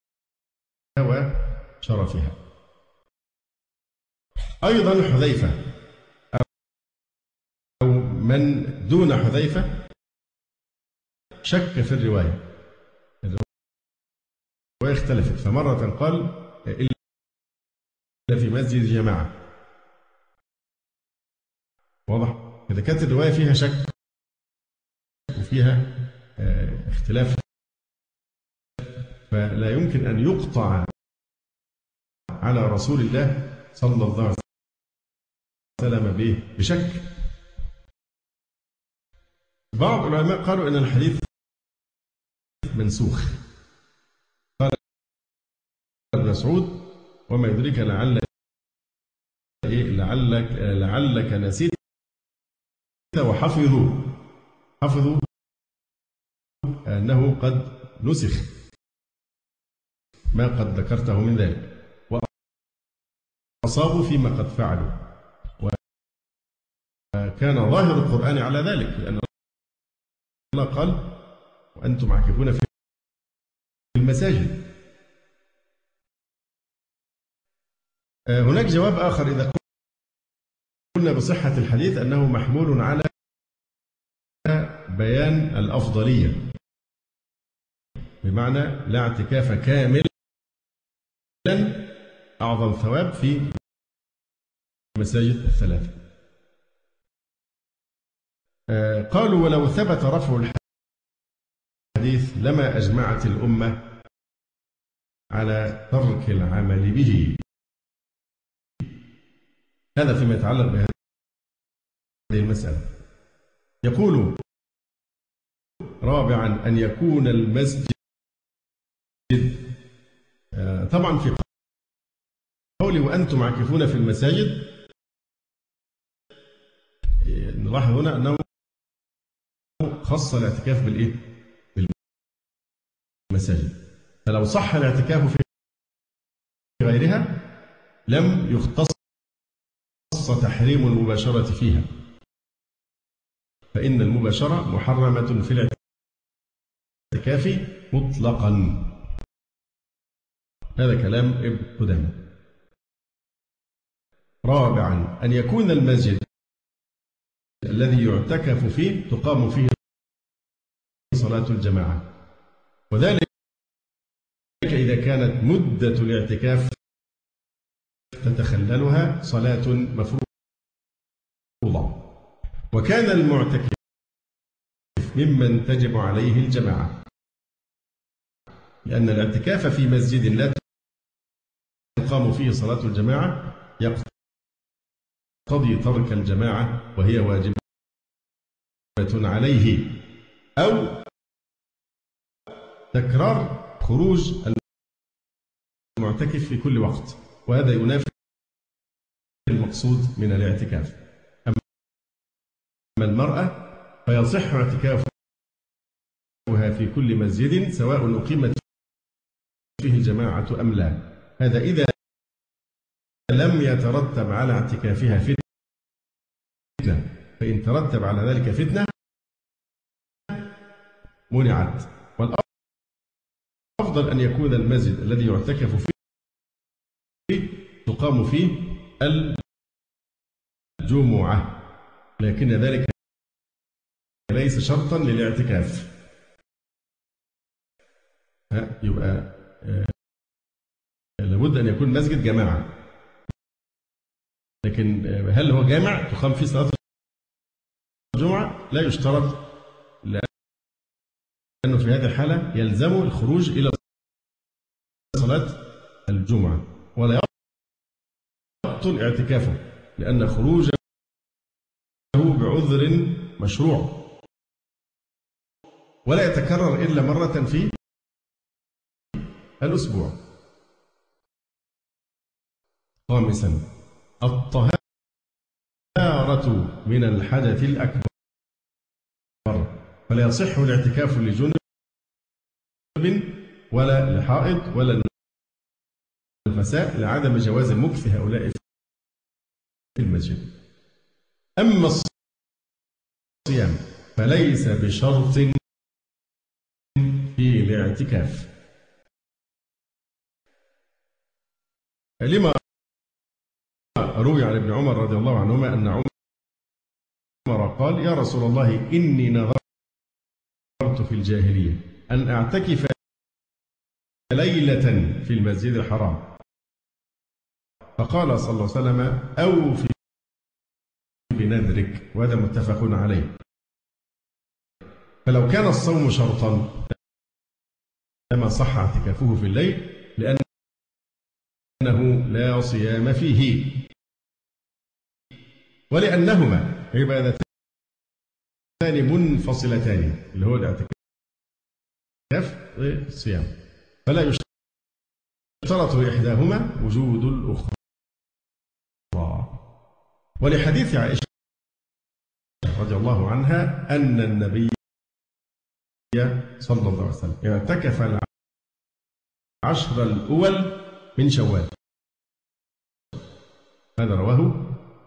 وشرفها. أيضا حذيفة أو من دون حذيفة شك في الرواية، الرواية اختلفت، فمرة قال إلا في مسجد جماعة. واضح؟ إذا كانت الرواية فيها شك وفيها اختلاف فلا يمكن أن يقطع على رسول الله صلى الله عليه وسلم به بشك. بعض العلماء قالوا إن الحديث منسوخ. قال ابن مسعود وما يدريك لعل لعلك لعلك نسيت وحفظوا حفظوا أنه قد نسخ ما قد ذكرته من ذلك، وأصابوا فيما قد فعلوا، وكان ظاهر القرآن على ذلك، لأن الله قال وأنتم عاكفون في المساجد. هناك جواب آخر إذا قلنا بصحة الحديث أنه محمول على بيان الأفضلية، بمعنى لا اعتكاف كاملا أعظم ثواب في المساجد الثلاثة. قالوا ولو ثبت رفع الحديث لما أجمعت الأمة على ترك العمل به. هذا فيما يتعلق بهذه المسألة. يقول رابعا أن يكون المسجد، طبعا في قولي وأنتم عاكفون في المساجد نلاحظ هنا أنه خص الاعتكاف بالإيه؟ بالمساجد. فلو صح الاعتكاف في غيرها لم يختص تحريم المباشرة فيها، فإن المباشرة محرمة في الاعتكاف مطلقا. هذا كلام ابن قدامة. رابعا أن يكون المسجد الذي يعتكف فيه تقام فيه صلاة الجماعة، وذلك إذا كانت مدة الاعتكاف تتخللها صلاة مفروضة، وكان المعتكف ممن تجب عليه الجماعة، لأن الاعتكاف في مسجد لا تقام فيه صلاة الجماعة يقتضي ترك الجماعة وهي واجبة عليه، أو تكرار خروج المعتكف في كل وقت، وهذا ينافي المقصود من الاعتكاف. أما المرأة فيصح اعتكافها في كل مسجد سواء أقيمت فيه الجماعة أم لا، هذا إذا لم يترتب على اعتكافها فتنة، فإن ترتب على ذلك فتنة منعت. والأفضل أن يكون المسجد الذي يعتكف فيه تقام فيه الجمعة، لكن ذلك ليس شرطا للاعتكاف. يبقى لابد أن يكون مسجد جماعة، لكن هل هو جامع تقام فيه صلاة الجمعة؟ لا يشترط، لأنه في هذه الحالة يلزم الخروج إلى صلاة الجمعة ولا يبطل اعتكافه، لأن خروجه بعذر مشروع ولا يتكرر إلا مرة في الأسبوع. خامسا، الطهارة من الحدث الأكبر، فلا يصح الاعتكاف لجنب ولا لحائض ولا النفساء لعدم جواز مكث هؤلاء في المسجد. أما الصيام فليس بشرط في الاعتكاف. لما روي عن ابن عمر رضي الله عنهما أن عمر قال: يا رسول الله، إني نظرت في الجاهلية أن أعتكف ليلة في المسجد الحرام، فقال صلى الله عليه وسلم: أوفي بنذرك، وهذا متفق عليه. فلو كان الصوم شرطا لما صح اعتكافه في الليل، لأنه لا صيام فيه، ولأنهما عبادتان منفصلتان، اللي هو الاعتكاف والصيام، فلا يشترط إحداهما وجود الأخرى. ولحديث عائشة رضي الله عنها أن النبي صلى الله عليه وسلم اعتكف العشر الأول من شوال، هذا رواه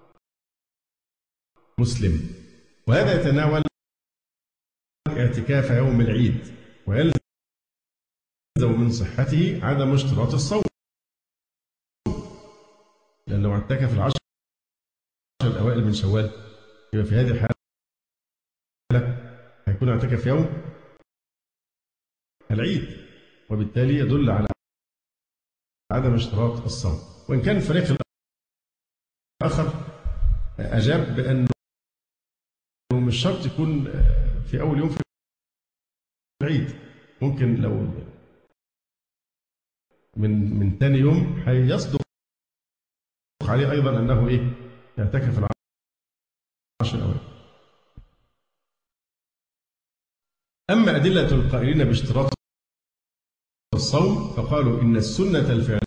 مسلم. وهذا يتناول اعتكاف يوم العيد، ويلزم من صحته عدم اشتراط الصوم، لأنه اعتكف العشر الأوائل من شوال، يبقى في هذه الحالة هيكون اعتكف يوم العيد، وبالتالي يدل على عدم اشتراط الصوم. وإن كان الفريق الآخر أجاب بأنه مش شرط يكون في أول يوم في العيد، ممكن لو من من ثاني يوم هيصدق عليه أيضا أنه إيه يعتكف العشر الأوائل. أما أدلة القائلين باشتراط الصوم فقالوا إن السنة الفعلية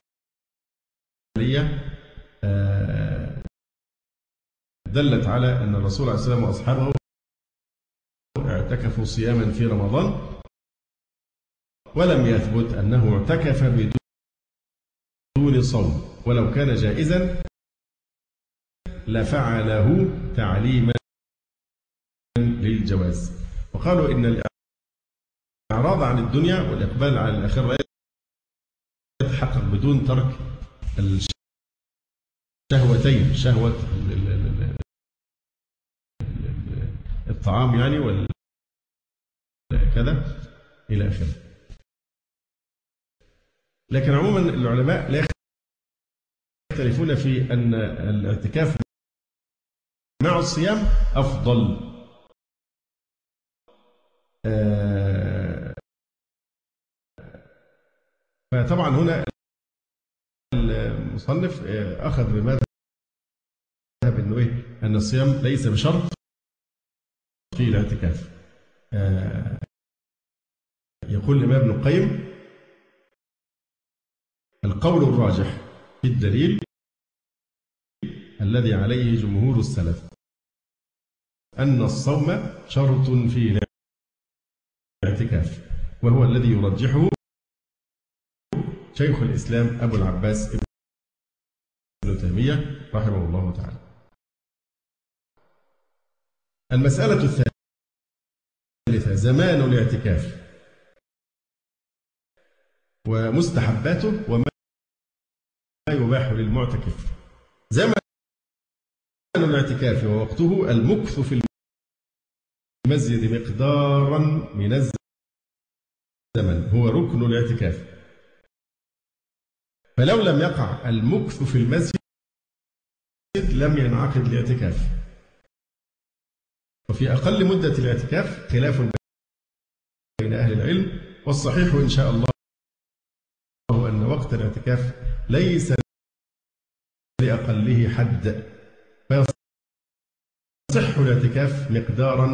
دلت على أن الرسول عليه السلام وأصحابه اعتكفوا صياما في رمضان، ولم يثبت أنه اعتكف بدون صوم، ولو كان جائزا لفعله تعليما للجواز. وقالوا إن الإعراض عن الدنيا والإقبال على الآخرة لا يتحقق بدون ترك الشهوتين، شهوة الطعام يعني وال كذا إلى آخره. لكن عموما العلماء لا يختلفون في أن الاعتكاف مع الصيام أفضل. فطبعا هنا المصنف أخذ بمذهب أنه إيه أن الصيام ليس بشرط في الاعتكاف. يقول الإمام ابن القيم: القول الراجح في الدليل الذي عليه جمهور السلف أن الصوم شرط في الاعتكاف، وهو الذي يرجحه شيخ الإسلام أبو العباس ابن تيمية رحمه الله تعالى. المسألة الثالثة زمان الاعتكاف ومستحباته وما يباح للمعتكف. زمن الاعتكاف ووقته المكث في المسجد مقدارا من الزمن، هو ركن الاعتكاف. فلو لم يقع المكث في المسجد لم ينعقد الاعتكاف. وفي أقل مدة الاعتكاف خلاف بين أهل العلم، والصحيح إن شاء الله أن وقت الاعتكاف ليس لأقله حد، فيصح الاعتكاف مقدارا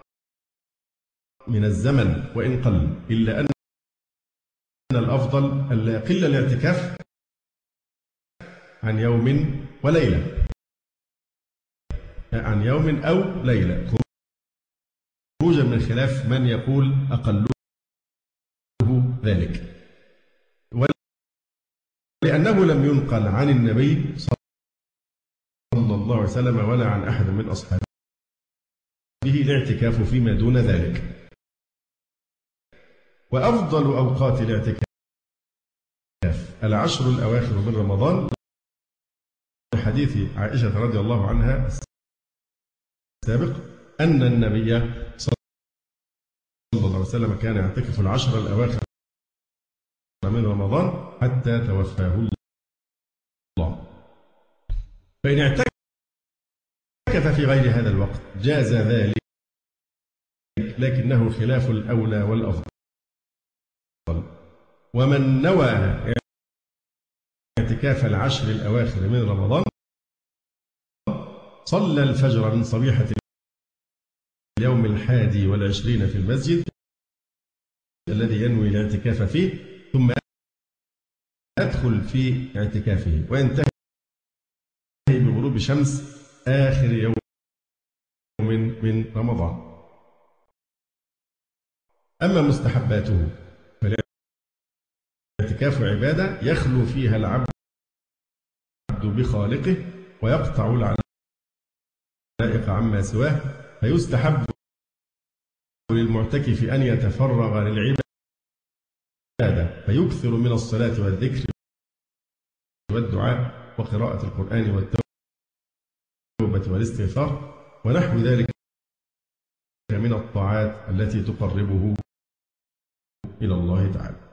من الزمن وإن قل، إلا أن الأفضل ألا يقل الاعتكاف عن يوم وليلة، عن يوم أو ليلة، خروجا من خلاف من يقول أقله ذلك. ولأنه لم ينقل عن النبي صلى الله عليه وسلم ولا عن أحد من أصحابه الاعتكاف فيما دون ذلك. وأفضل أوقات الاعتكاف العشر الأواخر من رمضان، حديث عائشة رضي الله عنها السابق أن النبي صلى الله عليه وسلم كان يعتكف العشر الأواخر من رمضان حتى توفاه الله. فإن اعتكف في غير هذا الوقت جاز ذلك، لكنه خلاف الأولى والأفضل. ومن نوى اعتكاف العشر الأواخر من رمضان صلى الفجر من صبيحة اليوم الحادي والعشرين في المسجد الذي ينوي الاعتكاف فيه، ثم يدخل في اعتكافه وينتهي بغروب شمس آخر يوم من رمضان. أما مستحباته فالاعتكاف عبادة يخلو فيها العبد بخالقه ويقطع العلائق عما سواه، فيستحب للمعتكف أن يتفرغ للعبادة فيكثر من الصلاة والذكر والدعاء وقراءة القرآن والتوبة والاستغفار ونحو ذلك من الطاعات التي تقربه إلى الله تعالى.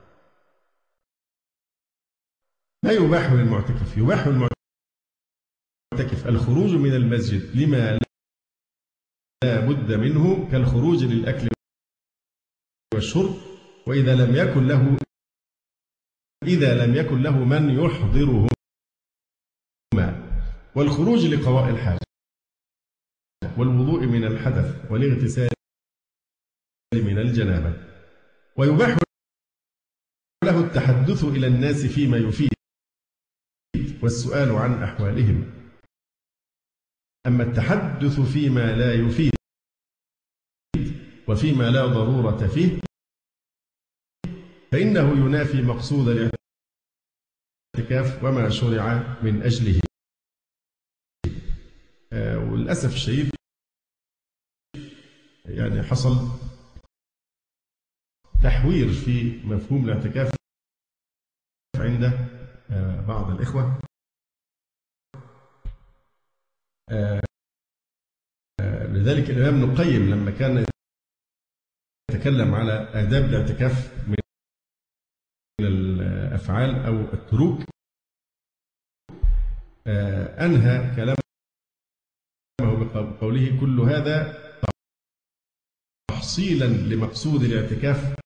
لا يباح للمعتكف يباح للمعتكف الخروج من المسجد لما لا بد منه كالخروج للأكل والشرب، وإذا لم يكن له إذا لم يكن له من يحضرهما، والخروج لقضاء الحاجة والوضوء من الحدث والاغتسال من الجنابة. ويباح له التحدث إلى الناس فيما يفيد والسؤال عن أحوالهم. أما التحدث فيما لا يفيد وفيما لا ضرورة فيه فإنه ينافي مقصود الاعتكاف وما شرع من أجله. آه وللأسف الشديد يعني حصل تحوير في مفهوم الاعتكاف عند آه بعض الإخوة. آه آه لذلك الإمام ابن القيم لما كان يتكلم على آداب الاعتكاف من الأفعال أو التروك آه أنهى كلامه بقوله: كل هذا تحصيلا لمقصود الاعتكاف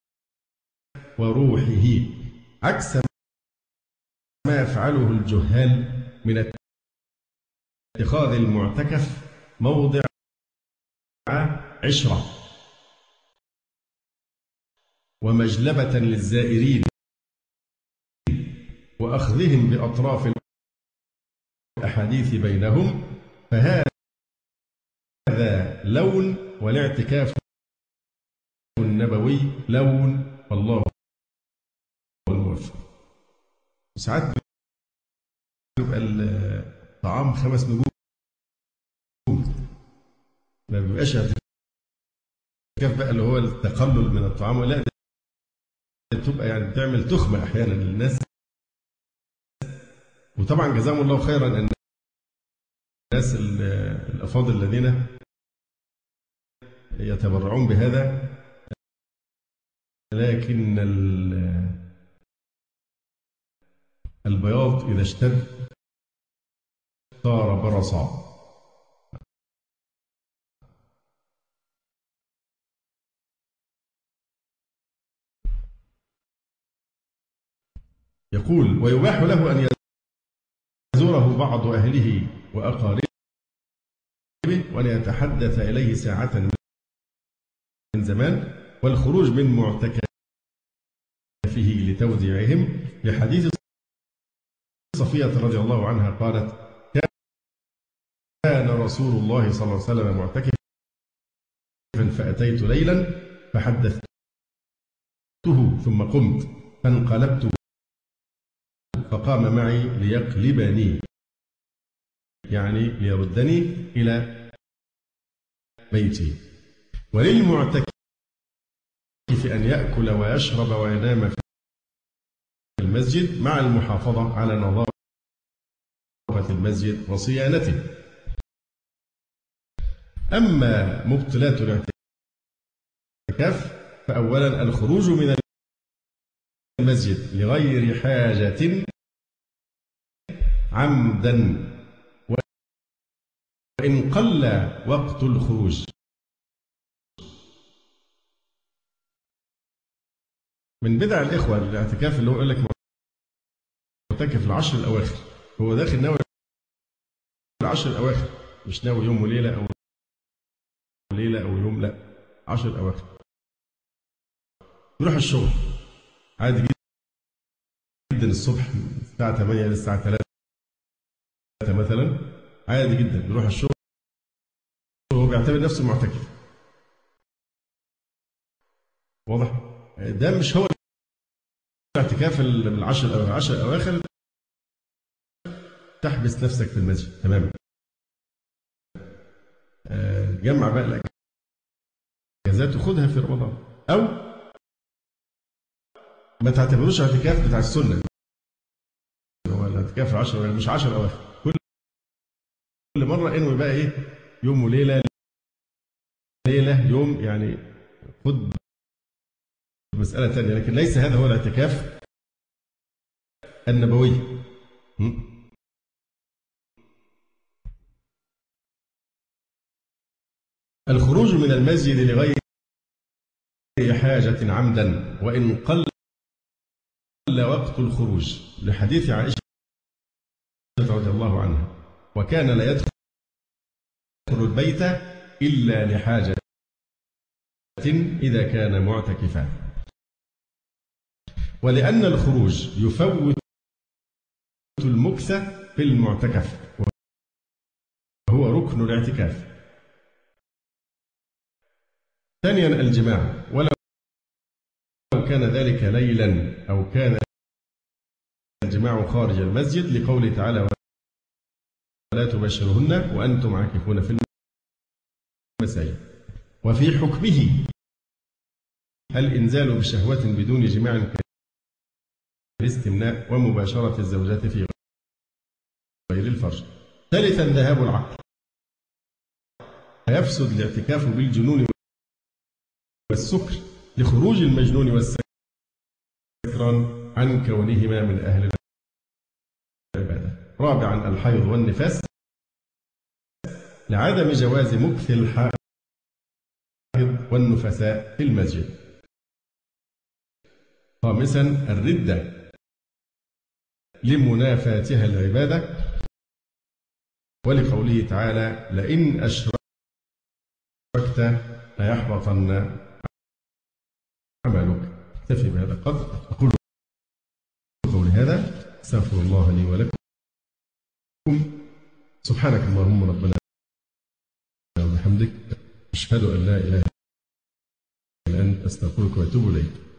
وروحه، عكس ما يفعله الجهال من اتخاذ المعتكف موضع عشرة ومجلبة للزائرين وأخذهم بأطراف الأحاديث بينهم، فهذا لون والاعتكاف النبوي لون، والله الموفق. ساعات بيبقى الطعام خمس نجوم، ما بيبقاش اعتكاف بقى اللي هو التقلل من الطعام، ولا بتبقى يعني بتعمل تخمة أحيانا للناس. وطبعا جزاهم الله خيرا أن الناس الأفاضل الذين يتبرعون بهذا، لكن البياض إذا اشتد صار برصا. يقول: ويباح له أن يزوره بعض أهله وأقاربه وأن يتحدث إليه ساعة من زمان، والخروج من معتكفه لتوديعهم، لحديث صفية رضي الله عنها قالت: كان رسول الله صلى الله عليه وسلم معتكفا فأتيت ليلا فحدثته ثم قمت فانقلبت فقام معي ليقلبني، يعني ليردني إلى بيتي. وللمعتكف أن يأكل ويشرب وينام في المسجد مع المحافظة على نظافة المسجد وصيانته. أما مبطلات الاعتكاف فأولا الخروج من المسجد لغير حاجة عمدا وإن قل وقت الخروج. من بدع الإخوة الاعتكاف اللي هو يقول لك معتكف العشر الأواخر، هو داخل ناوي العشر الأواخر، مش ناوي يوم وليلة أو ليلة أو يوم، لا، عشر الأواخر. يروح الشغل عادي جدا الصبح الساعة ثمانية للساعة ثلاثة مثلا، عادي جدا بيروح الشغل وهو بيعتبر نفسه معتكف. واضح؟ ده مش هو الاعتكاف العشر الأواخر. العشر الأواخر تحبس نفسك في المسجد تماما، جمع بقى الأجازات وخدها في رمضان، أو ما تعتبروش اعتكاف بتاع السنة، هو الاعتكاف العشر مش عشر أواخر، كل كل مرة انوي بقى إيه، يوم وليلة ليلة يوم، يعني خد مسألة ثانية، لكن ليس هذا هو الاعتكاف النبوي. الخروج من المسجد لغير حاجة عمدا وإن قل وقت الخروج، لحديث عائشة رضي الله عنها: وكان لا يدخل البيت إلا لحاجة إذا كان معتكفا. ولأن الخروج يفوت المكث في المعتكف وهو ركن الاعتكاف. ثانيا الجماع، ولو كان ذلك ليلا أو كان الجماع خارج المسجد، لقوله تعالى: ولا تباشرهن وأنتم عاكفون في المساجد. وفي حكمه الإنزال بشهوة بدون جماع كالاستمناء ومباشرة الزوجات في غير الفرج. ثالثا ذهاب العقل، فيفسد الاعتكاف بالجنون والسكر لخروج المجنون والسكران عن كونهما من أهل العبادة. رابعا الحيض والنفاس، لعدم جواز مكث الحائض والنفساء في المسجد. خامسا الردة لمنافاتها العبادة، ولقوله تعالى: لئن أشركت ليحبطن عملك. اكتفي بهذا القدر، أقول قولي هذا، استغفر الله لي ولكم، سبحانك اللهم ربنا وبحمدك، أشهد أن لا إله إلا أنت، أستغفرك وأتوب إليك.